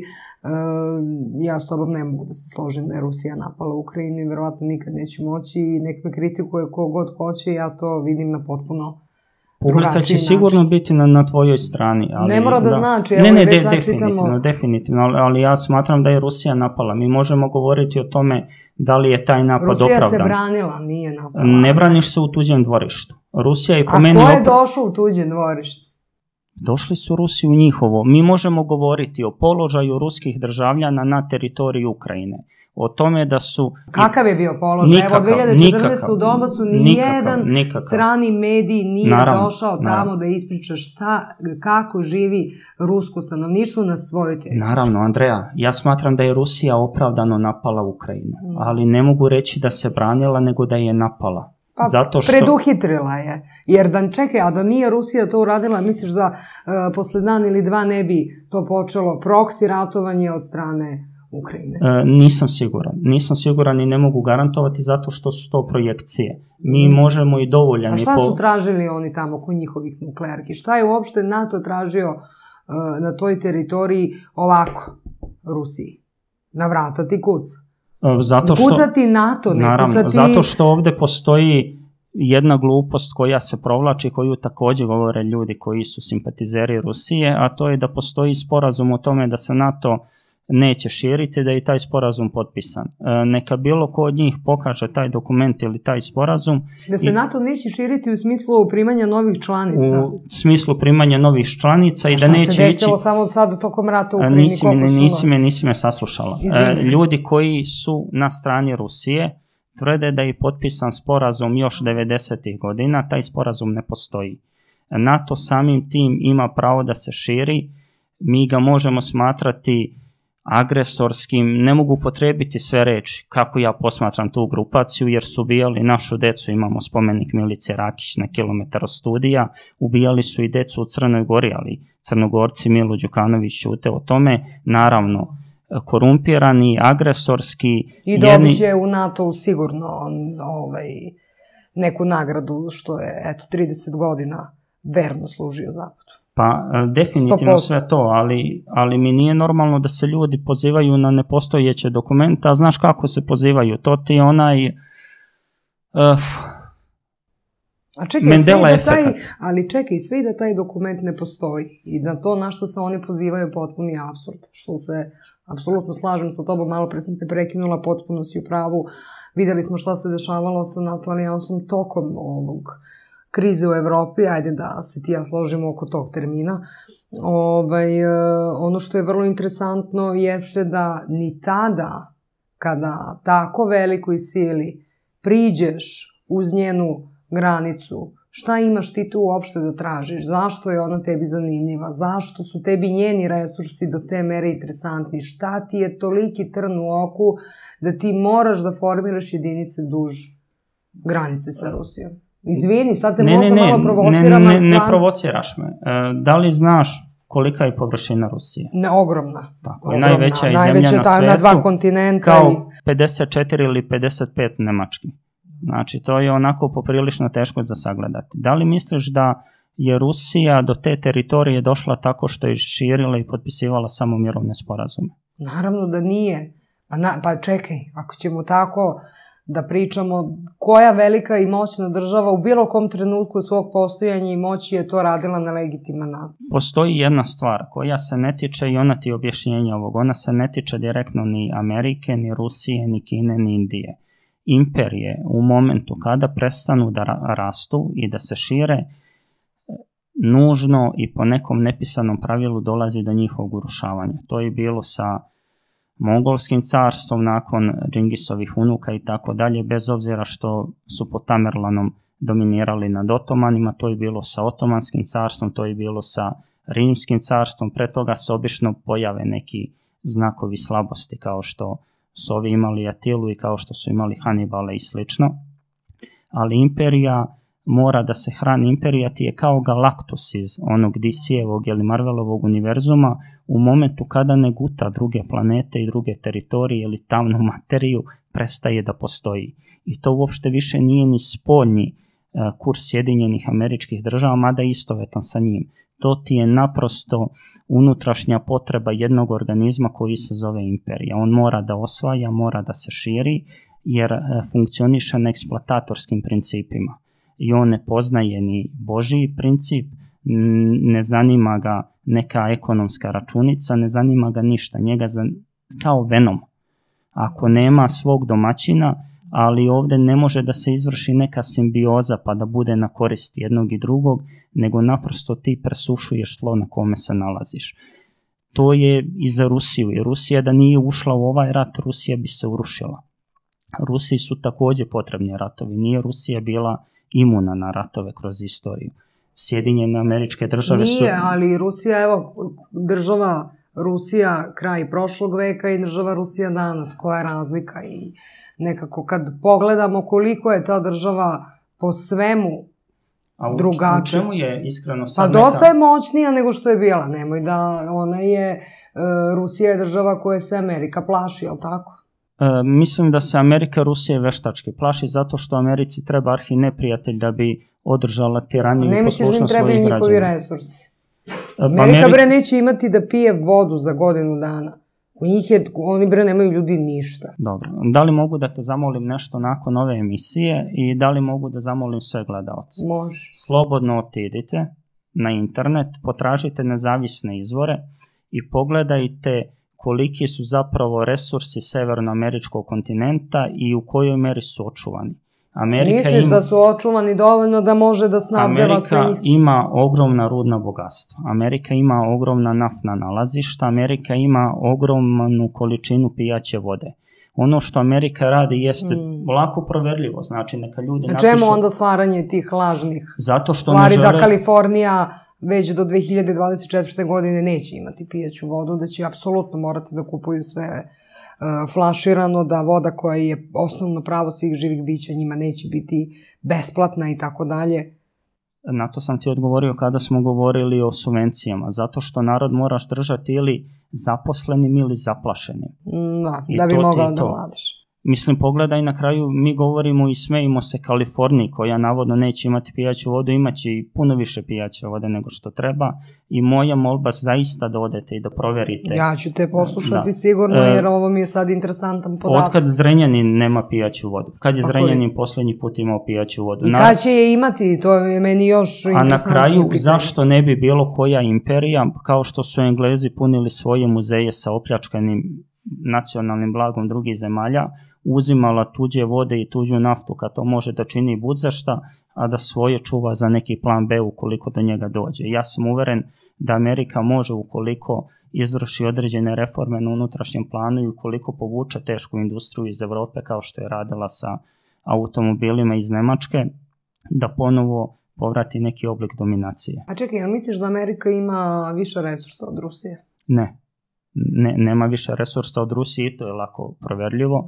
ja s tobom ne mogu da se složim da je Rusija napala Ukrajinu i verovatno nikad neće moći i nek me kritikuje kogod hoće, ja to vidim na potpuno publika će sigurno biti na tvojoj strani. Ali, ne mora da znači. Definitivno, ali ja smatram da je Rusija napala. Mi možemo govoriti o tome da li je taj napad opravdan. Rusija se branila, nije napala. Ne braniš se u tuđem dvorištu. Rusija je po meni... A ko je došao u tuđe dvorište? Došli su Rusi u njihovo. Mi možemo govoriti o položaju ruskih državljana na teritoriji Ukrajine. O tome da su... Kakav je bio položaj? Evo, 2014. u doba su nijedan strani medij nije došao tamo da ispriča kako živi rusko stanovništvo na svojoj teritoriji. Naravno, Andreja, ja smatram da je Rusija opravdano napala Ukrajinu, ali ne mogu reći da se branila, nego da je napala. Pa preduhitrila je, jer a da nije Rusija to uradila, misliš da posle dan ili dva ne bi to počelo proksi ratovanje od strane Ukrajine? Nisam siguran i ne mogu garantovati zato što su to projekcije. Mi možemo i dovoljan... A šta su tražili oni tamo kod njihovih nuklearki? Šta je uopšte NATO tražio na toj teritoriji ovako Rusiji? Na vrata ti kuca. Kucati NATO, ne kucati... Zato što ovde postoji jedna glupost koja se provlači, koju takođe govore ljudi koji su simpatizeri Rusije, a to je da postoji sporazum o tome da se NATO neće širiti, da je taj sporazum potpisan. Neka bilo ko od njih pokaže taj dokument ili taj sporazum. Da se NATO neće širiti u smislu primanja novih članica? U smislu primanja novih članica i da neće ići... A šta se desilo samo sad tokom rata u Ukrajini? Nisi me saslušala. Ljudi koji su na strani Rusije tvrde da je potpisan sporazum još 90. godina, taj sporazum ne postoji. NATO samim tim ima pravo da se širi, mi ga možemo smatrati agresorskim, ne mogu potrebiti sve reči kako ja posmatram tu grupaciju, jer su ubijali našu decu, imamo spomenik Milice Rakić na kilometar od studija, ubijali su i decu u Crnoj Gori, ali Crnogorci Milo Đukanović ćute o tome, naravno korumpirani, agresorski. I dobit će u NATO sigurno neku nagradu što je 30 godina verno služio Zapadu. Pa definitivno 100%. Sve to, ali mi nije normalno da se ljudi pozivaju na nepostojeće dokumente, a znaš kako se pozivaju, to ti je onaj Mandela efekat. Ali čekaj, sve i da taj dokument ne postoji i da to na što se oni pozivaju potpuni apsurd, što se apsolutno slažem sa tobom, malo pre sam te prekinula, potpuno si u pravu, videli smo šta se dešavalo sa NATO alijansom tokom ovog krize u Evropi, ajde da se ti ja složimo oko tog termina. Ono što je vrlo interesantno jeste da ni tada, kada tako velikoj sili priđeš uz njenu granicu, šta imaš ti tu uopšte da tražiš? Zašto je ona tebi zanimljiva? Zašto su tebi njeni resursi do te mere interesantni? Šta ti je toliki trn u oku da ti moraš da formiraš jedinice duž granice sa Rusijom? Izvini, sad te možda malo provociram. Ne provociraš me. Da li znaš kolika je površina Rusije? Ogromna. Tako je, najveća je zemlja na svetu. Na 2 kontinenta. Kao 54 ili 55 Nemački. Znači, to je onako poprilično teško za sagledati. Da li misliš da je Rusija do te teritorije došla tako što je širila i potpisivala samo mirovne sporazume? Naravno da nije. Pa čekaj, ako ćemo tako da pričamo, koja velika i moćna država u bilo kom trenutku svog postojanja i moći je to radila na legitiman način? Postoji jedna stvar koja se ne tiče, i ona ti je objašnjenje ovog, ona se ne tiče direktno ni Amerike, ni Rusije, ni Kine, ni Indije. imperije u momentu kada prestanu da rastu i da se šire, nužno i po nekom nepisanom pravilu dolazi do njihovog urušavanja. To je bilo sa Mongolskim carstvom nakon Džingisovih unuka i tako dalje, bez obzira što su pod Tamerlanom dominirali nad Otomanima, to je bilo sa Otomanskim carstvom, to je bilo sa Rimskim carstvom, pre toga se obično pojave neki znakovi slabosti kao što su ovi imali Atilu i kao što su imali Hanibala i slično, ali imperija mora da se hrani. Imperija ti je kao Galaktus iz onog DC-evog ili Marvelovog univerzuma, u momentu kada ne guta druge planete i druge teritorije ili tamnu materiju, prestaje da postoji. I to uopšte više nije ni spoljni kurs Sjedinjenih Američkih Država, mada je istovetan sa njim. To ti je naprosto unutrašnja potreba jednog organizma koji se zove imperija. On mora da osvaja, mora da se širi, jer funkcioniše na eksploatatorskim principima. I on ne poznaje ni Božji princip, ne zanima ga neka ekonomska računica, ne zanima ga ništa, njega kao Venom. Ako nema svog domaćina, ali ovdje ne može da se izvrši neka simbioza pa da bude na korist jednog i drugog, nego naprosto ti presušuješ tlo na kome se nalaziš. To je i za Rusiju. I Rusija da nije ušla u ovaj rat, Rusija bi se urušila. Rusiji su također potrebni ratovi. Nije Rusija bila imuna na ratove kroz istoriju. Sjedinjene Američke Države su... Nije, ali Rusija, evo, država Rusija kraj prošlog veka i država Rusija danas, koja je razlika i nekako kad pogledamo koliko je ta država po svemu drugačija. U čemu je iskreno sad Pa dosta je moćnija nego što je bila, nemoj da, ona je, Rusija je država koja se Amerika plaši, jel tako? Mislim da se Amerika Rusije veštački plaši zato što Americi treba arhineprijatelj da bi održala tiraniju i poslušnost svojih građana. Ne misliš da im trebaju njihovi resursi? Amerika bre neće imati da pije vodu za godinu dana. U njih je, oni bre nemaju ljudi ništa. Dobro, da li mogu da te zamolim nešto nakon ove emisije i da li mogu da zamolim sve gledalce? Može. Slobodno otidite na internet, potražite nezavisne izvore i pogledajte koliki su zapravo resursi severnoameričkog kontinenta i u kojoj meri su očuvani. Misliš da su očuvani dovoljno da može da snabdeva sve njih? Amerika ima ogromna rudna bogatstva. Amerika ima ogromna naftna nalazišta. Amerika ima ogromnu količinu pijaće vode. Ono što Amerika radi jeste lako proverljivo. Znači, neka ljudi napišu... Čemu onda stvaranje tih lažnih Zato što stvari da Kalifornija već do 2024. godine neće imati pijaću vodu, da će apsolutno morati da kupuju sve flaširano, da voda koja je osnovno pravo svih živih bića njima neće biti besplatna i tako dalje. Na to sam ti odgovorio kada smo govorili o subvencijama, zato što narod moraš držati ili zaposlenim ili zaplašenim. Da bi mogao da vladaš. Mislim, pogledaj, na kraju mi govorimo i smejimo se Kaliforniji, koja navodno neće imati pijaću vodu, imaće i puno više pijaće vode nego što treba, i moja molba zaista da odete i da proverite. Ja ću te poslušati sigurno, jer ovo mi je sad interesantan podatak. Otkad Zrenjanin nema pijaću vodu? Kad je Zrenjanin posljednji put imao pijaću vodu? I kad će je imati? To je meni još interesantno. A na kraju, zašto ne bi bilo koja imperija, kao što su Englezi punili svoje muzeje sa opljačkanim nacionalnim blagom drugih zemalja, uzimala tuđe vode i tuđu naftu kad to može da čini budzašta, a da svoje čuva za neki plan B ukoliko do njega dođe. Ja sam uveren da Amerika može, ukoliko izvrši određene reforme na unutrašnjem planu i ukoliko povuče tešku industriju iz Evrope kao što je radila sa automobilima iz Nemačke, da ponovo povrati neki oblik dominacije. A čekaj, jel misliš da Amerika ima više resursa od Rusije? Ne. Nema više resursa od Rusije, to je lako proverljivo,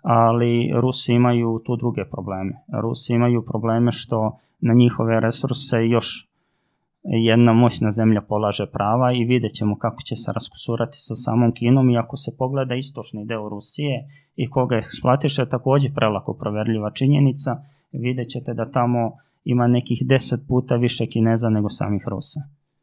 ali Rusi imaju tu druge probleme. Rusi imaju probleme što na njihove resurse još jedna moćna zemlja polaže prava i vidjet ćemo kako će se raskusurati sa samom Kinom, i ako se pogleda istočni deo Rusije i koga eksploatiše, također prelako proverljiva činjenica, vidjet ćete da tamo ima nekih 10 puta više Kineza nego samih Rusa.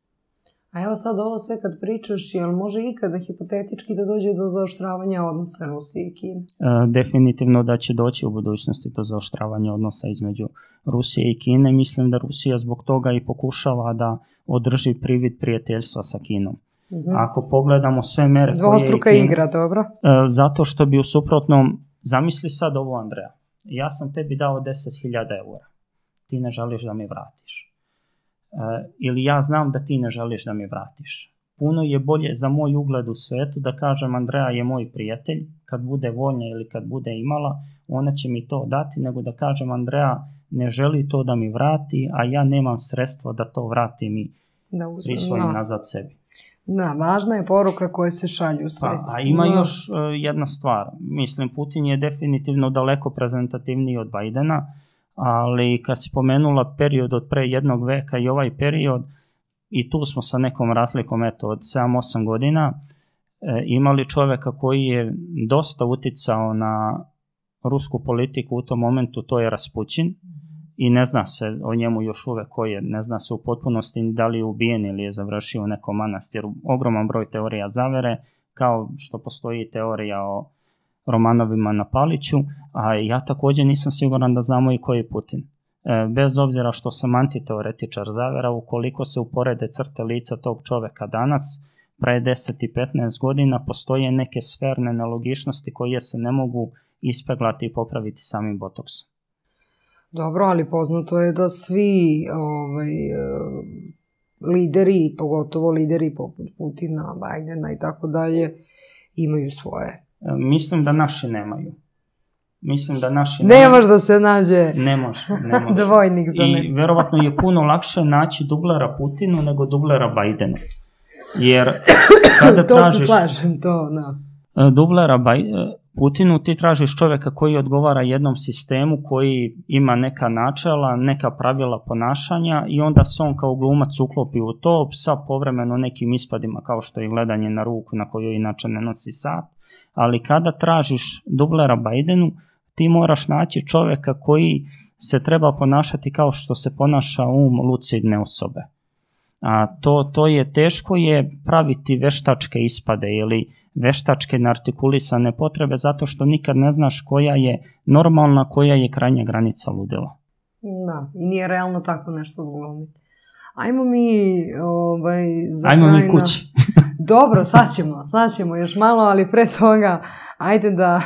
A evo sad ovo sve kad pričaš, jel može ikada hipotetički da dođe do zaoštravanja odnosa Rusije i Kine? Definitivno da će doći u budućnosti do zaoštravanja odnosa između Rusije i Kine. Mislim da Rusija zbog toga i pokušava da održi privid prijateljstva sa Kinom. Ako pogledamo sve mere... Dvostruka igra, dobro. Zato što bi u suprotnom... Zamisli sad ovo, Andreja. ja sam tebi dao 10.000 eura, ti ne želiš da mi vratiš. Ili ja znam da ti ne želiš da mi vratiš. Puno je bolje za moj ugled u svetu da kažem Andreja je moj prijatelj, kad bude voljna ili kad bude imala, ona će mi to dati, nego da kažem Andreja ne želi to da mi vrati, a ja nemam sredstva da to vratim i prisvojim nazad sebi. Da, važna je poruka koja se šalje u svet. A ima još jedna stvar. Mislim, Putin je definitivno daleko prezentativniji od Bajdena, ali kad si pomenula period od pre jednog veka i ovaj period, i tu smo sa nekom razlikom od 7-8 godina, imali čoveka koji je dosta uticao na rusku politiku u tom momentu, to je Raspućin, i ne zna se o njemu još uvek ko je, ne zna se u potpunosti da li je ubijen ili je završio u nekom manastiru. Ogroman broj teorija zavere, kao što postoji teorija o Romanovima na Paliću, a ja također nisam siguran da znamo i ko je Putin. Bez obzira što sam antiteoretičar zavera, ukoliko se uporede crte lica tog čoveka danas, pre 10 i 15 godina, postoje neke sferne nelogičnosti koje se ne mogu ispeglati i popraviti samim botoksom. Dobro, ali poznato je da svi lideri, pogotovo lideri poput Putina, Bajdena i tako dalje, imaju svoje. Mislim da naši nemaju. Nemaš da se nađe ne može. dvojnik za ne. I verovatno je puno lakše naći dublera Putinu nego dublera Bajdenu. Jer kada to tražiš... se slažem, to, da. Dublera Putinu ti tražiš čovjeka koji odgovara jednom sistemu, koji ima neka načela, neka pravila ponašanja i onda se on kao glumac uklopi u to sa povremeno nekim ispadima kao što je gledanje na ruku na kojoj inače ne nosi sat. Ali kada tražiš dublera Bajdenu, ti moraš naći čovjeka koji se treba ponašati kao što se ponaša lucidne osobe. A to je teško je praviti veštačke ispade ili veštačke neartikulisane potrebe zato što nikad ne znaš koja je normalna, koja je krajnja granica ludila. Da, i nije realno tako nešto odglumiti. Ajmo mi Ajmo mi kući. Dobro, sad ćemo još malo, ali pre toga ajde da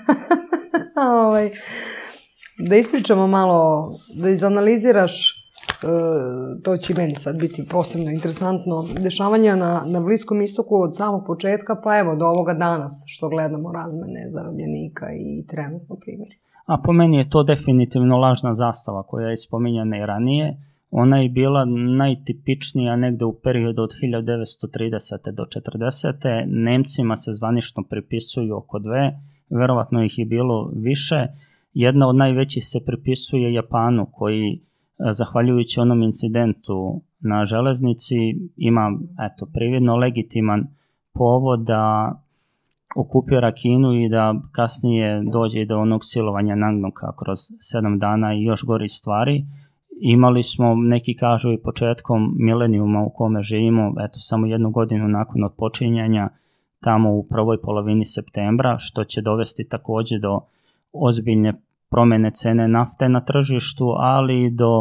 da ispričamo malo, da izanaliziraš, to će meni sad biti posebno interesantno, dešavanja na Bliskom istoku od samog početka, pa evo do ovoga danas što gledamo razmene zarobljenika i trenutno primjer. A po meni je to definitivno lažna zastava koja je spominjana i ranije. Ona je bila najtipičnija negde u periodu od 1930. do 40. Nemcima se zvanično pripisuju oko 2, verovatno ih je bilo više. Jedna od najvećih se pripisuje Japanu koji, zahvaljujući onom incidentu na železnici, ima prividno legitiman povod da okupira Kinu i da kasnije dođe do onog silovanja Nangnuka kroz 7 dana i još gori stvari. Imali smo, neki kažu i početkom milenijuma u kome živimo, samo 1 godinu nakon odpočinjanja, tamo u prvoj polovini septembra, što će dovesti također do ozbiljne promjene cene nafte na tržištu, ali i do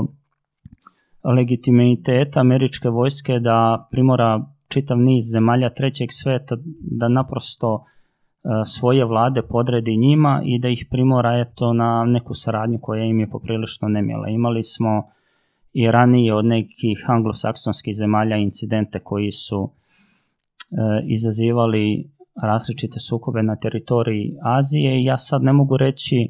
legitimiteta američke vojske da primora čitav niz zemalja trećeg sveta da naprosto svoje vlade podredi njima i da ih primora na neku saradnju koja im je poprilično nemila. Imali smo i ranije od nekih anglosaksonskih zemalja incidente koji su izazivali različite sukobe na teritoriji Azije i ja sad ne mogu reći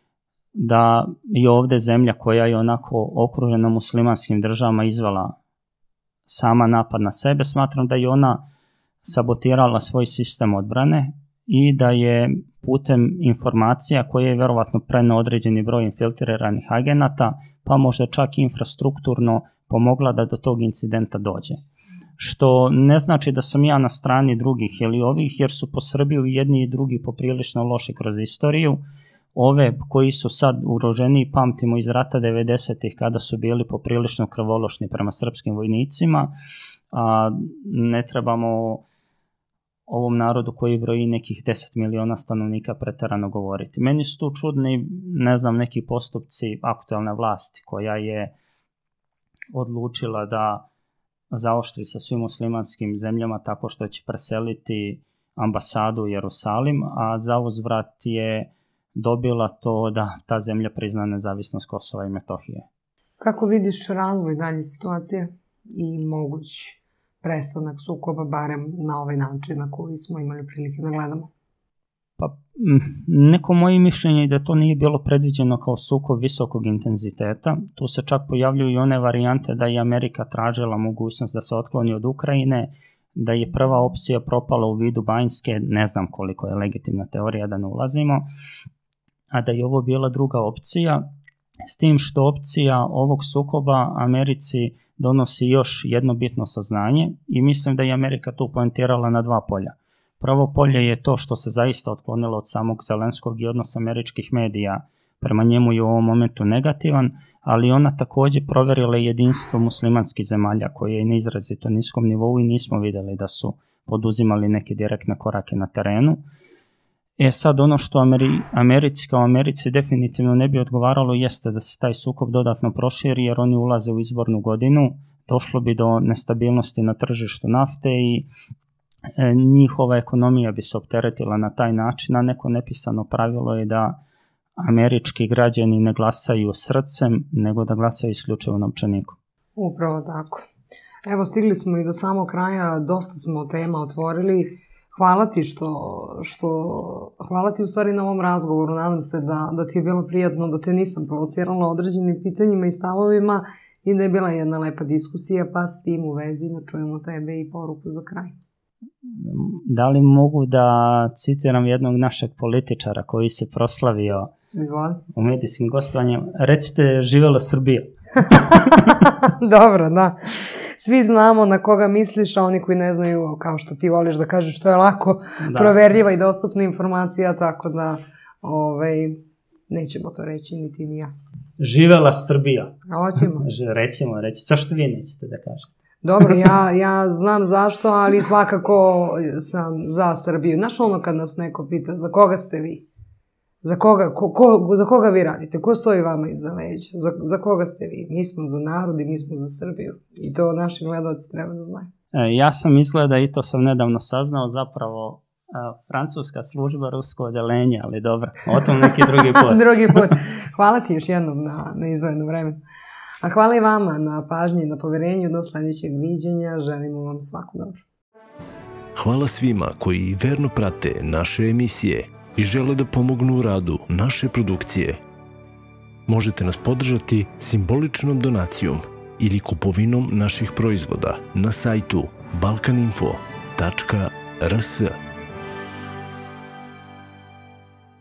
da je ovdje zemlja koja je onako okružena muslimanskim državama izvela sama napad na sebe. Smatram da je ona sabotirala svoj sistem odbrane i da je putem informacija koje je verovatno preneo određeni broj infiltriranih agenata, pa možda čak i infrastrukturno pomogla da do tog incidenta dođe. Što ne znači da sam ja na strani drugih ili ovih, jer su po Srbiju jedni i drugi poprilično loši kroz istoriju. Ove koji su sad ugroženiji pamtimo iz rata 90-ih kada su bili poprilično krvološni prema srpskim vojnicima, a ne trebamo ovom narodu koji broji nekih 10 miliona stanovnika preterano govoriti. Meni su tu čudni, neki postupci aktualne vlasti koja je odlučila da zaoštri sa svim muslimanskim zemljama tako što će preseliti ambasadu u Jerusalim, a za uzvrat je dobila to da ta zemlja prizna nezavisnost Kosova i Metohije. Kako vidiš razvoj dalje situacije i moguć prestanak sukoba, barem na ovaj način na koji smo imali prilike da gledamo? Pa, neko moje mišljenje je da to nije bilo predviđeno kao sukob visokog intenziteta. Tu se čak pojavljuju i one varijante da je Amerika tražila mogućnost da se otkloni od Ukrajine, da je prva opcija propala u vidu Banjske, ne znam koliko je legitimna teorija da ne ulazimo, a da je ovo bila druga opcija, s tim što opcija ovog sukoba Americi donosi još jedno bitno saznanje i mislim da je Amerika tu poentirala na dva polja. Prvo polje je to što se zaista otklonilo od samog Zelenskog i odnos američkih medija prema njemu je u ovom momentu negativan, ali ona također proverila jedinstvo muslimanskih zemalja koje je na izrazito niskom nivou i nismo vidjeli da su poduzimali neke direktne korake na terenu. Sad ono što Americi kao Americi definitivno ne bi odgovaralo jeste da se taj sukob dodatno proširi jer oni ulaze u izbornu godinu, došlo bi do nestabilnosti na tržištu nafte i njihova ekonomija bi se opteretila na taj način, a neko nepisano pravilo je da američki građani ne glasaju srcem, nego da glasaju isključivo novčanikom. Upravo tako. Evo, stigli smo i do samog kraja, dosta smo tema otvorili. Hvala ti hvala ti u stvari na ovom razgovoru. Nadam se da ti je bilo prijatno, da te nisam provocirala određenim pitanjima i stavovima i da je bila jedna lepa diskusija, pa s tim u vezi da čujemo tebe i poruku za kraj. Da li mogu da citiram jednog našeg političara koji se proslavio u medijskim gostovanjima? Recite, živela Srbija. Dobro, da. Svi znamo na koga misliš, a oni koji ne znaju, kao što ti voliš da kažeš, što je lako proverljiva i dostupna informacija, tako da nećemo to reći ni ti ni ja. Živela Srbija. A hoćemo? Rećemo. Zašto vi nećete da kažete? Dobro, ja znam zašto, ali svakako sam za Srbiju. Znaš ono kad nas neko pita, za koga ste vi? Za koga vi radite? Ko stoji vama iza leđa? Za koga ste vi? Mi smo za narod i mi smo za Srbiju. I to naši gledalci treba da znaju. Ja sam izgleda, i to sam nedavno saznao, zapravo francuska služba, rusko odelenje, ali dobro, o tom neki drugi put. Drugi put. Hvala ti još jednom na izdvojenom vremenu. A hvala i vama na pažnji i na poverenju. Do sljedećeg viđenja. Želimo vam svako dobro. Hvala svima koji verno prate naše emisije i žele da pomognu u radu naše produkcije. Možete nas podržati simboličnom donacijom ili kupovinom naših proizvoda na sajtu balkaninfo.rs.